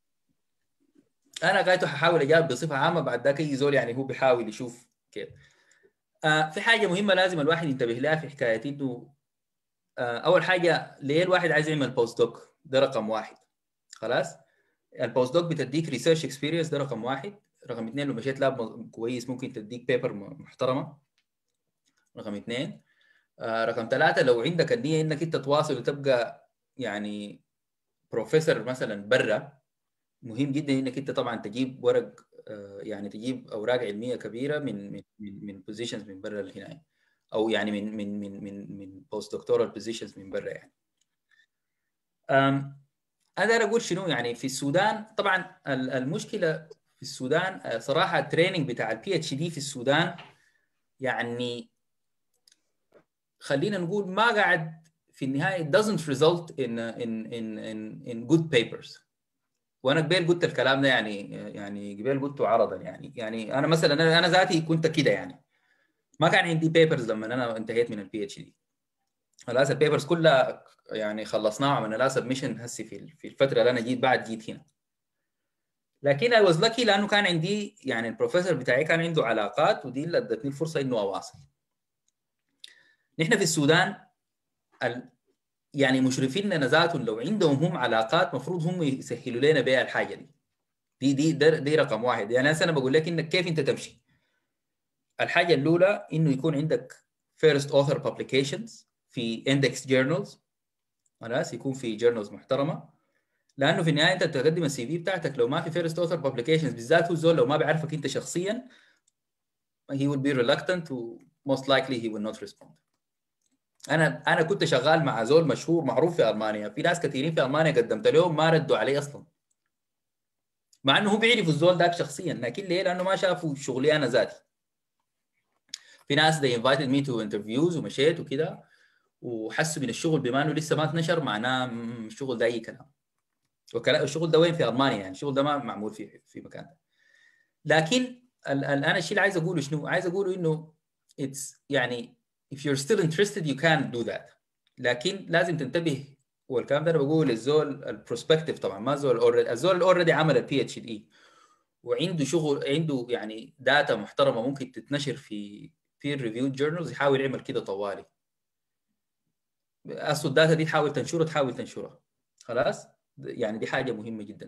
انا قاعد ححاول اجاوب بصفه عامه، بعد ذاك يجي زول يعني هو بيحاول يشوف كيف. في حاجه مهمه لازم الواحد ينتبه لها في حكايه انه اول حاجه ليه الواحد عايز يعمل بوست دوك، ده رقم واحد. خلاص البوست دوك بتديك ريسيرش اكسبيرينس، ده رقم واحد. رقم اثنين لو مشيت لاب كويس ممكن تديك بيبر محترمه. رقم اثنين. رقم ثلاثه لو عندك النيه انك انت تواصل وتبقى يعني بروفيسور مثلا برا، مهم جدا انك انت طبعا تجيب ورق، يعني تجيب اوراق علميه كبيره من بوزيشنز من برا هنا، او يعني من بوست دكتورال بوزيشنز من برا يعني. اقدر اقول شنو يعني في السودان. طبعا المشكله في السودان صراحه التريننج بتاع البي اتش دي في السودان يعني خلينا نقول ما قاعد في النهايه doesn't result in good papers. وانا قبل قلت الكلام ده يعني قبل قلته عرضا يعني انا مثلا انا ذاتي كنت كده يعني ما كان عندي بيبرز لما انا انتهيت من البي اتش دي. خلاص البيبرز كلها يعني خلصناها وعملنا لها سبمشن هسي في الفتره اللي انا جيت هنا. لكن I was lucky لانه كان عندي يعني البروفيسور بتاعي كان عنده علاقات، ودي اللي ادتني الفرصه انه اواصل. نحن في السودان يعني مشرفيننا ذاتهم لو عندهم هم علاقات مفروض هم يسهلوا لنا بها الحاجه دي رقم واحد. يعني انا بقول لك انك كيف انت تمشي. الحاجه الاولى انه يكون عندك first author publications في index journals، خلاص يكون في journals محترمه، لانه في النهايه انت تقدم السي في بتاعتك لو ما في first author publications بالذات هو الزول لو ما بيعرفك انت شخصيا he will be reluctant و most likely he will not respond. انا كنت شغال مع زول مشهور معروف في المانيا، في ناس كثيرين في المانيا قدمت لهم ما ردوا علي اصلا، مع انه هو بيعرفوا الزول ذاك شخصيا، لكن ليه؟ لانه ما شافوا شغلي انا ذاتي. في ناس they invited me to interviews ومشيت وكده وحسوا من الشغل بما انه لسه ما اتنشر معناه الشغل ده اي كلام. الشغل ده وين؟ في المانيا يعني الشغل ده ما معمول في مكان ده. لكن انا الشيء اللي عايز اقوله شنو؟ عايز اقوله انه it's يعني if you're still interested you can do that، لكن لازم تنتبه. والكلام ده انا بقول للزول البروسبكتيف طبعا، ما زول اوريدي. الزول اوريدي عمل البي اتش دي وعنده شغل، عنده يعني داتا محترمه ممكن تتنشر في peer reviewed journals، يحاول يعمل كده طوالي. اصل الداتا دي تحاول تنشرها خلاص. يعني دي حاجه مهمه جدا.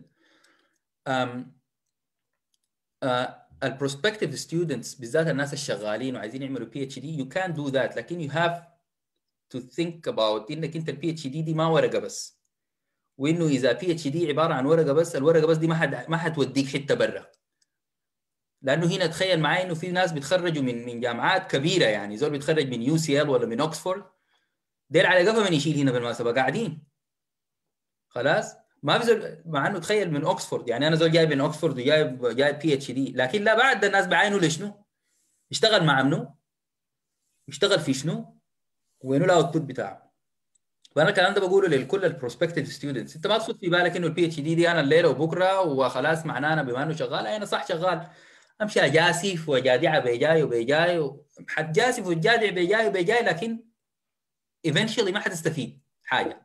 البروسبكتيف ستودنتس بالذات الناس الشغالين وعايزين يعملوا بي اتش دي you can do that، لكن you have to think about انك انت البي اتش دي ما ورقه بس، وانه اذا بي اتش دي عباره عن ورقه بس، الورقه بس دي ما حتوديك حته برا. لانه هنا تخيل معي انه في ناس بيتخرجوا من جامعات كبيره، يعني زول بيتخرج من يو سي ال ولا من اوكسفورد، دير على قفا من يشيل هنا بالمناسبه قاعدين خلاص. ما في زول، مع انه تخيل من اوكسفورد، يعني انا زول جاي من اوكسفورد وجايب بي اتش دي، لكن لا بعد الناس بعينوا لشنو؟ يشتغل مع منو؟ يشتغل في شنو؟ وينه الاوتبوت بتاعه. فانا الكلام ده بقوله لكل البروسبكتيف ستودنتس، انت ما تخد في بالك انه البي اتش دي انا الليله وبكره وخلاص معناه انا بما انه شغال انا صح شغال امشي اجاسف وجادعه بيجاي وبيجاي حتجاسف وتجادع بيجاي وبيجاي، لكن eventually ما حتستفيد حاجه.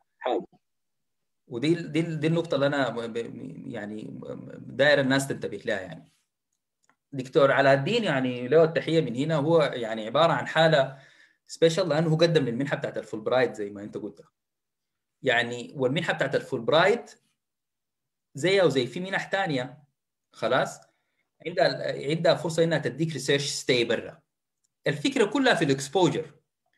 ودي النقطه اللي انا يعني داير الناس تنتبه لها. يعني دكتور علاء الدين يعني له التحيه من هنا، هو يعني عباره عن حاله سبيشال لانه هو قدم للمنحه بتاعت الفول برايت زي ما انت قلت يعني. والمنحه بتاعت الفول برايت زيها وزي في منح ثانيه خلاص عندها فرصه انها تديك ريسيرش ستي برا. الفكره كلها في الاكسبوجر.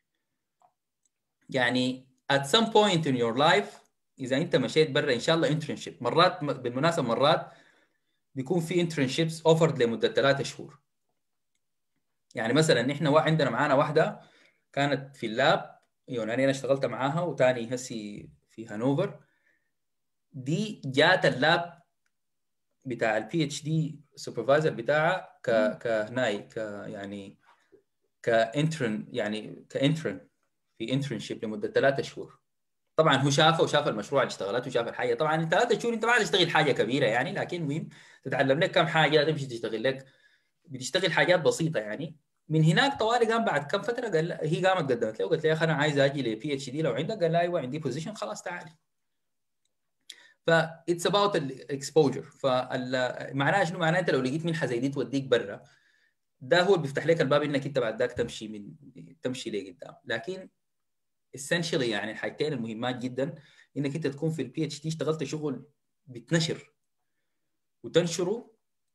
يعني at some point in your life اذا انت مشيت برا ان شاء الله انترنشيب، مرات بالمناسبه مرات بيكون في انترنشيبس اوفرد لمده 3 شهور. يعني مثلا نحن عندنا معانا واحده كانت في اللاب يونانيه، انا اشتغلت معاها، وتاني هسي في هانوفر. دي جات اللاب بتاع البي اتش دي سوبرفايزر بتاعها كهناي يعني كانترن، يعني كانترن في انترنشيب لمده 3 شهور. طبعا هو شافه وشاف المشروع اللي اشتغلته وشاف الحاجه. طبعا 3 شهور انت ما تشتغل حاجه كبيره يعني، لكن مهم تتعلم لك كم حاجه، تمشي تشتغل لك، بتشتغل حاجات بسيطه يعني. من هناك طوالي قام بعد كم فتره قال هي قامت قدمت له، قلت له يا اخي انا عايز اجي لبي اتش دي لو عندك، قال لا ايوه عندي بوزيشن، خلاص تعالي. ف اتس اباوت الاكسبوجر. معناها شنو؟ معناها انت لو لقيت منحه زي دي توديك برا، ده هو اللي بيفتح لك الباب انك انت بعد ذاك تمشي لقدام. لكن essentially يعني الحاجتين المهمات جدا انك انت تكون في البي اتش دي اشتغلت شغل بتنشر وتنشره،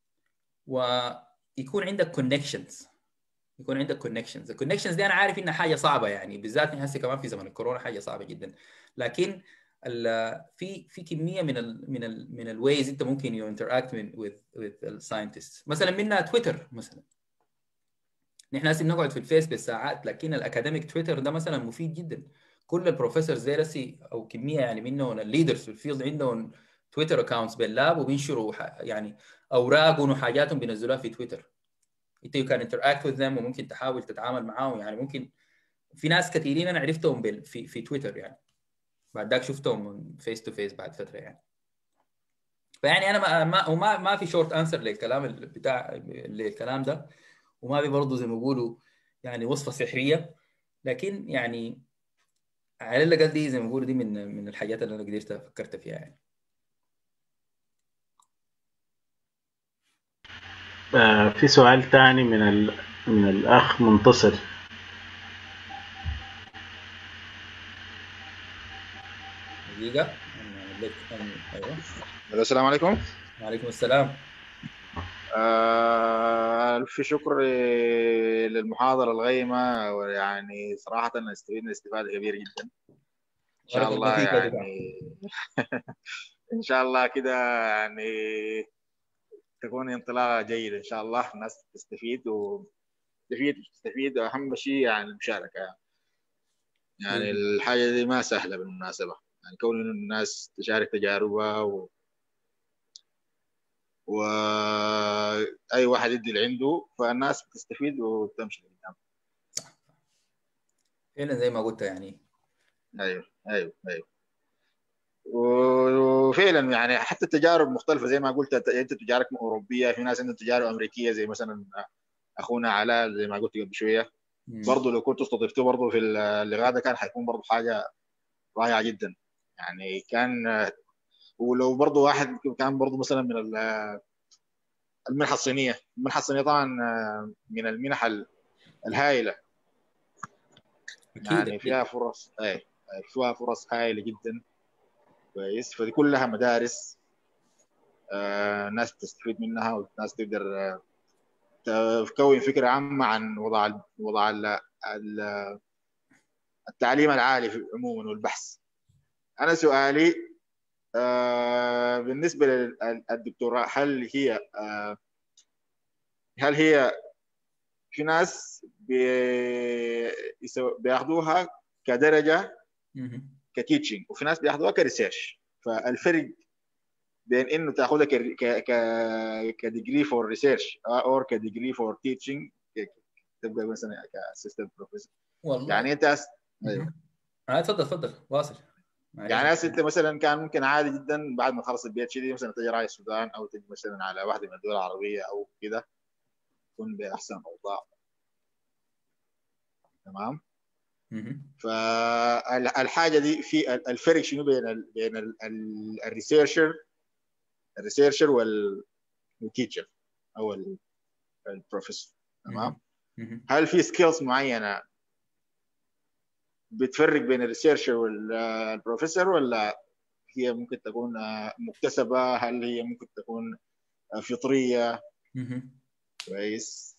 ويكون عندك كونكشنز. الكونكشنز دي انا عارف انها حاجه صعبه يعني، بالذات هسه كمان في زمن الكورونا حاجه صعبه جدا. لكن في كميه من الويز انت ممكن يو انتراكت with الساينتست. مثلا منها تويتر مثلا. نحن هسه بنقعد في الفيس بالساعات، لكن الاكاديميك تويتر ده مثلا مفيد جدا. كل البروفيسورز زي رسي او كميه يعني منهم الليدرز في الفيلد عندهم تويتر اكونتس باللاب، وبينشروا يعني اوراقهم وحاجاتهم بينزلوها في تويتر. انت يو كان انتراكت وذ ذم، وممكن تحاول تتعامل معاهم. يعني ممكن في ناس كثيرين انا عرفتهم في تويتر يعني، بعد ذاك شفتهم فيس تو فيس بعد فتره يعني. فيعني انا ما في شورت انسر للكلام بتاع للكلام ده، وما في برضه زي ما بيقولوا يعني وصفه سحريه، لكن يعني على الاقل دي زي ما بيقولوا دي من الحاجات اللي انا قدرت فكرت فيها يعني. في سؤال ثاني من الأخ منتصر. دقيقه ايوه. السلام عليكم. وعليكم السلام. ألف شكر للمحاضرة الغيمة، ويعني صراحة استفدنا استفادة كبيرة جدا إن شاء بارك الله الله فيك يا دفاع. يعني. إن شاء الله كده يعني تكون انطلاقة جيدة إن شاء الله، الناس تستفيد وتستفيد وأهم شيء يعني المشاركة. يعني الحاجة دي ما سهلة بالمناسبة، يعني كون إنه الناس تشارك تجاربها واي واحد يدي اللي عنده، فالناس بتستفيد وتمشي لقدام. هنا زي ما قلت يعني. ايوه وفعلا يعني حتى التجارب مختلفه زي ما قلت انت تجارب اوروبيه، في ناس عندهم تجارب امريكيه زي مثلا اخونا علاء زي ما قلت قبل شويه. برضه لو كنت استضفته برضه في اللقاء ده كان حيكون برضه حاجه رائعه جدا يعني. كان ولو برضه واحد كان برضه مثلا من المنحه الصينيه. طبعا من المنح الهائله اكيد يعني، فيها فرص فيها فرص هائله جدا كويس. فدي كلها مدارس ناس تستفيد منها، والناس تقدر تكون فكره عامه عن وضع التعليم العالي عموما والبحث. انا سؤالي بالنسبه للدكتوراه، هل هي في ناس بياخدوها كدرجه كتيتشنج، وفي ناس بياخدوها كريسيرش، فالفرق بين انه تاخذها كديجري فور ريسيرش او كديجري فور تيتشنج، تبقى مثلا كاسيستنت بروفيسور، والله يعني انت ايوه تفضل واصل. يعني هسه انت مثلا كان ممكن عادي جدا بعد ما تخلص البي اتش دي مثلا تجي راي السودان او تجي مثلا على واحده من الدول العربيه او كده تكون باحسن اوضاع. تمام. فالحاجه دي في الفرق شنو بين الريسيرشر والتيتشر او البروفيسور. تمام. هل في سكيلز معينه بتفرق بين الريسيرشر والبروفيسور ولا هي ممكن تكون مكتسبه؟ هل هي ممكن تكون فطريه؟ كويس.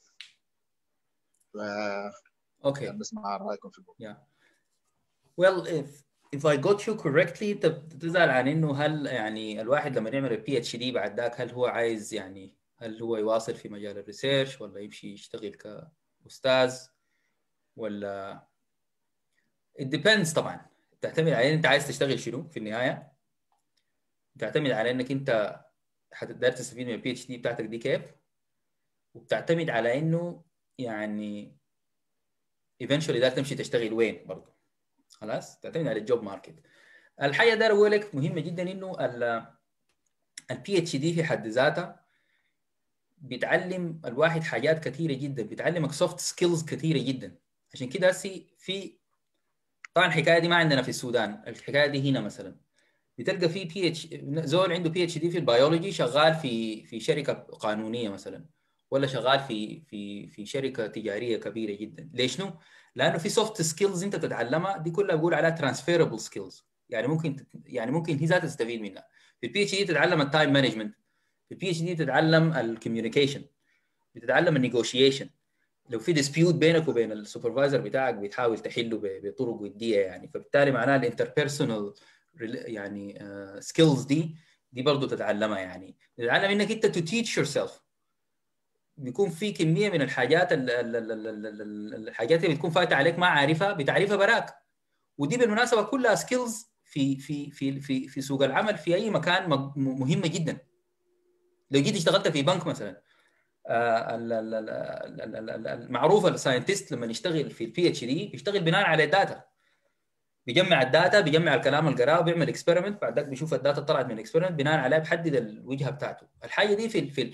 اوكي نسمع رايكم في الموضوع. Well, if I got you correctly انت بتسأل عن انه هل يعني الواحد لما يعمل البي اتش دي بعد ذاك هل هو عايز يعني هل هو يواصل في مجال الريسيرش ولا يمشي يشتغل كأستاذ ولا it depends. طبعا تعتمد على انت عايز تشتغل شنو في النهاية، تعتمد على انك انت حتقدر تستفيد من البي اتش دي بتاعتك دي كيف، وبتعتمد على انه يعني eventually ده تمشي تشتغل وين برضه. خلاص تعتمد على الجوب ماركت. الحاجه ده اقول لك مهمه جدا انه البي اتش دي في حد ذاتها بيتعلم الواحد حاجات كثيره جدا، بيتعلمك سوفت سكيلز كثيره جدا. عشان كده هسي في طبعا الحكايه دي ما عندنا في السودان، الحكايه دي هنا مثلا بتلقى في بي اتش زول عنده بي اتش دي في البيولوجي شغال في شركه قانونيه مثلا، ولا شغال في شركه تجاريه كبيره جدا. ليش نو؟ لانه في سوفت سكيلز انت تتعلمها دي كلها بقول عليها ترانسفيربل سكيلز، يعني ممكن هي ذاتها تستفيد منها. في البي اتش دي تتعلم التايم مانجمنت، في البي اتش دي تتعلم الكوميونيكيشن، بتتعلم النيغوشيشن. لو في ديسبيوت بينك وبين السوبرفايزر بتاعك بتحاول تحله بطرق وديه يعني، فبالتالي معناها الانتربيرسونال يعني سكيلز دي برضه تتعلمها. يعني تتعلم انك انت تو تيتش يور سيلف. بيكون في كميه من الحاجات الحاجات اللي بتكون فايته عليك ما عارفها بتعرفها براك، ودي بالمناسبه كلها سكيلز في سوق العمل في اي مكان مهمه جدا. لو جيت اشتغلت في بنك مثلا، المعروف الساينتست لما يشتغل في البي اتش دي بيشتغل بناء على الداتا، بيجمع الداتا، بيجمع الكلام اللي قراه، بيعمل اكسبيرمنت، بعد ذاك بيشوف الداتا طلعت من الاكسبيرمنت، بناء عليه بيحدد الوجهه بتاعته. الحاجه دي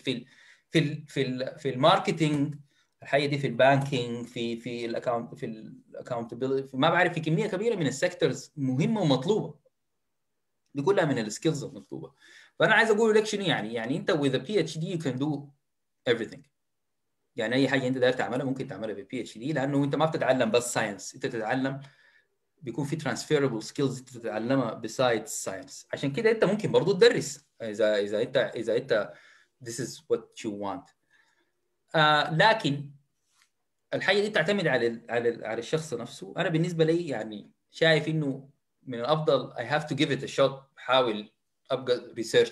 في الماركتينج، الحاجه دي في البانكينج، في الاكونتبيلتي، ما بعرف، في كميه كبيره من السيكتورز مهمه ومطلوبه. دي كلها من السكيلز المطلوبه. فانا عايز اقول لك شنو يعني انت with a PhD you can do everything. يعني اي حاجه انت داير تعملها ممكن تعملها بالبي اتش دي، لانه انت ما بتتعلم بس ساينس، انت تتعلم بيكون في transferable skills انت تتعلمها besides science. عشان كده انت ممكن برضو تدرس اذا انت this is what you want. لكن الحاجه دي تعتمد على الشخص نفسه. انا بالنسبه لي يعني شايف انه من الافضل I have to give it a shot. حاول ابقى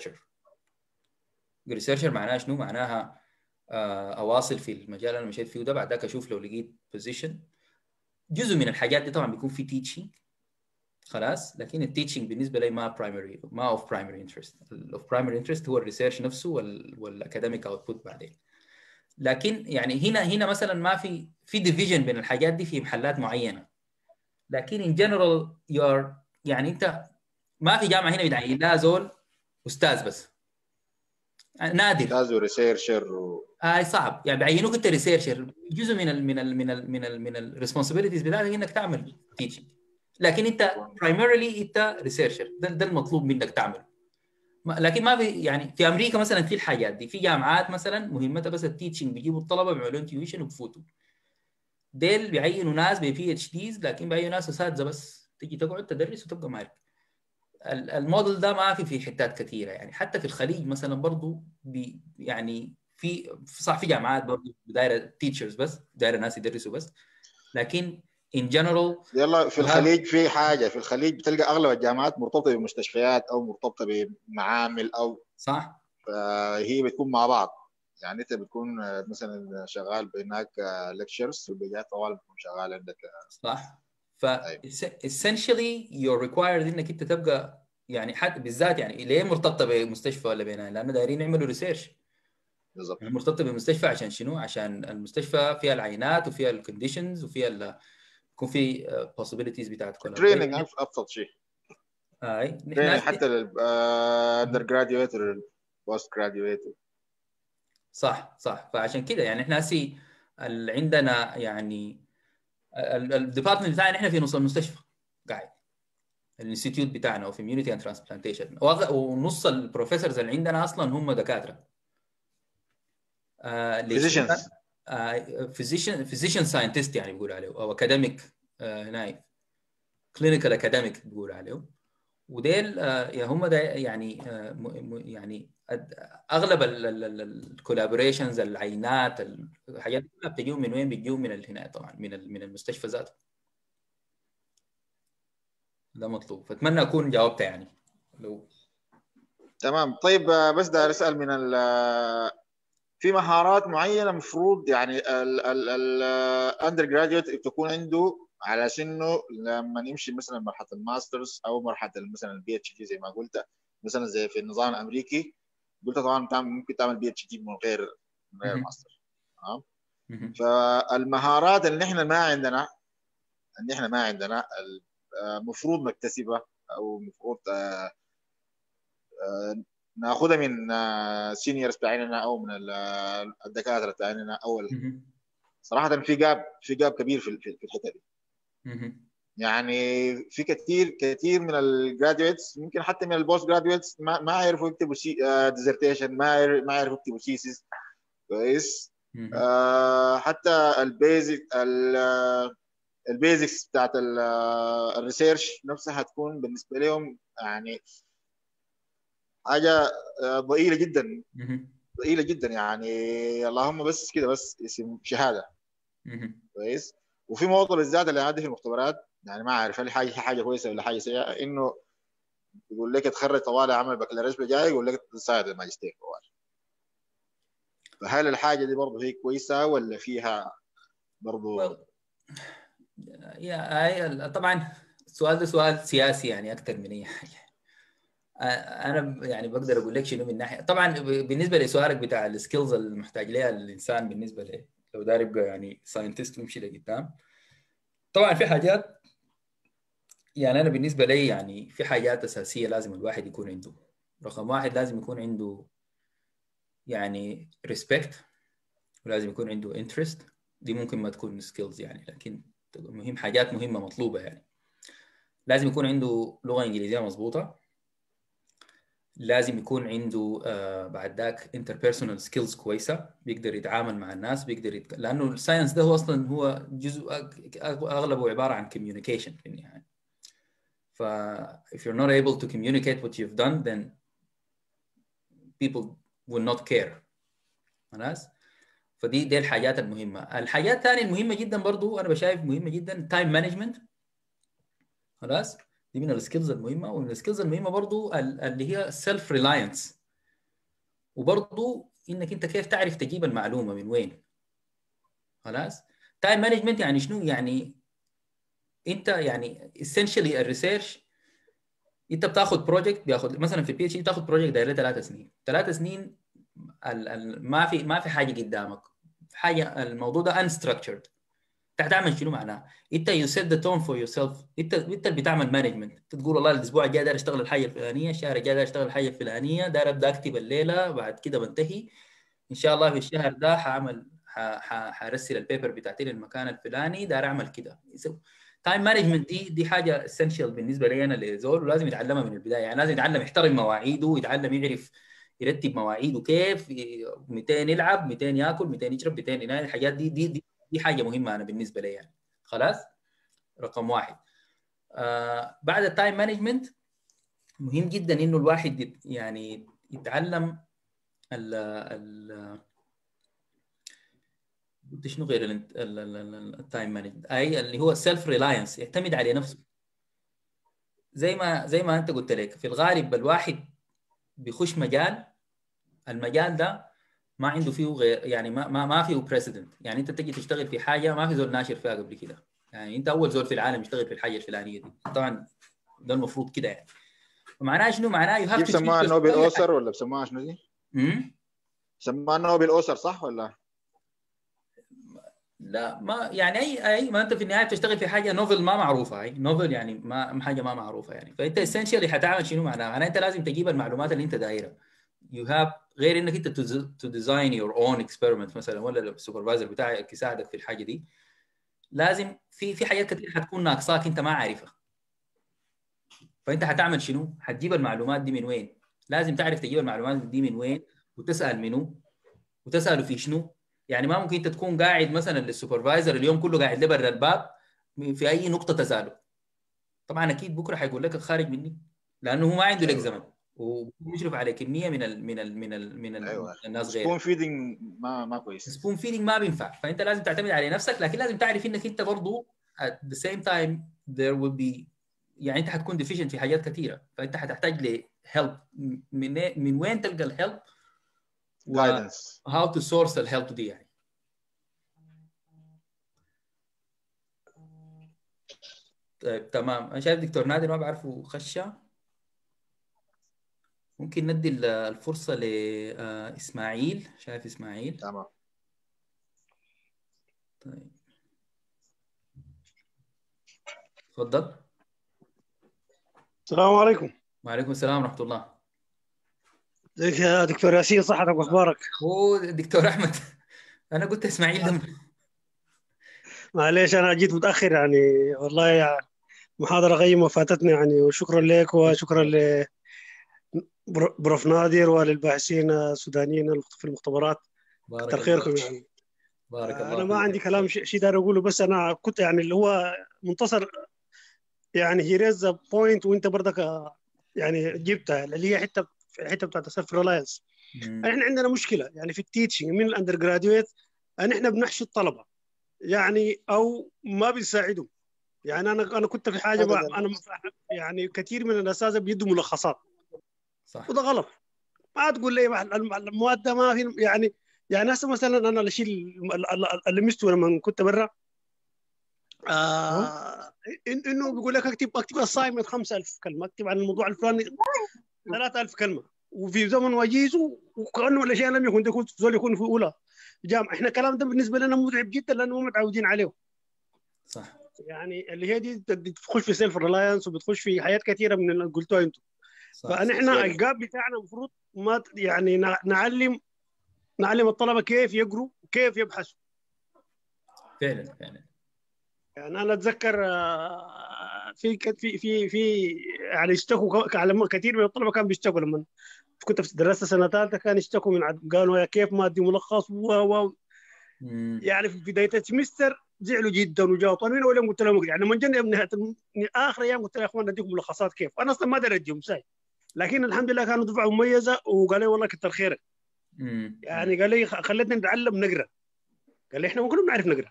ريسيرشر معناها شنو؟ معناها اواصل في المجال اللي انا مشيت فيه ده، بعد ذاك اشوف لو لقيت بوزيشن. جزء من الحاجات دي طبعا بيكون في تيتشنج خلاص، لكن التيتشنج بالنسبه لي ما اوف برايمري انترست. الاوف برايمري انترست هو الريسيرش نفسه والاكاديميك اوتبوت بعدين. لكن يعني هنا مثلا ما في ديفيجن بين الحاجات دي في محلات معينه، لكن ان جنرال يعني انت ما في جامعه هنا بيدعي لها زول استاذ بس، نادر. استاذ وريسيرشر صعب يعني بيعينوك انت ريسيرشر. جزء من الريسبونسبيلتيز بتاعتك انك تعمل تيتشنج، لكن انت برايمرلي انت ريسيرشر. ده المطلوب منك تعمله. لكن ما يعني في امريكا مثلا في الحاجات دي في جامعات مثلا مهمتها بس التيتشنج، بيجيبوا الطلبه بيعملوا تيويشن وبفوتوا. ديل بيعينوا ناس بي اتش ديز، لكن بيعينوا ناس اساتذه بس تيجي تقعد تدرس وتبقى مالك. الموديل ده ما في حتات كثيره يعني. حتى في الخليج مثلا برضو يعني صح في جامعات برضو دايره تيتشرز بس، دايره ناس يدرسوا بس، لكن ان جنرال يلا في الخليج في حاجه، في الخليج بتلقى اغلب الجامعات مرتبطه بمستشفيات او مرتبطه بمعامل او صح، فهي بتكون مع بعض. يعني انت بتكون مثلا شغال هناك ليكتشرز والبقيات طوال بتكون شغال عندك صح. ف essentially you're required انك انت تبقى يعني حتى بالذات يعني ليه مرتبطه بمستشفى ولا بينها؟ لانه دايرين يعملوا ريسيرش. بالضبط. مرتبطه بالمستشفى عشان شنو؟ عشان المستشفى فيها العينات وفيها الكونديشنز وفيها يكون في possibilities بتاعت التريننج ابسط شيء. نحن حتى الاندر جراديويت والبوست جراديويت. صح. فعشان كده يعني احنا هسي عندنا يعني الديبارتمنت بتاعنا احنا في نص المستشفى قاعد، الانستيتيوت بتاعنا وفي immunity and transplantation، ونص البروفيسورز اللي عندنا اصلا هم دكاتره. physicians. physician scientist يعني بيقول عليه، او academic هناي clinical academic بيقول عليه. وديل هم ده يعني يعني اغلب الكولابوريشنز، العينات، الحاجات كلها بتجيهم من وين؟ بتجيهم من هنا طبعا من المستشفى ذاته. ده مطلوب، فاتمنى اكون جاوبت يعني. لو تمام. طيب بس ده اسال من في مهارات معينه مفروض يعني الاندر جراديوت تكون عنده على انه لما نمشي مثلا مرحله الماسترز او مرحله مثلا البي اتش دي زي ما قلت، مثلا زي في النظام الامريكي قلت طبعا ممكن تعمل بي اتش دي من غير ماستر. تمام. فالمهارات اللي احنا ما عندنا المفروض نكتسبها او المفروض ناخذها من سينيورز بتاعنا او من الدكاتره بتاعنا. اول صراحه في جاب كبير في الحته دي. يعني في كثير من الجراديويتس، ممكن حتى من البوست جراديويتس ما يعرفوا يكتبوا ديزرتيشن، ما يعرفوا يكتبوا ثيسيس كويس. حتى البيزكس بتاعت الريسيرش نفسها هتكون بالنسبه لهم يعني حاجه ضئيله جدا يعني اللهم بس كده بس اسم شهاده كويس. وفي موضوع بالذات اللي عندي في المختبرات يعني ما عارف هل حاجه كويسه ولا حاجه سيئه، انه يقول لك تخرج طوالي عمل بكالوريوس جاي يقول لك تساعد الماجستير طوالي. فهل الحاجه دي برضه هي كويسه ولا فيها برضه طبعا السؤال ده سؤال سياسي يعني اكثر من اي حاجه. انا يعني بقدر اقول لك شنو من ناحيه. طبعا بالنسبه لسؤالك بتاع السكيلز المحتاج لها الانسان بالنسبه له لو داري يبقى يعني ساينتست ويمشي لقدام، طبعا في حاجات يعني انا بالنسبه لي يعني في حاجات اساسيه لازم الواحد يكون عنده. رقم واحد لازم يكون عنده يعني ريسبكت، ولازم يكون عنده انترست. دي ممكن ما تكون سكيلز يعني، لكن حاجات مهمه مطلوبه يعني. لازم يكون عنده لغه انجليزيه مضبوطه. لازم يكون عنده بعد ذاك interpersonal skills كويسه، بيقدر يتعامل مع الناس، لانه الساينس ده هو اصلا هو جزء اغلبه عباره عن communication في النهايه. ف if you're not able to communicate what you've done then people will not care. خلاص. فدي الحاجات المهمه. الحاجات الثانيه المهمه جدا برضو انا بشايف مهمه جدا تايم مانجمنت. خلاص. دي من السكيلز المهمه. ومن السكيلز المهمه برضو اللي هي سيلف ريلاينس، وبرضو انك انت كيف تعرف تجيب المعلومه من وين. خلاص. تايم مانجمنت يعني شنو؟ يعني انت يعني essentially الريسيرش انت بتاخذ بروجكت، بياخذ مثلا في البي اتش دي بتاخذ بروجكت داير 3 سنين. 3 سنين ما في حاجه قدامك، حاجه الموضوع ده unstructured. انت هتعمل شنو معناه؟ انت you set the tone for yourself. انت اللي بتعمل مانجمنت. تقول والله الاسبوع الجاي داير اشتغل الحاجه الفلانيه، الشهر الجاي داير اشتغل الحاجه الفلانيه، داير ابدا اكتب الليله، بعد كده بنتهي ان شاء الله في الشهر ده حرسل البيبر بتاعتي للمكان الفلاني، داير اعمل كده. تايم مانجمنت دي حاجه اسينشال بالنسبه لي انا لزول، ولازم يتعلمها من البدايه. يعني لازم يتعلم يحترم مواعيده، ويتعلم يعرف يرتب مواعيده كيف، 200 يلعب، 200 ياكل، 200 يشرب، 200 ينام. الحاجات دي حاجه مهمه انا بالنسبه لي يعني. خلاص. رقم واحد. بعد التايم مانجمنت مهم جدا انه الواحد يعني يتعلم شنو غير التايم مانجمنت، اي اللي هو سيلف ريلاينس، يعتمد على نفسه. زي ما انت قلت لك، في الغالب الواحد بيخش المجال ده ما عنده فيه غير يعني ما فيه بريسيدنت. يعني انت تجي تشتغل في حاجه ما في زول ناشر فيها قبل كده. يعني انت اول زول في العالم يشتغل في الحاجه الفلانيه دي، طبعا ده المفروض كده يعني. معناه شنو؟ معناه يو هاف تو بسموها نوبل اوسر ولا بسموها شنو دي؟ بسموها نوبل اوسر صح ولا؟ لا ما يعني اي ما انت في النهايه بتشتغل في حاجه نوفل ما معروفه، اي نوفل يعني ما حاجه ما معروفه يعني. فانت اسينشالي حتعمل شنو معناها انت لازم تجيب المعلومات اللي انت دايرها. يو هاف غير انك انت تو ديزاين يور اون اكسبيرمنت مثلا، ولا السوبرفايزر بتاعك يساعدك في الحاجه دي، لازم في حاجات كثير حتكون ناقصاك انت ما عارفها. فانت حتعمل شنو؟ حتجيب المعلومات دي من وين؟ لازم تعرف تجيب المعلومات دي من وين، وتسال منو، وتساله في شنو. يعني ما ممكن انت تكون قاعد مثلا للسوبرفايزر اليوم كله قاعد لبر الباب في اي نقطه تساله. طبعا اكيد بكره حيقول لك الخارج مني، لانه هو ما عنده لك زمن وبيشرف على كميه من ايوه الناس سبون غيرك. فيدنج ما كويس. سبون فيدنج ما بينفع. فانت لازم تعتمد على نفسك، لكن لازم تعرف انك انت برضو at the same time there will be يعني انت حتكون deficient في حاجات كثيره، فانت حتحتاج ل help. من وين تلقى الهيلب و جايدنس. how to source الهيلب دي يعني. طيب تمام. انا شايف دكتور نادر ما بعرفه خشة، ممكن ندي الفرصة لإسماعيل. شايف إسماعيل؟ تمام. طيب تفضل. السلام عليكم. وعليكم السلام ورحمة الله. ازيك يا دكتور ياسين، صحتك واخبارك؟ هو دكتور أحمد أنا قلت إسماعيل ده. معليش انا جيت متاخر يعني، والله يا محاضره قيمه فاتتني يعني، وشكرا لك وشكرا لبروف نادر وللباحثين السودانيين في المختبرات. بارك كتر الله خيركم يعني. بارك انا الله ما فيك. عندي كلام شيء داير اقوله، بس انا كنت يعني اللي هو منتصر يعني هي ريز بوينت، وانت برضك يعني جبتها اللي هي الحته بتاعت السيلف ريلاينس. احنا عندنا مشكله يعني في التيتشنج من الاندر جراديويت، ان احنا بنحشي الطلبه يعني او ما بنساعدهم. يعني انا كنت في حاجه انا يعني كثير من الاساتذه بيدوا ملخصات، صح. وده غلط. ما تقول لي المواد ده ما في يعني هسه مثلا انا الشيء اللي لمسته لما كنت برا انه بيقول لك اكتب اسايمنت 5000 كلمه، اكتب عن الموضوع الفلاني 3000 كلمه، وفي زمن وجيز، وكانه الاشياء لم يكن تكون زول يكون في اولى جامعه. احنا الكلام ده بالنسبه لنا متعب جدا لانه ما متعودين عليه. صح. يعني اللي هي دي بتخش في سيلف ريلاينس، وبتخش في حاجات كثيره من اللي قلتوها انتم. فنحن الجاب بتاعنا المفروض ما يعني نعلم الطلبه كيف يقروا وكيف يبحثوا. فعلا فعلا. يعني انا اتذكر في يعني اشتكوا كثير من الطلبه كانوا بيشتكوا لما كنت درست سنه ثالثه، كانوا يشتكوا من قالوا يا كيف ما ادي ملخص يعني في بدايه السمستر زعلوا جدا وجاوا طالبين. اول قلت لهم يعني من جنة نهايه اخر ايام قلت لهم يا اخوان اديكم ملخصات كيف. انا اصلا ما ادري اديهم ساي، لكن الحمد لله كانوا دفعه مميزه، وقال لي والله كتر خيرك. يعني قال لي خلتنا نتعلم نقرا، قال لي احنا ما كنا بنعرف نقرا.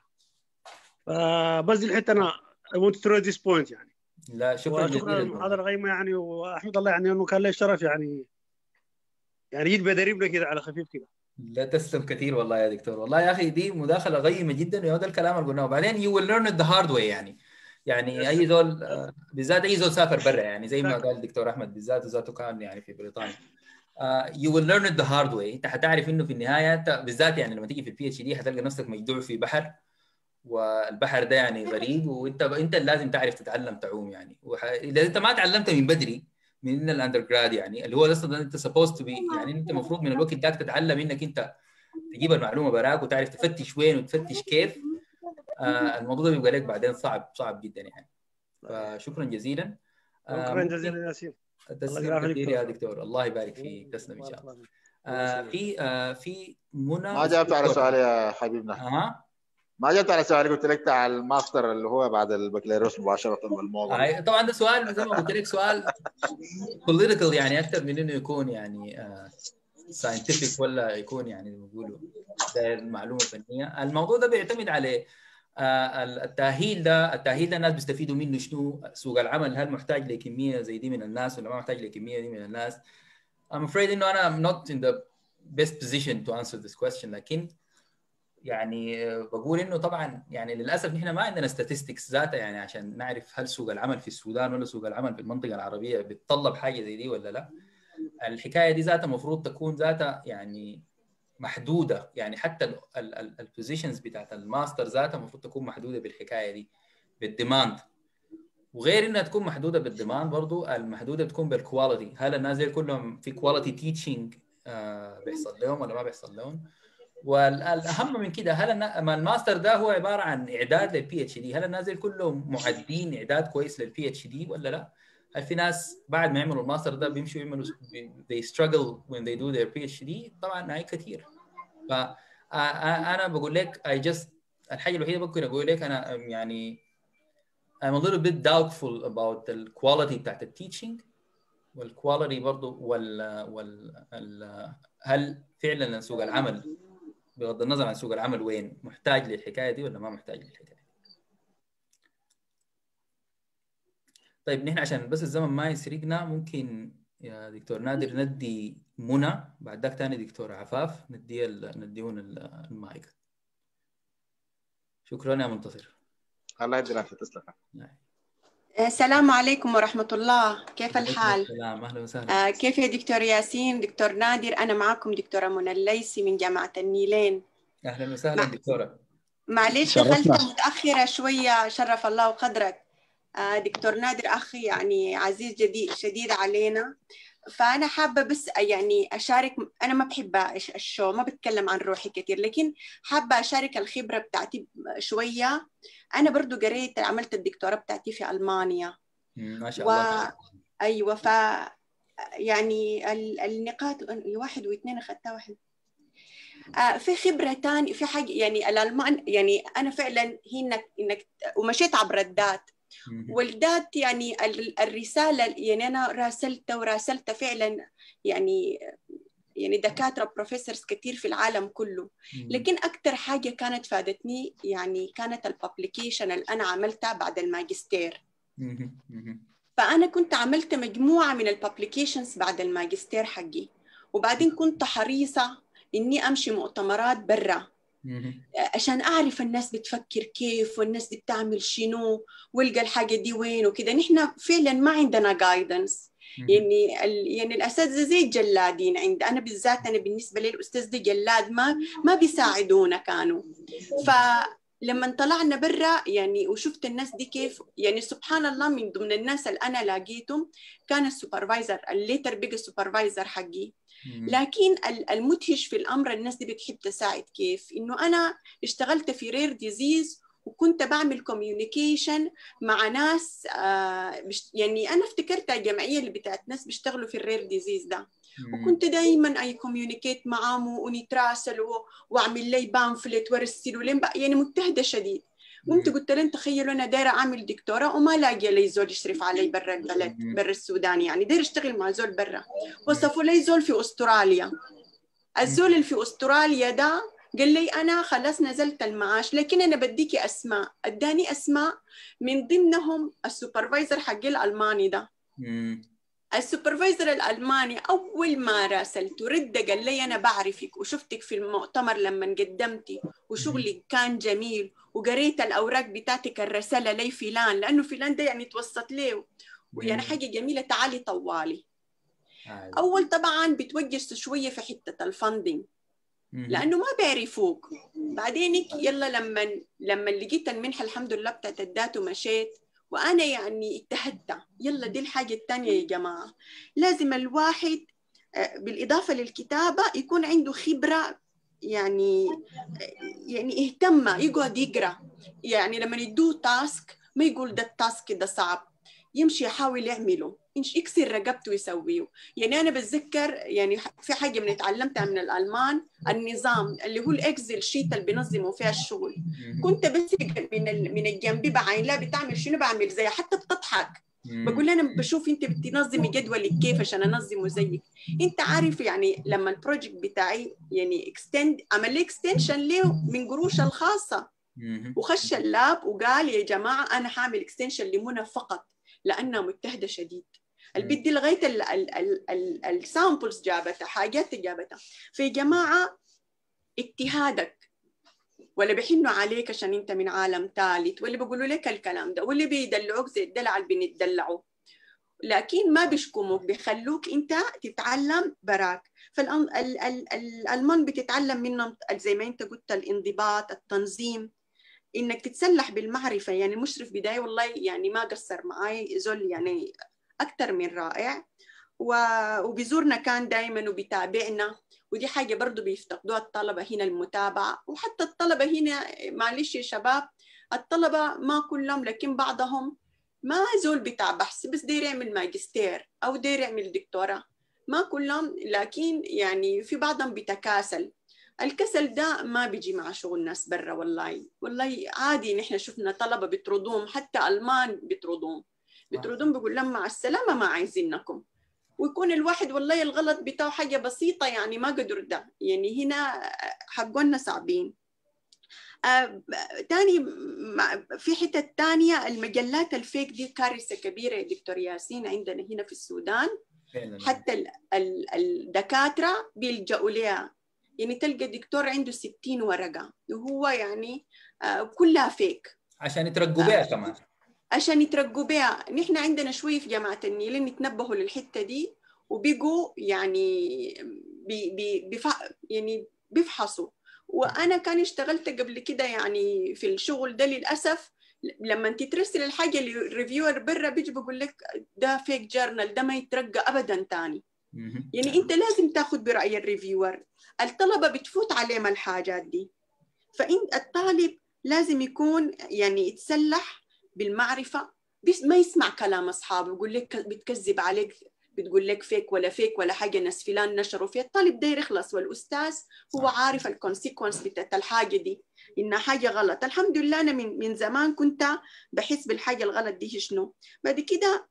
فبس دي الحته انا I want to throw this point يعني. لا شكرا جزيلا. شكرا المحاضره غيمه يعني، واحمد الله يعني انه كان له الشرف يعني جيت بدربنا كده على خفيف كده. لا تسلم كثير والله يا دكتور. والله يا اخي دي مداخله قيمه جدا، وهذا الكلام اللي قلناه. وبعدين you will learn it the hard way يعني اي زول بالذات اي زول سافر برا، يعني زي ما قال الدكتور احمد بالذات ذاته كان يعني في بريطانيا. you will learn it the hard way. انت حتعرف انه في النهايه انت بالذات يعني لما تيجي في البي اتش دي حتلقى نفسك مجدوع في بحر، والبحر ده يعني غريب، وانت لازم تعرف تتعلم تعوم يعني. اذا انت ما تعلمت من بدري من الاندر جراد يعني اللي هو اصلا انت سبوست تو بي، يعني انت المفروض من الوقت ده تتعلم انك انت تجيب المعلومه براك وتعرف تفتش وين وتفتش كيف. الموضوع ده بيبقى لك بعدين صعب جدا يعني. فشكرا جزيلا. شكرا جزيلا ياسين. تسلم كثير يا دكتور، الله يبارك فيك. تسلم ان شاء الله. في منى ما جاوبت على سؤالي يا حبيبنا. ما جبت على سؤالي، قلت لك بتاع الماستر اللي هو بعد البكالوريوس مباشره بالموضوع. طبعا ده سؤال زي ما قلت لك سؤال بوليتيكال يعني اكثر من انه يكون يعني ساينتفك ولا يكون يعني بيقولوا ده معلومه فنيه. الموضوع ده بيعتمد على التاهيل ده الناس بيستفيدوا منه شنو. سوق العمل هل محتاج لكميه زي دي من الناس ولا ما محتاج لكميه دي من الناس؟ I'm afraid انه انا I'm not in the best position to answer this question. لكن يعني بقول انه طبعا يعني للاسف نحن ما عندنا statistics ذاتها يعني عشان نعرف هل سوق العمل في السودان ولا سوق العمل في المنطقه العربيه بتطلب حاجه زي دي ولا لا. الحكايه دي ذاتها المفروض تكون ذاتها يعني محدوده، يعني حتى البوزيشنز بتاعت الماستر ذاتها المفروض تكون محدوده بالحكايه دي، بالديماند. وغير انها تكون محدوده بالديماند، برضو المحدوده تكون بالكواليتي. هل الناس دي كلهم في كواليتي تيتشنج بيحصل لهم ولا ما بيحصل لهم؟ والاهم من كده، هل الماستر ده هو عباره عن اعداد للبي اتش دي؟ هل الناس دي كلهم معدين اعداد كويس للبي اتش دي ولا لا؟ هل في ناس بعد ما يعملوا الماستر ده بيمشوا يعملوا they struggle when they do their PhD؟ طبعا هاي كثير. فانا بقول لك الحاجه الوحيده ممكن اقول لك انا يعني I'm a little bit doubtful about the quality بتاعت التيتشنج والكواليتي برضه هل فعلا سوق العمل بغض النظر عن سوق العمل وين محتاج للحكايه دي ولا ما محتاج للحكايه دي. طيب نحن عشان بس الزمن ما يسرقنا، ممكن يا دكتور نادر ندي منى، بعد ذاك ثاني دكتور عفاف نديهم المايك. شكرا يا منتصر. الله يدي العافيه. تسلم. السلام عليكم ورحمة الله، كيف الحال؟ السلام، أهلا وسهلا. كيف يا دكتور ياسين؟ دكتور نادر، أنا معكم دكتورة منى الليثي من جامعة النيلين. أهلا وسهلا دكتورة. معلش دخلت متأخرة شوية، شرف الله قدرك. دكتور نادر أخي يعني عزيز شديد علينا، فأنا حابة بس يعني أشارك. أنا ما بحب الشو، ما بتكلم عن روحي كثير، لكن حابة أشارك الخبرة بتاعتي شوية. أنا برضو قريت، عملت الدكتوراه بتاعتي في ألمانيا. ما شاء الله. أيوة، يعني النقاط واحد واثنين أخذتها واحد. في خبرة تاني في حاجة، يعني الألمان، يعني أنا فعلا هي إنك ومشيت عبر الذات والذات، يعني الرسالة، يعني أنا راسلت فعلا يعني دكاترة بروفيسورز كتير في العالم كله، لكن أكتر حاجة كانت فادتني يعني كانت البابليكيشن اللي أنا عملتها بعد الماجستير. فأنا كنت عملت مجموعة من البابليكيشنز بعد الماجستير حقي، وبعدين كنت حريصة إني أمشي مؤتمرات برا عشان أعرف الناس بتفكر كيف والناس دي بتعمل شنو والقى الحاجة دي وين وكده. نحن فعلا ما عندنا جايدنس، يعني الأساتذة زي الجلادين أنا بالذات، أنا بالنسبة لي الأستاذ ده جلاد، ما بيساعدونا كانوا. فلما طلعنا برا يعني وشفت الناس دي كيف، يعني سبحان الله، من ضمن الناس اللي أنا لاقيتهم كان السوبرفايزر، الليتر بيجي السوبرفايزر حقي. لكن المدهش في الأمر، الناس دي بتحب تساعد كيف، إنه أنا اشتغلت في رير ديزيز وكنت بعمل كوميونيكيشن مع ناس يعني أنا افتكرت الجمعية اللي بتاعت ناس بيشتغلوا في الرير ديزيز ده، وكنت دايما أي كوميونيكيت معهم ونتراسل وأعمل لي بامفلت وارسله لهم، يعني مجتهدة شديد. قمت قلت لهم تخيلوا أنا دايرة أعمل دكتوراه وما لاقي لي زول يشرف علي برا البلد، برا السودان، يعني دايرة أشتغل مع زول برا. وصفوا لي زول في أستراليا. الزول اللي في أستراليا ده قال لي أنا خلاص نزلت المعاش، لكن أنا بديكي أسماء. أداني أسماء من ضمنهم السوبرفايزر حق الألماني ده. السوبرفايزر الألماني أول ما راسلته رد قال لي أنا بعرفك وشفتك في المؤتمر لما قدمتي وشغلك كان جميل وقريت الأوراق بتاعتك الرسالة لي فلان، لأنه فلان ده يعني توسط له ويعني حاجة جميلة، تعالي طوالي. أول طبعا بتوجس شوية في حتة الفندنج لأنه ما بيعرفوك. بعدين يلا لما لقيت المنحة الحمد لله بتاعت الدات ومشيت، وأنا يعني اجتهدت. يلا دي الحاجة الثانية يا جماعة، لازم الواحد بالإضافة للكتابة يكون عنده خبرة، يعني اهتم يقعد يقرأ. يعني لما يدوه تاسك ما يقول ده التاسك ده صعب، يمشي يحاول يعمله، يكسر رقبته ويسويه. يعني أنا بتذكر يعني في حاجة من اتعلمتها من الألمان، النظام اللي هو الإكسل شيت اللي بينظموا فيها الشغل. كنت بس من الجنبي بعين لا بتعمل شنو، بعمل زيها، حتى بتضحك. بقول أنا بشوف أنت بتنظمي جدولك كيف عشان أنظمه زيك. أنت عارف يعني لما البروجكت بتاعي يعني عمل لي اكستنشن له من قروش الخاصة، وخش اللاب وقال يا جماعة أنا حاعمل اكستنشن لمنى فقط لأنها مجتهدة شديد. البيت دي لغاية السامبلز جابتها، حاجات جابتها. في جماعة اجتهادك، ولا بيحنوا عليك عشان انت من عالم ثالث، ولا بيقولوا لك الكلام ده، واللي بيدلعوك زي الدلع اللي بنتدلعوا. لكن ما بيشكموك، بيخلوك انت تتعلم براك. فالالمان بتتعلم منهم زي ما انت قلت الانضباط، التنظيم، انك تتسلح بالمعرفه. يعني المشرف بدايه والله يعني ما قصر معاي، زول يعني اكثر من رائع، وبيزورنا كان دائما وبيتابعنا، ودي حاجه برضو بيفتقدوها الطلبه هنا، المتابعه. وحتى الطلبه هنا معلش يا شباب، الطلبه ما كلهم لكن بعضهم ما زول بتاع بحث، بس داير يعمل ماجستير او داير يعمل دكتوراه، ما كلهم، لكن يعني في بعضهم بيتكاسل. الكسل ده ما بيجي مع شغل ناس برا، والله عادي. نحن شفنا طلبة بيطردوهم، حتى ألمان بيطردوهم بيقول لهم مع السلامة ما عايزينكم. ويكون الواحد والله الغلط بتاعه حاجة بسيطة، يعني ما قدر ده. يعني هنا حقنا صعبين. تاني في حتة تانية، المجلات الفيك دي كارثة كبيرة يا دكتور ياسين عندنا هنا في السودان. حتى الدكاترة بيلجأوا لها. يعني تلقى دكتور عنده 60 ورقة وهو يعني كلها فيك عشان يترقوا بها كمان، عشان يترقوا بها. نحن عندنا شوي في جامعة النيل نتنبهوا للحتة دي، وبيجوا يعني يعني بيفحصوا. وأنا كان اشتغلت قبل كده يعني في الشغل ده. للأسف لما انت ترسل الحاجة للريفيور برا بيجي بقول لك ده فيك جورنال، ده ما يترقى أبدا تاني. يعني انت لازم تاخذ برأي الريفيور. الطلبة بتفوت عليهم الحاجات دي، فانت الطالب لازم يكون يعني يتسلح بالمعرفة، بس ما يسمع كلام أصحابه يقول لك بتكذب عليك، بتقول لك فيك ولا حاجة ناس فلان نشروا فيها. الطالب ده يخلص، والأستاذ هو عارف الكونسيكونس بتاعت الحاجة دي، إنها حاجة غلط. الحمد لله أنا من زمان كنت بحس بالحاجة الغلط دي شنو. بعد كده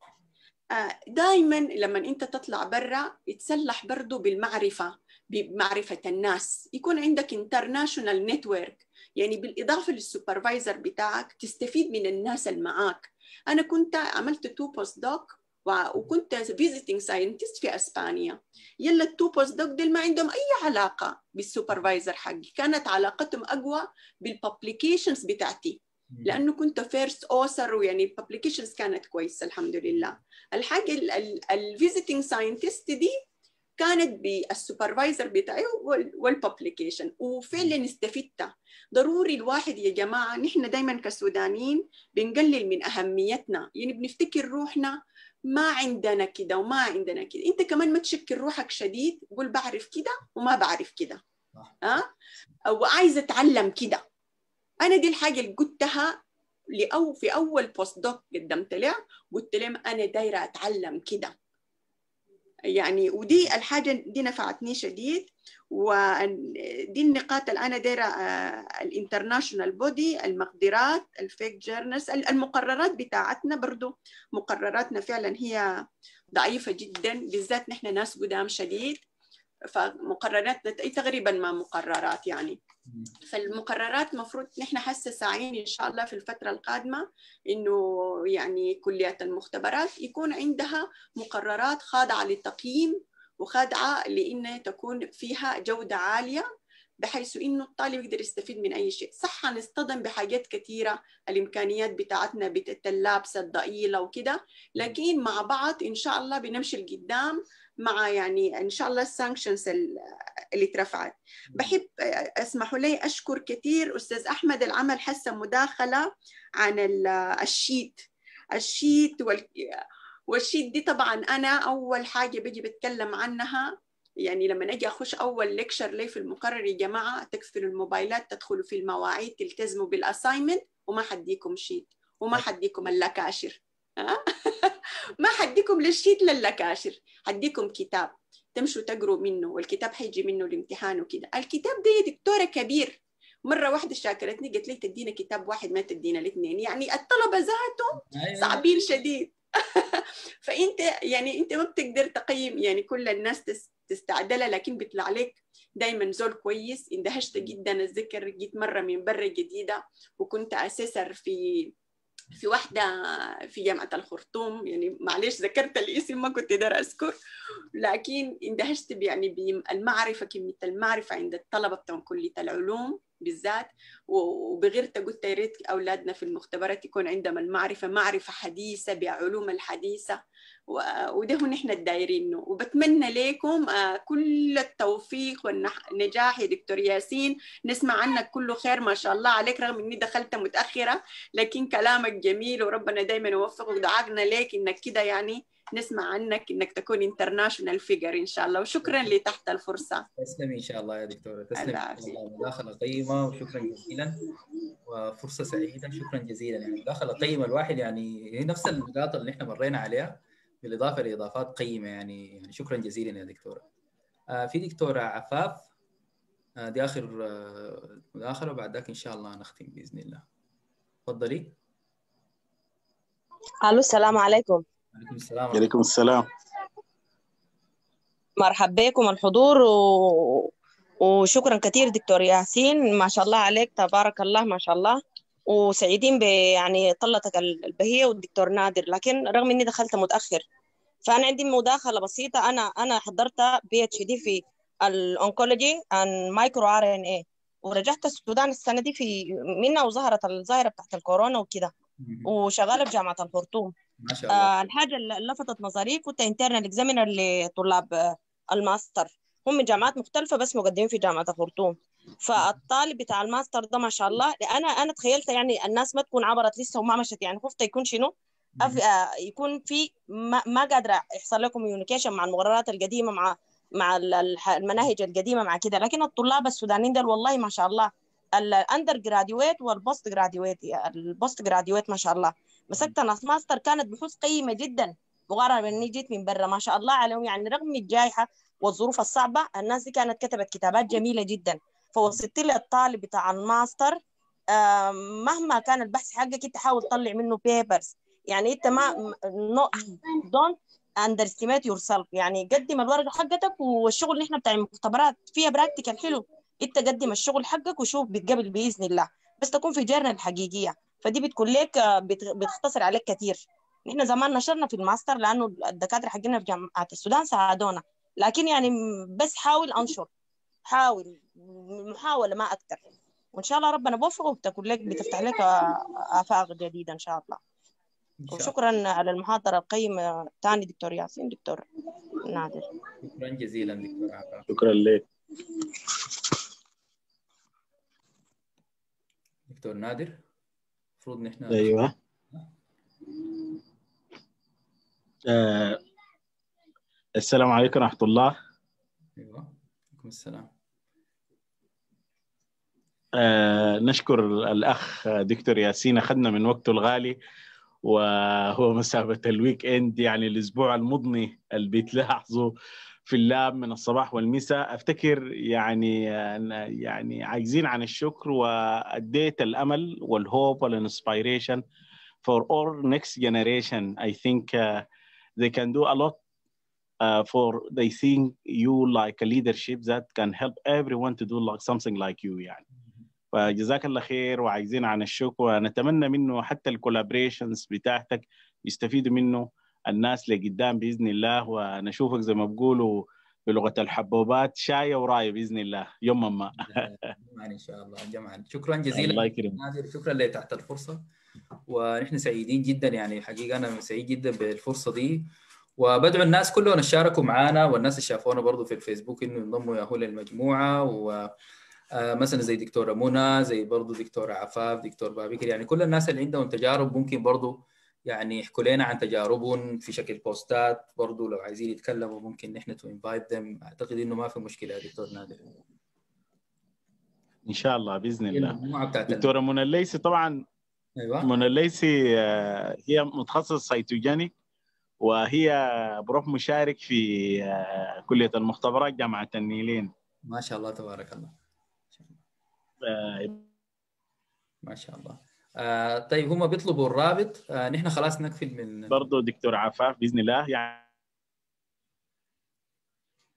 دائما لما انت تطلع برا يتسلح برضو بالمعرفة، بمعرفة الناس، يكون عندك انترناشونال نتورك. يعني بالإضافة للسوبرفايزر بتاعك تستفيد من الناس اللي معاك. أنا كنت عملت 2 بوست دوك وكنت فيزيتنج ساينتست في أسبانيا. يلا ال2 بوست دوك دول ما عندهم أي علاقة بالسوبرفايزر حقي، كانت علاقتهم أقوى بالببليكيشنز بتاعتي، لأنه كنت فيرست أوثر، ويعني الببليكيشنز كانت كويسة الحمد لله. الحاجة الفيزيتنج ساينتست دي كانت بالسوبرفايزر بتاعي والببليكيشن، وفعلا استفدت. ضروري الواحد يا جماعة، نحن دايما كسودانيين بنقلل من أهميتنا، يعني بنفتكر روحنا ما عندنا كده وما عندنا كده. انت كمان ما تشكل روحك شديد، قول بعرف كده وما بعرف كده، أو عايزة أتعلم كده. أنا دي الحاجة اللي قلتها في أول بوست دوك قدمت له، قلت لهم أنا دايرة أتعلم كده يعني. ودي الحاجة دي نفعتني شديد. ودي النقاط اللي أنا دايرة الانترناشونال بودي، المقدرات، الفيك جورنالز، المقررات بتاعتنا برضو. مقرراتنا فعلا هي ضعيفة جدا، بالذات نحن ناس قدام شديد، فمقرراتنا تقريبا ما مقررات يعني. فالمقررات مفروض نحن حاسة ساعين إن شاء الله في الفترة القادمة إنه يعني كليات المختبرات يكون عندها مقررات خاضعة للتقييم وخاضعة لإنه تكون فيها جودة عالية، بحيث إنه الطالب يقدر يستفيد من أي شيء. صح هنصطدم بحاجات كثيرة، الإمكانيات بتاعتنا بتتلابس الضئيلة وكده، لكن مع بعض إن شاء الله بنمشي لقدام مع يعني إن شاء الله السانكشنز اللي اترفعت. بحب اسمحوا لي أشكر كثير أستاذ أحمد العمل حسن مداخلة عن الشيت والشيت دي. طبعا أنا أول حاجة بجي بتكلم عنها، يعني لما أجي أخش أول ليكشر لي في المقرر، يا جماعة تقفلوا الموبايلات، تدخلوا في المواعيد، تلتزموا بالأسايمنت، وما حديكم شيت وما حديكم اللكاشر ما حديكم للشيت للكاشر، حديكم كتاب تمشوا تقروا منه، والكتاب حيجي منه الامتحان وكده. الكتاب ده يا دكتورة كبير، مرة واحدة شاكرتني قالت لي تدينا كتاب واحد ما تدينا الاثنين، يعني الطلبة ذاتهم صعبين شديد فأنت يعني أنت ما بتقدر تقيم يعني كل الناس تستعدلها، لكن بيطلع عليك دايما زول كويس. اندهشت جدا، أتذكر جيت مرة من برا جديدة وكنت أسيسر في واحدة في جامعة الخرطوم، يعني معلش ذكرت الاسم ما كنت دار أذكر، لكن اندهشت يعني بالمعرفة، كمية المعرفة عند الطلبة بتوع كلية العلوم بالذات. وبغيرت قلت يا ريت اولادنا في المختبرات يكون عندهم المعرفه، معرفه حديثه بعلوم الحديثه، وده هو نحن الدايرينه. وبتمنى لكم كل التوفيق والنجاح يا دكتور ياسين. نسمع عنك كله خير ما شاء الله عليك، رغم اني دخلت متاخره، لكن كلامك جميل وربنا دايما يوفقك. ودعاءنا لك انك كده يعني نسمع عنك انك تكون انترناشونال فيجر ان شاء الله. وشكرا لتحت الفرصه. تسلمي ان شاء الله يا دكتوره، تسلمي ان شاء الله. مداخله قيمه وشكرا جزيلا، وفرصه سعيده. شكرا جزيلا. يعني مداخله قيمه، الواحد يعني هي نفس النقاط اللي احنا مرينا عليها بالاضافه لاضافات قيمه يعني شكرا جزيلا يا دكتوره. في دكتوره عفاف، دي اخر مداخله، وبعد ذاك ان شاء الله نختم باذن الله. تفضلي. الو السلام عليكم. وعليكم السلام. عليكم السلام. مرحبا بكم الحضور وشكرا كثير دكتور ياسين، ما شاء الله عليك تبارك الله ما شاء الله. وسعيدين يعني طلتك البهية والدكتور نادر، لكن رغم اني دخلت متأخر فانا عندي مداخلة بسيطة. انا حضرت PhD في الأونكولوجي عن مايكرو RNA، ورجعت السودان السنة دي في منها وظهرت الظاهرة بتاعت الكورونا وكده، وشغالة في جامعة الخرطوم. ما شاء الله. الحاجة اللي لفتت نظري كنت انترنال اكزامينر لطلاب الماستر، هم من جامعات مختلفة بس مقدمين في جامعة الخرطوم. فالطالب بتاع الماستر ده ما شاء الله، انا تخيلت يعني الناس ما تكون عبرت لسه وما مشت، يعني خفت يكون شنو يكون في ما قادرة يحصل له كوميونيكيشن مع المقررات القديمة، مع المناهج القديمة مع كده. لكن الطلاب السودانيين دول والله ما شاء الله، الاندر جراديويت والبوست جراديويت، البوست جراديويت ما شاء الله مسكت ناس ماستر كانت بحوث قيمة جدا مقارنة باني جيت من برا. ما شاء الله عليهم، يعني رغم الجائحة والظروف الصعبة الناس دي كانت كتبت كتابات جميلة جدا. فوصلت لي الطالب بتاع الماستر مهما كان البحث حقك انت حاول تطلع منه بيبرز، يعني انت ما don't underestimate yourself، يعني قدم الورقة حقتك. والشغل اللي احنا بتاع المختبرات فيها براكتيكال حلو، انت قدم الشغل حقك وشوف بتقبل بإذن الله، بس تكون في جيرنال حقيقية، فدي بتكون لك بتختصر عليك كثير. نحن زمان نشرنا في الماستر لأنه الدكاترة حقنا في جامعة السودان ساعدونا، لكن يعني بس حاول أنشر، حاول محاولة ما أكثر، وإن شاء الله ربنا بوفقه وبتكون لك بتفتح لك آفاق جديدة إن شاء الله. وشكرا على المحاضرة القيمة ثاني دكتور ياسين، دكتور نادر. شكرا جزيلا دكتور عفاف. شكرا لك دكتور نادر. المفروض نحن ايوه. السلام عليكم ورحمة الله. ايوه عليكم السلام. نشكر الأخ دكتور ياسين، أخذنا من وقته الغالي، وهو مسافة الويك إند، يعني الأسبوع المضني اللي بيتلاحظوا في اللاب من الصباح والمساء. أفتكر يعني عايزين عن الشكر، وأديت الأمل والهوب والinspiration for our next generation. I think they can do a lot for they think you like a leadership that can help everyone to do like something like you يعني. فجزاك الله خير، وعايزين عن الشكر، ونتمنى منه حتى الكولابريشنز بتاعتك يستفيدوا منه الناس لقدام بإذن الله، ونشوفك زي ما بقولوا بلغة الحبوبات شاية وراية بإذن الله يوما ما. جمعا إن شاء الله جمعا. شكرا جزيلا الله يكرمك. شكرا لك تحت الفرصة، ونحن سعيدين جدا، يعني حقيقة أنا سعيد جدا بالفرصة دي، وبدعو الناس كلهم يشاركوا معنا، والناس اللي شافونا برضو في الفيسبوك إنه ينضموا ياهو للمجموعة. مثلا زي دكتورة منى، زي برضو دكتورة عفاف، دكتور بابكر، يعني كل الناس اللي عندهم تجارب ممكن برضو يعني يحكوا لنا عن تجاربهم في شكل بوستات، برضو لو عايزين يتكلموا ممكن نحن تو انفايت ذم. اعتقد انه ما في مشكلة يا دكتور نادر. ان شاء الله باذن الله. دكتورة منى الليثي طبعا. ايوه منى الليثي هي متخصص سيتوجينيك، وهي بروح مشارك في كلية المختبرات جامعة النيلين. ما شاء الله تبارك الله. ما شاء الله. طيب هم بيطلبوا الرابط، نحن خلاص نقفل من برضو دكتور عفاف بإذن الله يعني.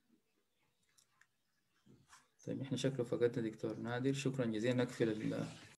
طيب احنا شكله فقدنا دكتور نادر. شكرا جزيلا. نقفل